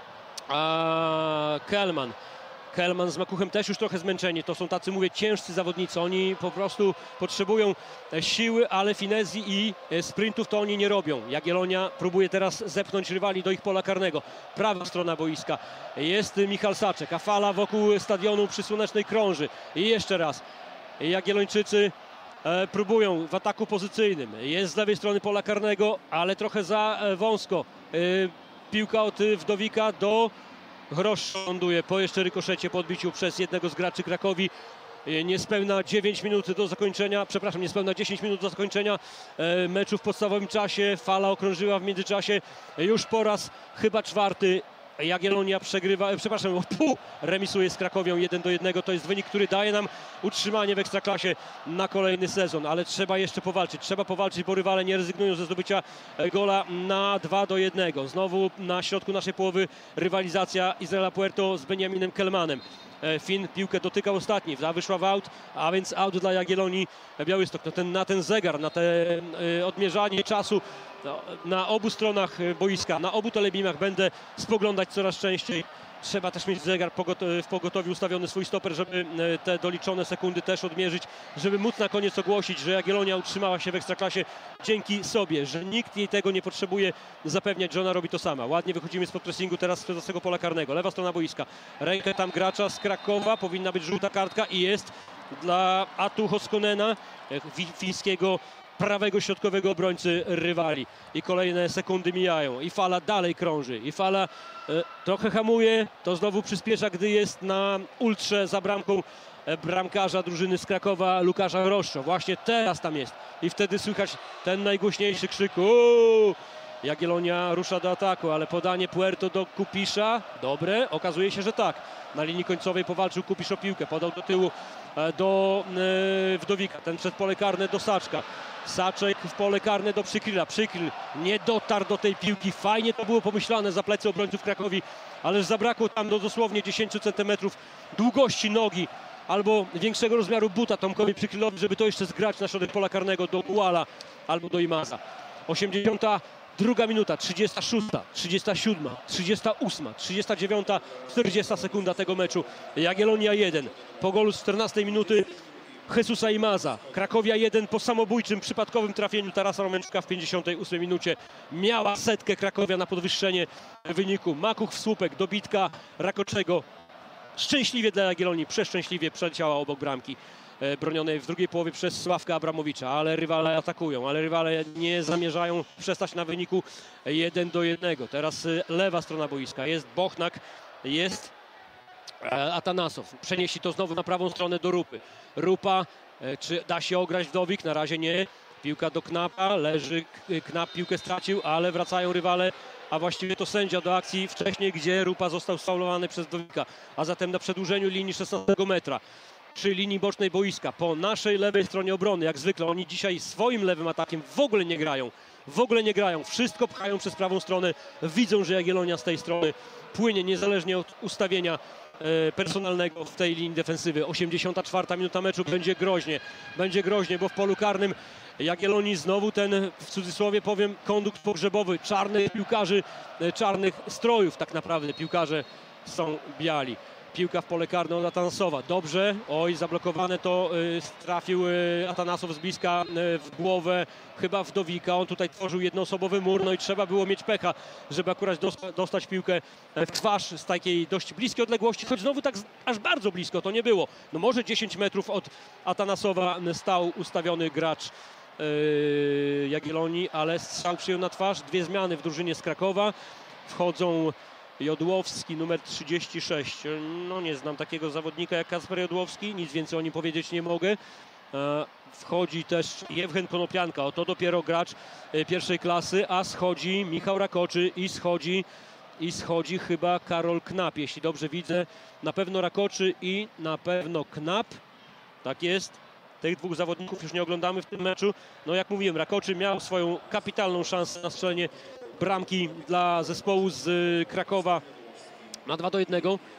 a Kelman. Kelman z Makuchem też już trochę zmęczeni. To są tacy, mówię, ciężcy zawodnicy. Oni po prostu potrzebują siły, ale finezji i sprintów to oni nie robią. Jagiellonia próbuje teraz zepchnąć rywali do ich pola karnego. Prawa strona boiska. Jest Michał Saczek, a fala wokół stadionu przy Słonecznej krąży. I jeszcze raz. Jagiellończycy e, próbują w ataku pozycyjnym. Jest z lewej strony pola karnego, ale trochę za e, wąsko. E, piłka od Wdowika do Grosz ląduje po jeszcze rykoszecie, po odbiciu przez jednego z graczy Krakowi. Niespełna dziewięć minut do zakończenia, przepraszam, niespełna dziesięć minut do zakończenia e, meczu w podstawowym czasie. Fala okrążyła w międzyczasie już po raz chyba czwarty. Jagiellonia przegrywa, e, przepraszam, pu, remisuje z Krakowią jeden do jednego. To jest wynik, który daje nam utrzymanie w Ekstraklasie na kolejny sezon, ale trzeba jeszcze powalczyć. Trzeba powalczyć, bo rywale nie rezygnują ze zdobycia gola na dwa do jednego. Znowu na środku naszej połowy rywalizacja Izraela Puerto z Benjaminem Kelmanem. Fin piłkę dotykał ostatni, wyszła w aut, a więc aut dla Jagiellonii Białystok. No ten, na ten zegar, na te y, odmierzanie czasu no, na obu stronach boiska, na obu telebimach będę spoglądać coraz częściej. Trzeba też mieć zegar w pogotowiu ustawiony swój stoper, żeby te doliczone sekundy też odmierzyć, żeby móc na koniec ogłosić, że Jagiellonia utrzymała się w Ekstraklasie dzięki sobie, że nikt jej tego nie potrzebuje zapewniać, że ona robi to sama. Ładnie wychodzimy spod pressingu teraz z tego pola karnego. Lewa strona boiska. Rękę tam gracza z Krakowa, powinna być żółta kartka i jest dla Atu Hoskonena, fińskiego prawego środkowego obrońcy rywali. I kolejne sekundy mijają. I fala dalej krąży. I fala e, trochę hamuje. To znowu przyspiesza, gdy jest na ultrze za bramką e, bramkarza drużyny z Krakowa, Łukasza Roszczo. Właśnie teraz tam jest. I wtedy słychać ten najgłośniejszy krzyk. Uuu! Jagiellonia rusza do ataku, ale podanie Puerto do Kupisza. Dobre. Okazuje się, że tak. Na linii końcowej powalczył Kupisz o piłkę. Podał do tyłu e, do e, Wdowika. Ten przed pole karne do Saczka. Saczek w pole karne do Przykryla. Przykryl nie dotarł do tej piłki. Fajnie to było pomyślane za plecy obrońców Krakowi, ależ zabrakło tam do dosłownie dziesięć centymetrów długości nogi albo większego rozmiaru buta Tomkowi Przykrylowi, żeby to jeszcze zgrać na środek pola karnego do Guala albo do Imaza. osiemdziesiąta druga minuta, trzydziesta szósta, trzydziesta siódma, trzydziesta ósma, trzydziesta dziewiąta, czterdziesta sekunda tego meczu. Jagiellonia jeden. Po golu z czternastej minuty Jesusa Imaza. Krakowia jeden po samobójczym, przypadkowym trafieniu Tarasa Romęczka w pięćdziesiątej ósmej minucie. Miała setkę Krakowia na podwyższenie wyniku. Makuch w słupek, dobitka Rakoczego. Szczęśliwie dla Jagiellonii, przeszczęśliwie przeleciała obok bramki e, bronionej w drugiej połowie przez Sławka Abramowicza, ale rywale atakują, ale rywale nie zamierzają przestać na wyniku jeden do jednego. Teraz e, lewa strona boiska, jest Bochnak, jest e, Atanasow. Przenieśli to znowu na prawą stronę do Rupy. Rupa, e, czy da się ograć Wdowik? Na razie nie. Piłka do Knapa, leży Knap, piłkę stracił, ale wracają rywale, a właściwie to sędzia do akcji wcześniej, gdzie Rupa został sfaulowany przez Wdowika, a zatem na przedłużeniu linii szesnastego metra, przy linii bocznej boiska, po naszej lewej stronie obrony, jak zwykle. Oni dzisiaj swoim lewym atakiem w ogóle nie grają, w ogóle nie grają, wszystko pchają przez prawą stronę, widzą, że Jagiellonia z tej strony płynie, niezależnie od ustawienia personalnego w tej linii defensywy. osiemdziesiąta czwarta minuta meczu, będzie groźnie, będzie groźnie, bo w polu karnym Jagiellonii znowu ten, w cudzysłowie powiem, kondukt pogrzebowy czarnych piłkarzy, czarnych strojów. Tak naprawdę piłkarze są biali. Piłka w pole karne od Atanasowa. Dobrze, oj, zablokowane to y, trafił y, Atanasow z bliska y, w głowę chyba Wdowika. On tutaj tworzył jednoosobowy mur, no i trzeba było mieć pecha, żeby akurat dosta dostać piłkę w twarz z takiej dość bliskiej odległości, choć znowu tak aż bardzo blisko to nie było. No może dziesięć metrów od Atanasowa stał ustawiony gracz yy, Jagiellonii, ale strzał przyjął na twarz. Dwie zmiany w drużynie z Krakowa. Wchodzą Jodłowski, numer trzydzieści sześć. No nie znam takiego zawodnika jak Kacper Jodłowski, nic więcej o nim powiedzieć nie mogę. Wchodzi też Jewgen Konopianka, oto dopiero gracz pierwszej klasy, a schodzi Michał Rakoczy i schodzi, i schodzi chyba Karol Knap, jeśli dobrze widzę. Na pewno Rakoczy i na pewno Knap. Tak jest. Tych dwóch zawodników już nie oglądamy w tym meczu. No jak mówiłem, Rakoczy miał swoją kapitalną szansę na strzelenie bramki dla zespołu z Krakowa na dwa do jednego.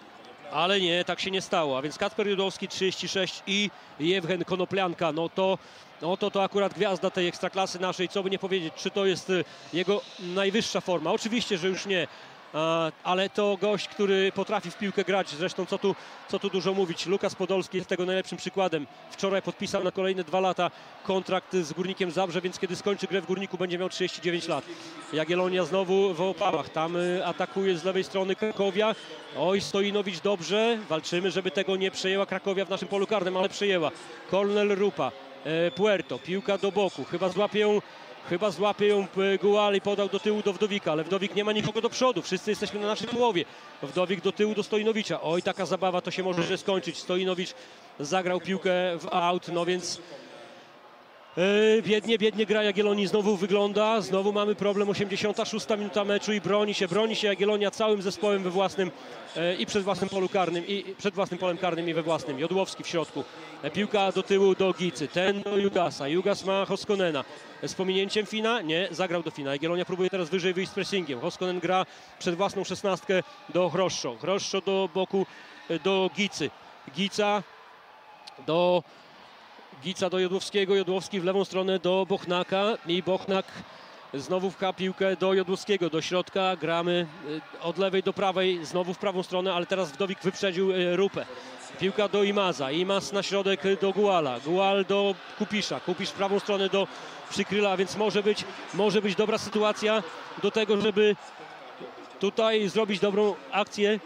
Ale nie, tak się nie stało. A więc Kacper Jodłowski trzydzieści sześć i Jewgen Konoplianka. No to, no to to akurat gwiazda tej ekstraklasy naszej. Co by nie powiedzieć, czy to jest jego najwyższa forma? Oczywiście, że już nie. Ale to gość, który potrafi w piłkę grać. Zresztą co tu, co tu dużo mówić. Lukas Podolski jest tego najlepszym przykładem. Wczoraj podpisał na kolejne dwa lata kontrakt z Górnikiem Zabrze, więc kiedy skończy grę w Górniku, będzie miał trzydzieści dziewięć lat. Jagiellonia znowu w opałach. Tam atakuje z lewej strony Krakowia. Oj, Stojinowicz dobrze. Walczymy, żeby tego nie przejęła Krakowia w naszym polu karnym, ale przejęła. Kornel Rupa. Puerto. Piłka do boku. Chyba złapie ją Chyba złapie ją Gual i podał do tyłu do Wdowika, ale Wdowik nie ma nikogo do przodu. Wszyscy jesteśmy na naszej połowie. Wdowik do tyłu do Stojinowicza. Oj, taka zabawa, to się może źle skończyć. Stojinowicz zagrał piłkę w aut, no więc yy, biednie, biednie gra Jagiellonii znowu wygląda. Znowu mamy problem, osiemdziesiąta szósta minuta meczu i broni się, broni się Jagiellonia całym zespołem we własnym yy, i przed własnym polu karnym, i przed własnym polem karnym i we własnym. Jodłowski w środku. Piłka do tyłu do Gicy, ten do Jugasa. Jugas ma Hoskonena. Z pominięciem Fina? Nie, zagrał do Fina. Jagiellonia próbuje teraz wyżej wyjść z pressingiem. Hoskonen gra przed własną szesnastkę do Hroszczo. Hroszczo do boku do Gicy. Gica do Gica do Jodłowskiego. Jodłowski w lewą stronę do Bochnaka i Bochnak znowu wcha piłkę do Jodłowskiego, do środka. Gramy od lewej do prawej, znowu w prawą stronę, ale teraz Wdowik wyprzedził Rupę. Piłka do Imaza, Imaz na środek do Guala, Gual do Kupisza, Kupisz w prawą stronę do Przykryla, więc może być, może być dobra sytuacja do tego, żeby tutaj zrobić dobrą akcję.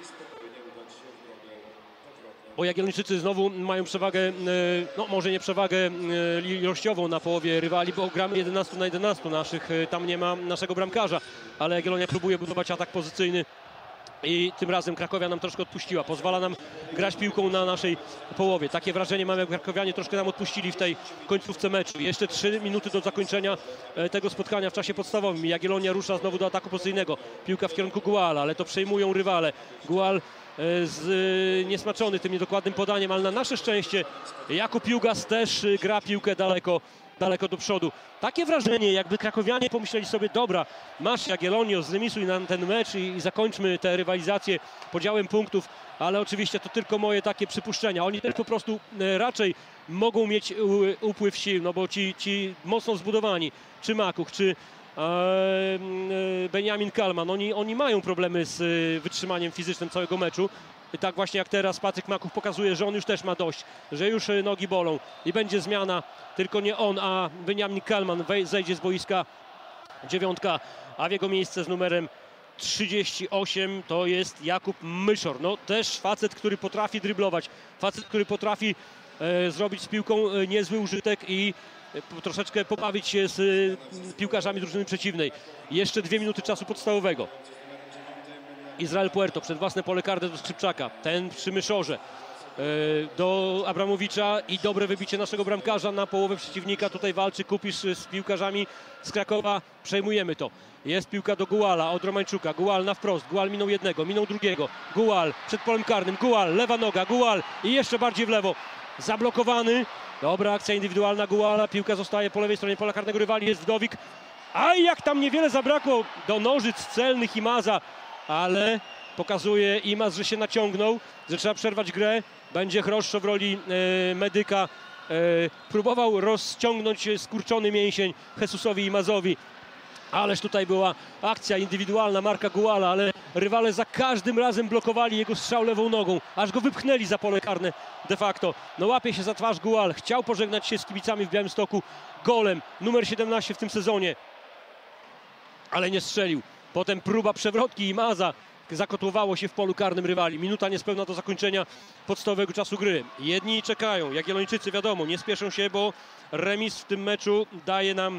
Bo Jagiellończycy znowu mają przewagę, no może nie przewagę ilościową na połowie rywali, bo gramy jedenaście na jedenaście naszych, tam nie ma naszego bramkarza, ale Jagiellonia próbuje budować atak pozycyjny. I tym razem Krakowia nam troszkę odpuściła. Pozwala nam grać piłką na naszej połowie. Takie wrażenie mamy, jak Krakowianie troszkę nam odpuścili w tej końcówce meczu. Jeszcze trzy minuty do zakończenia tego spotkania w czasie podstawowym. Jagiellonia rusza znowu do ataku pozycyjnego. Piłka w kierunku Guala, ale to przejmują rywale. Gual z, niesmaczony tym niedokładnym podaniem, ale na nasze szczęście Jakub Jugas też gra piłkę daleko. daleko do przodu. Takie wrażenie, jakby krakowianie pomyśleli sobie, dobra, masz Jagiellonio, zremisuj nam ten mecz i, i zakończmy tę rywalizację podziałem punktów, ale oczywiście to tylko moje takie przypuszczenia. Oni też po prostu e, raczej mogą mieć u, upływ sił, no bo ci, ci mocno zbudowani, czy Makuch, czy e, e, Benjamin Kalman, oni, oni mają problemy z e, wytrzymaniem fizycznym całego meczu. I tak właśnie jak teraz Patryk Makuch pokazuje, że on już też ma dość, że już nogi bolą i będzie zmiana, tylko nie on, a Benjamin Kalman zejdzie z boiska. Dziewiątka, a w jego miejsce z numerem trzydzieści osiem to jest Jakub Myszor. No też facet, który potrafi dryblować, facet, który potrafi e, zrobić z piłką e, niezły użytek i e, troszeczkę pobawić się z e, piłkarzami drużyny przeciwnej. Jeszcze dwie minuty czasu podstawowego. Izrael Puerto przed własne pole karne do Skrzypczaka. Ten przy Myszorze do Abramowicza i dobre wybicie naszego bramkarza na połowę przeciwnika. Tutaj walczy Kupisz z piłkarzami z Krakowa. Przejmujemy to. Jest piłka do Guala od Romańczuka. Gual na wprost. Gual minął jednego, minął drugiego. Gual przed polem karnym. Gual, lewa noga. Gual i jeszcze bardziej w lewo. Zablokowany. Dobra akcja indywidualna Guala. Piłka zostaje po lewej stronie pola karnego rywali. Jest Wdowik. A jak tam niewiele zabrakło do nożyc celnych Imaza. Ale pokazuje Imaz, że się naciągnął, że trzeba przerwać grę. Będzie Hroszczo w roli e, medyka. E, próbował rozciągnąć skurczony mięsień Jesusowi Imazowi. Ależ tutaj była akcja indywidualna Marka Guala, ale rywale za każdym razem blokowali jego strzał lewą nogą, aż go wypchnęli za pole karne de facto. No łapie się za twarz Gual. Chciał pożegnać się z kibicami w Białymstoku golem. Numer siedemnaście w tym sezonie. Ale nie strzelił. Potem próba przewrotki Imaza. Zakotłowało się w polu karnym rywali. Minuta niespełna do zakończenia podstawowego czasu gry. Jedni czekają. Jagiellończycy wiadomo, nie spieszą się, bo remis w tym meczu daje nam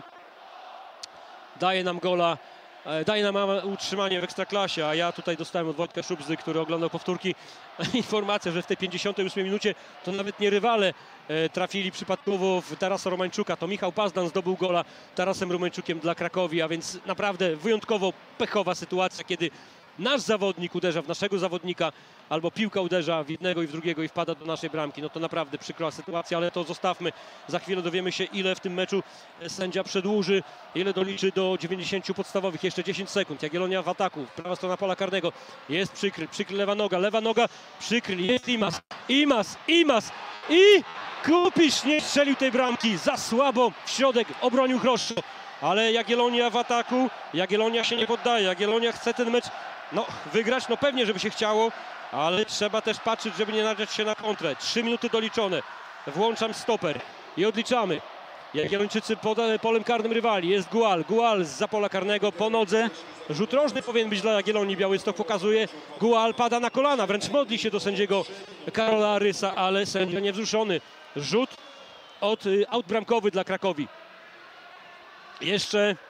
daje nam gola, daje nam utrzymanie w Ekstraklasie, a ja tutaj dostałem od Wojtka Szubzy, który oglądał powtórki, informację, że w tej pięćdziesiątej ósmej minucie to nawet nie rywale trafili przypadkowo w Tarasa Romańczuka, to Michał Pazdan zdobył gola Tarasem Romańczukiem dla Krakowi, a więc naprawdę wyjątkowo pechowa sytuacja, kiedy nasz zawodnik uderza w naszego zawodnika, albo piłka uderza w jednego i w drugiego i wpada do naszej bramki. No to naprawdę przykra sytuacja, ale to zostawmy. Za chwilę dowiemy się, ile w tym meczu sędzia przedłuży, ile doliczy do dziewięćdziesięciu podstawowych. Jeszcze dziesięć sekund. Jagiellonia w ataku. Prawa strona pola karnego. Jest przykryl. Przykryl lewa noga. Lewa noga. Przykryl. Jest Imas. Imas. Imas. I Kupisz nie strzelił tej bramki. Za słabo w środek obronił Chroszczo. Ale Jagiellonia w ataku. Jagiellonia się nie poddaje. Jagiellonia chce ten mecz no, wygrać. No pewnie, żeby się chciało. Ale trzeba też patrzeć, żeby nie nadziać się na kontrę. Trzy minuty doliczone. Włączam stoper i odliczamy. Jagiellończycy pod polem karnym rywali. Jest Gual. Gual zza pola karnego po nodze. Rzut rożny powinien być dla Jagiellonii. Białystok pokazuje. Gual pada na kolana. Wręcz modli się do sędziego Karola Arysa, ale sędzia niewzruszony. Rzut od aut bramkowy dla Krakowi. Jeszcze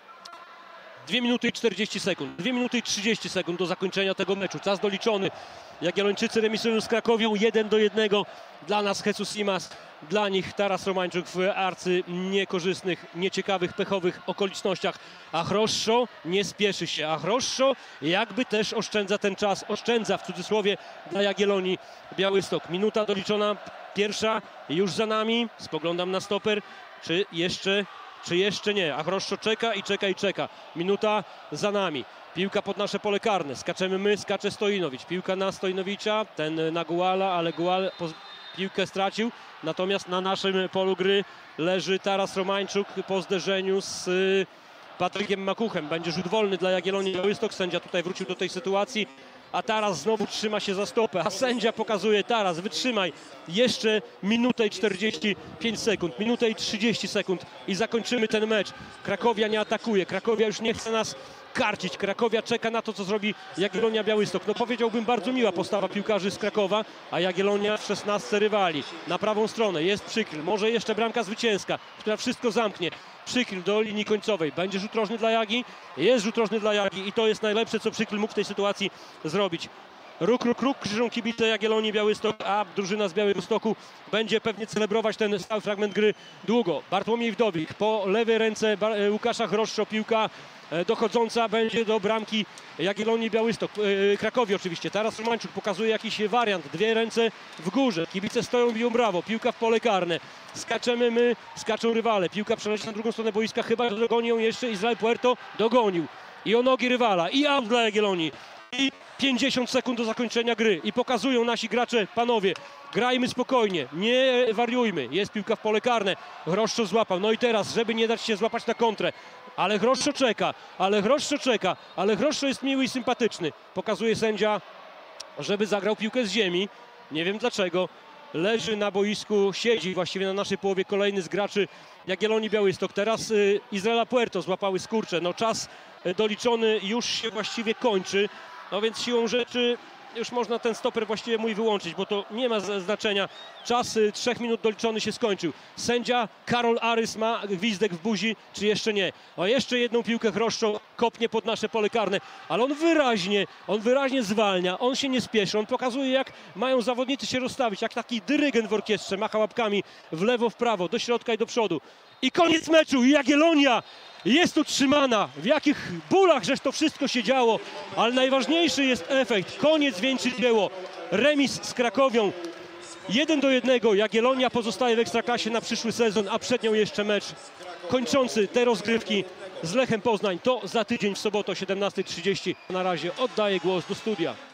dwie minuty i czterdzieści sekund. dwie minuty i trzydzieści sekund do zakończenia tego meczu. Czas doliczony. Jagiellończycy remisują z Krakowią jeden do jednego. Dla nas Jesus Imas, dla nich Taras Romańczuk w arcy niekorzystnych, nieciekawych, pechowych okolicznościach. A Chroszczo nie spieszy się. A Chroszczo jakby też oszczędza ten czas. Oszczędza w cudzysłowie dla Jagiellonii Białystok. Minuta doliczona, pierwsza już za nami. Spoglądam na stoper. Czy jeszcze... Czy jeszcze nie? A Chroszczo czeka i czeka i czeka. Minuta za nami. Piłka pod nasze pole karne. Skaczemy my, skacze Stojnowicz. Piłka na Stojnowicza, ten na Guala, ale Gual piłkę stracił. Natomiast na naszym polu gry leży Taras Romańczuk po zderzeniu z Patrykiem Makuchem. Będzie rzut wolny dla Jagiellonii Białystok. Sędzia tutaj wrócił do tej sytuacji. A Taras znowu trzyma się za stopę. A sędzia pokazuje: Taras, wytrzymaj jeszcze minutę i czterdzieści pięć sekund. Minutę i trzydzieści sekund i zakończymy ten mecz. Krakowia nie atakuje. Krakowia już nie chce nas karcić. Krakowia czeka na to, co zrobi Jagiellonia Białystok. No powiedziałbym, bardzo miła postawa piłkarzy z Krakowa, a Jagiellonia w szesnastce rywali. Na prawą stronę jest Przykryl. Może jeszcze bramka zwycięska, która wszystko zamknie. Przykryl do linii końcowej. Będzie rzut rożny dla Jagi. Jest rzut rożny dla Jagi i to jest najlepsze, co Przykryl mógł w tej sytuacji zrobić. Ruk, ruk, ruk, krzyżą kibice Jagiellonii Białystok, a drużyna z Białegostoku będzie pewnie celebrować ten stały fragment gry długo. Bartłomiej Wdowik po lewej ręce Łukasza Chroszczo. Piłka dochodząca będzie do bramki Jagiellonii Białystok. Krakowi oczywiście. Taras Romańczuk pokazuje jakiś wariant. Dwie ręce w górze. Kibice stoją, biją brawo. Piłka w pole karne. Skaczemy my, skaczą rywale. Piłka przeleci na drugą stronę boiska. Chyba dogoni ją jeszcze Israel Puerto. Dogonił. I o nogi rywala. I out dla Jagiellonii. I pięćdziesiąt sekund do zakończenia gry. I pokazują nasi gracze: panowie, grajmy spokojnie, nie wariujmy. Jest piłka w pole karne. Chroszczo złapał. No i teraz, żeby nie dać się złapać na kontrę. Ale Chroszczo czeka, ale Chroszczo czeka, ale Chroszczo jest miły i sympatyczny. Pokazuje sędzia, żeby zagrał piłkę z ziemi. Nie wiem dlaczego. Leży na boisku, siedzi właściwie na naszej połowie kolejny z graczy Jagiellonii Białystok. Teraz y, Izraela Puerto złapały skurcze. No czas y, doliczony już się właściwie kończy. No więc siłą rzeczy już można ten stoper właściwie mój wyłączyć, bo to nie ma znaczenia. Czas y, trzech minut doliczony się skończył. Sędzia Karol Arys ma gwizdek w buzi, czy jeszcze nie? O, jeszcze jedną piłkę Chroszczo kopnie pod nasze pole karne, ale on wyraźnie, on wyraźnie zwalnia, on się nie spieszy, on pokazuje, jak mają zawodnicy się rozstawić, jak taki dyrygent w orkiestrze, macha łapkami w lewo, w prawo, do środka i do przodu. I koniec meczu. Jagiellonia jest utrzymana. W jakich bólach żeż to wszystko się działo, ale najważniejszy jest efekt. Koniec wieńczy dzieło. Remis z Krakowią jeden do jednego. Jagiellonia pozostaje w Ekstraklasie na przyszły sezon, a przed nią jeszcze mecz kończący te rozgrywki z Lechem Poznań. To za tydzień w sobotę o siedemnastej trzydzieści. Na razie oddaję głos do studia.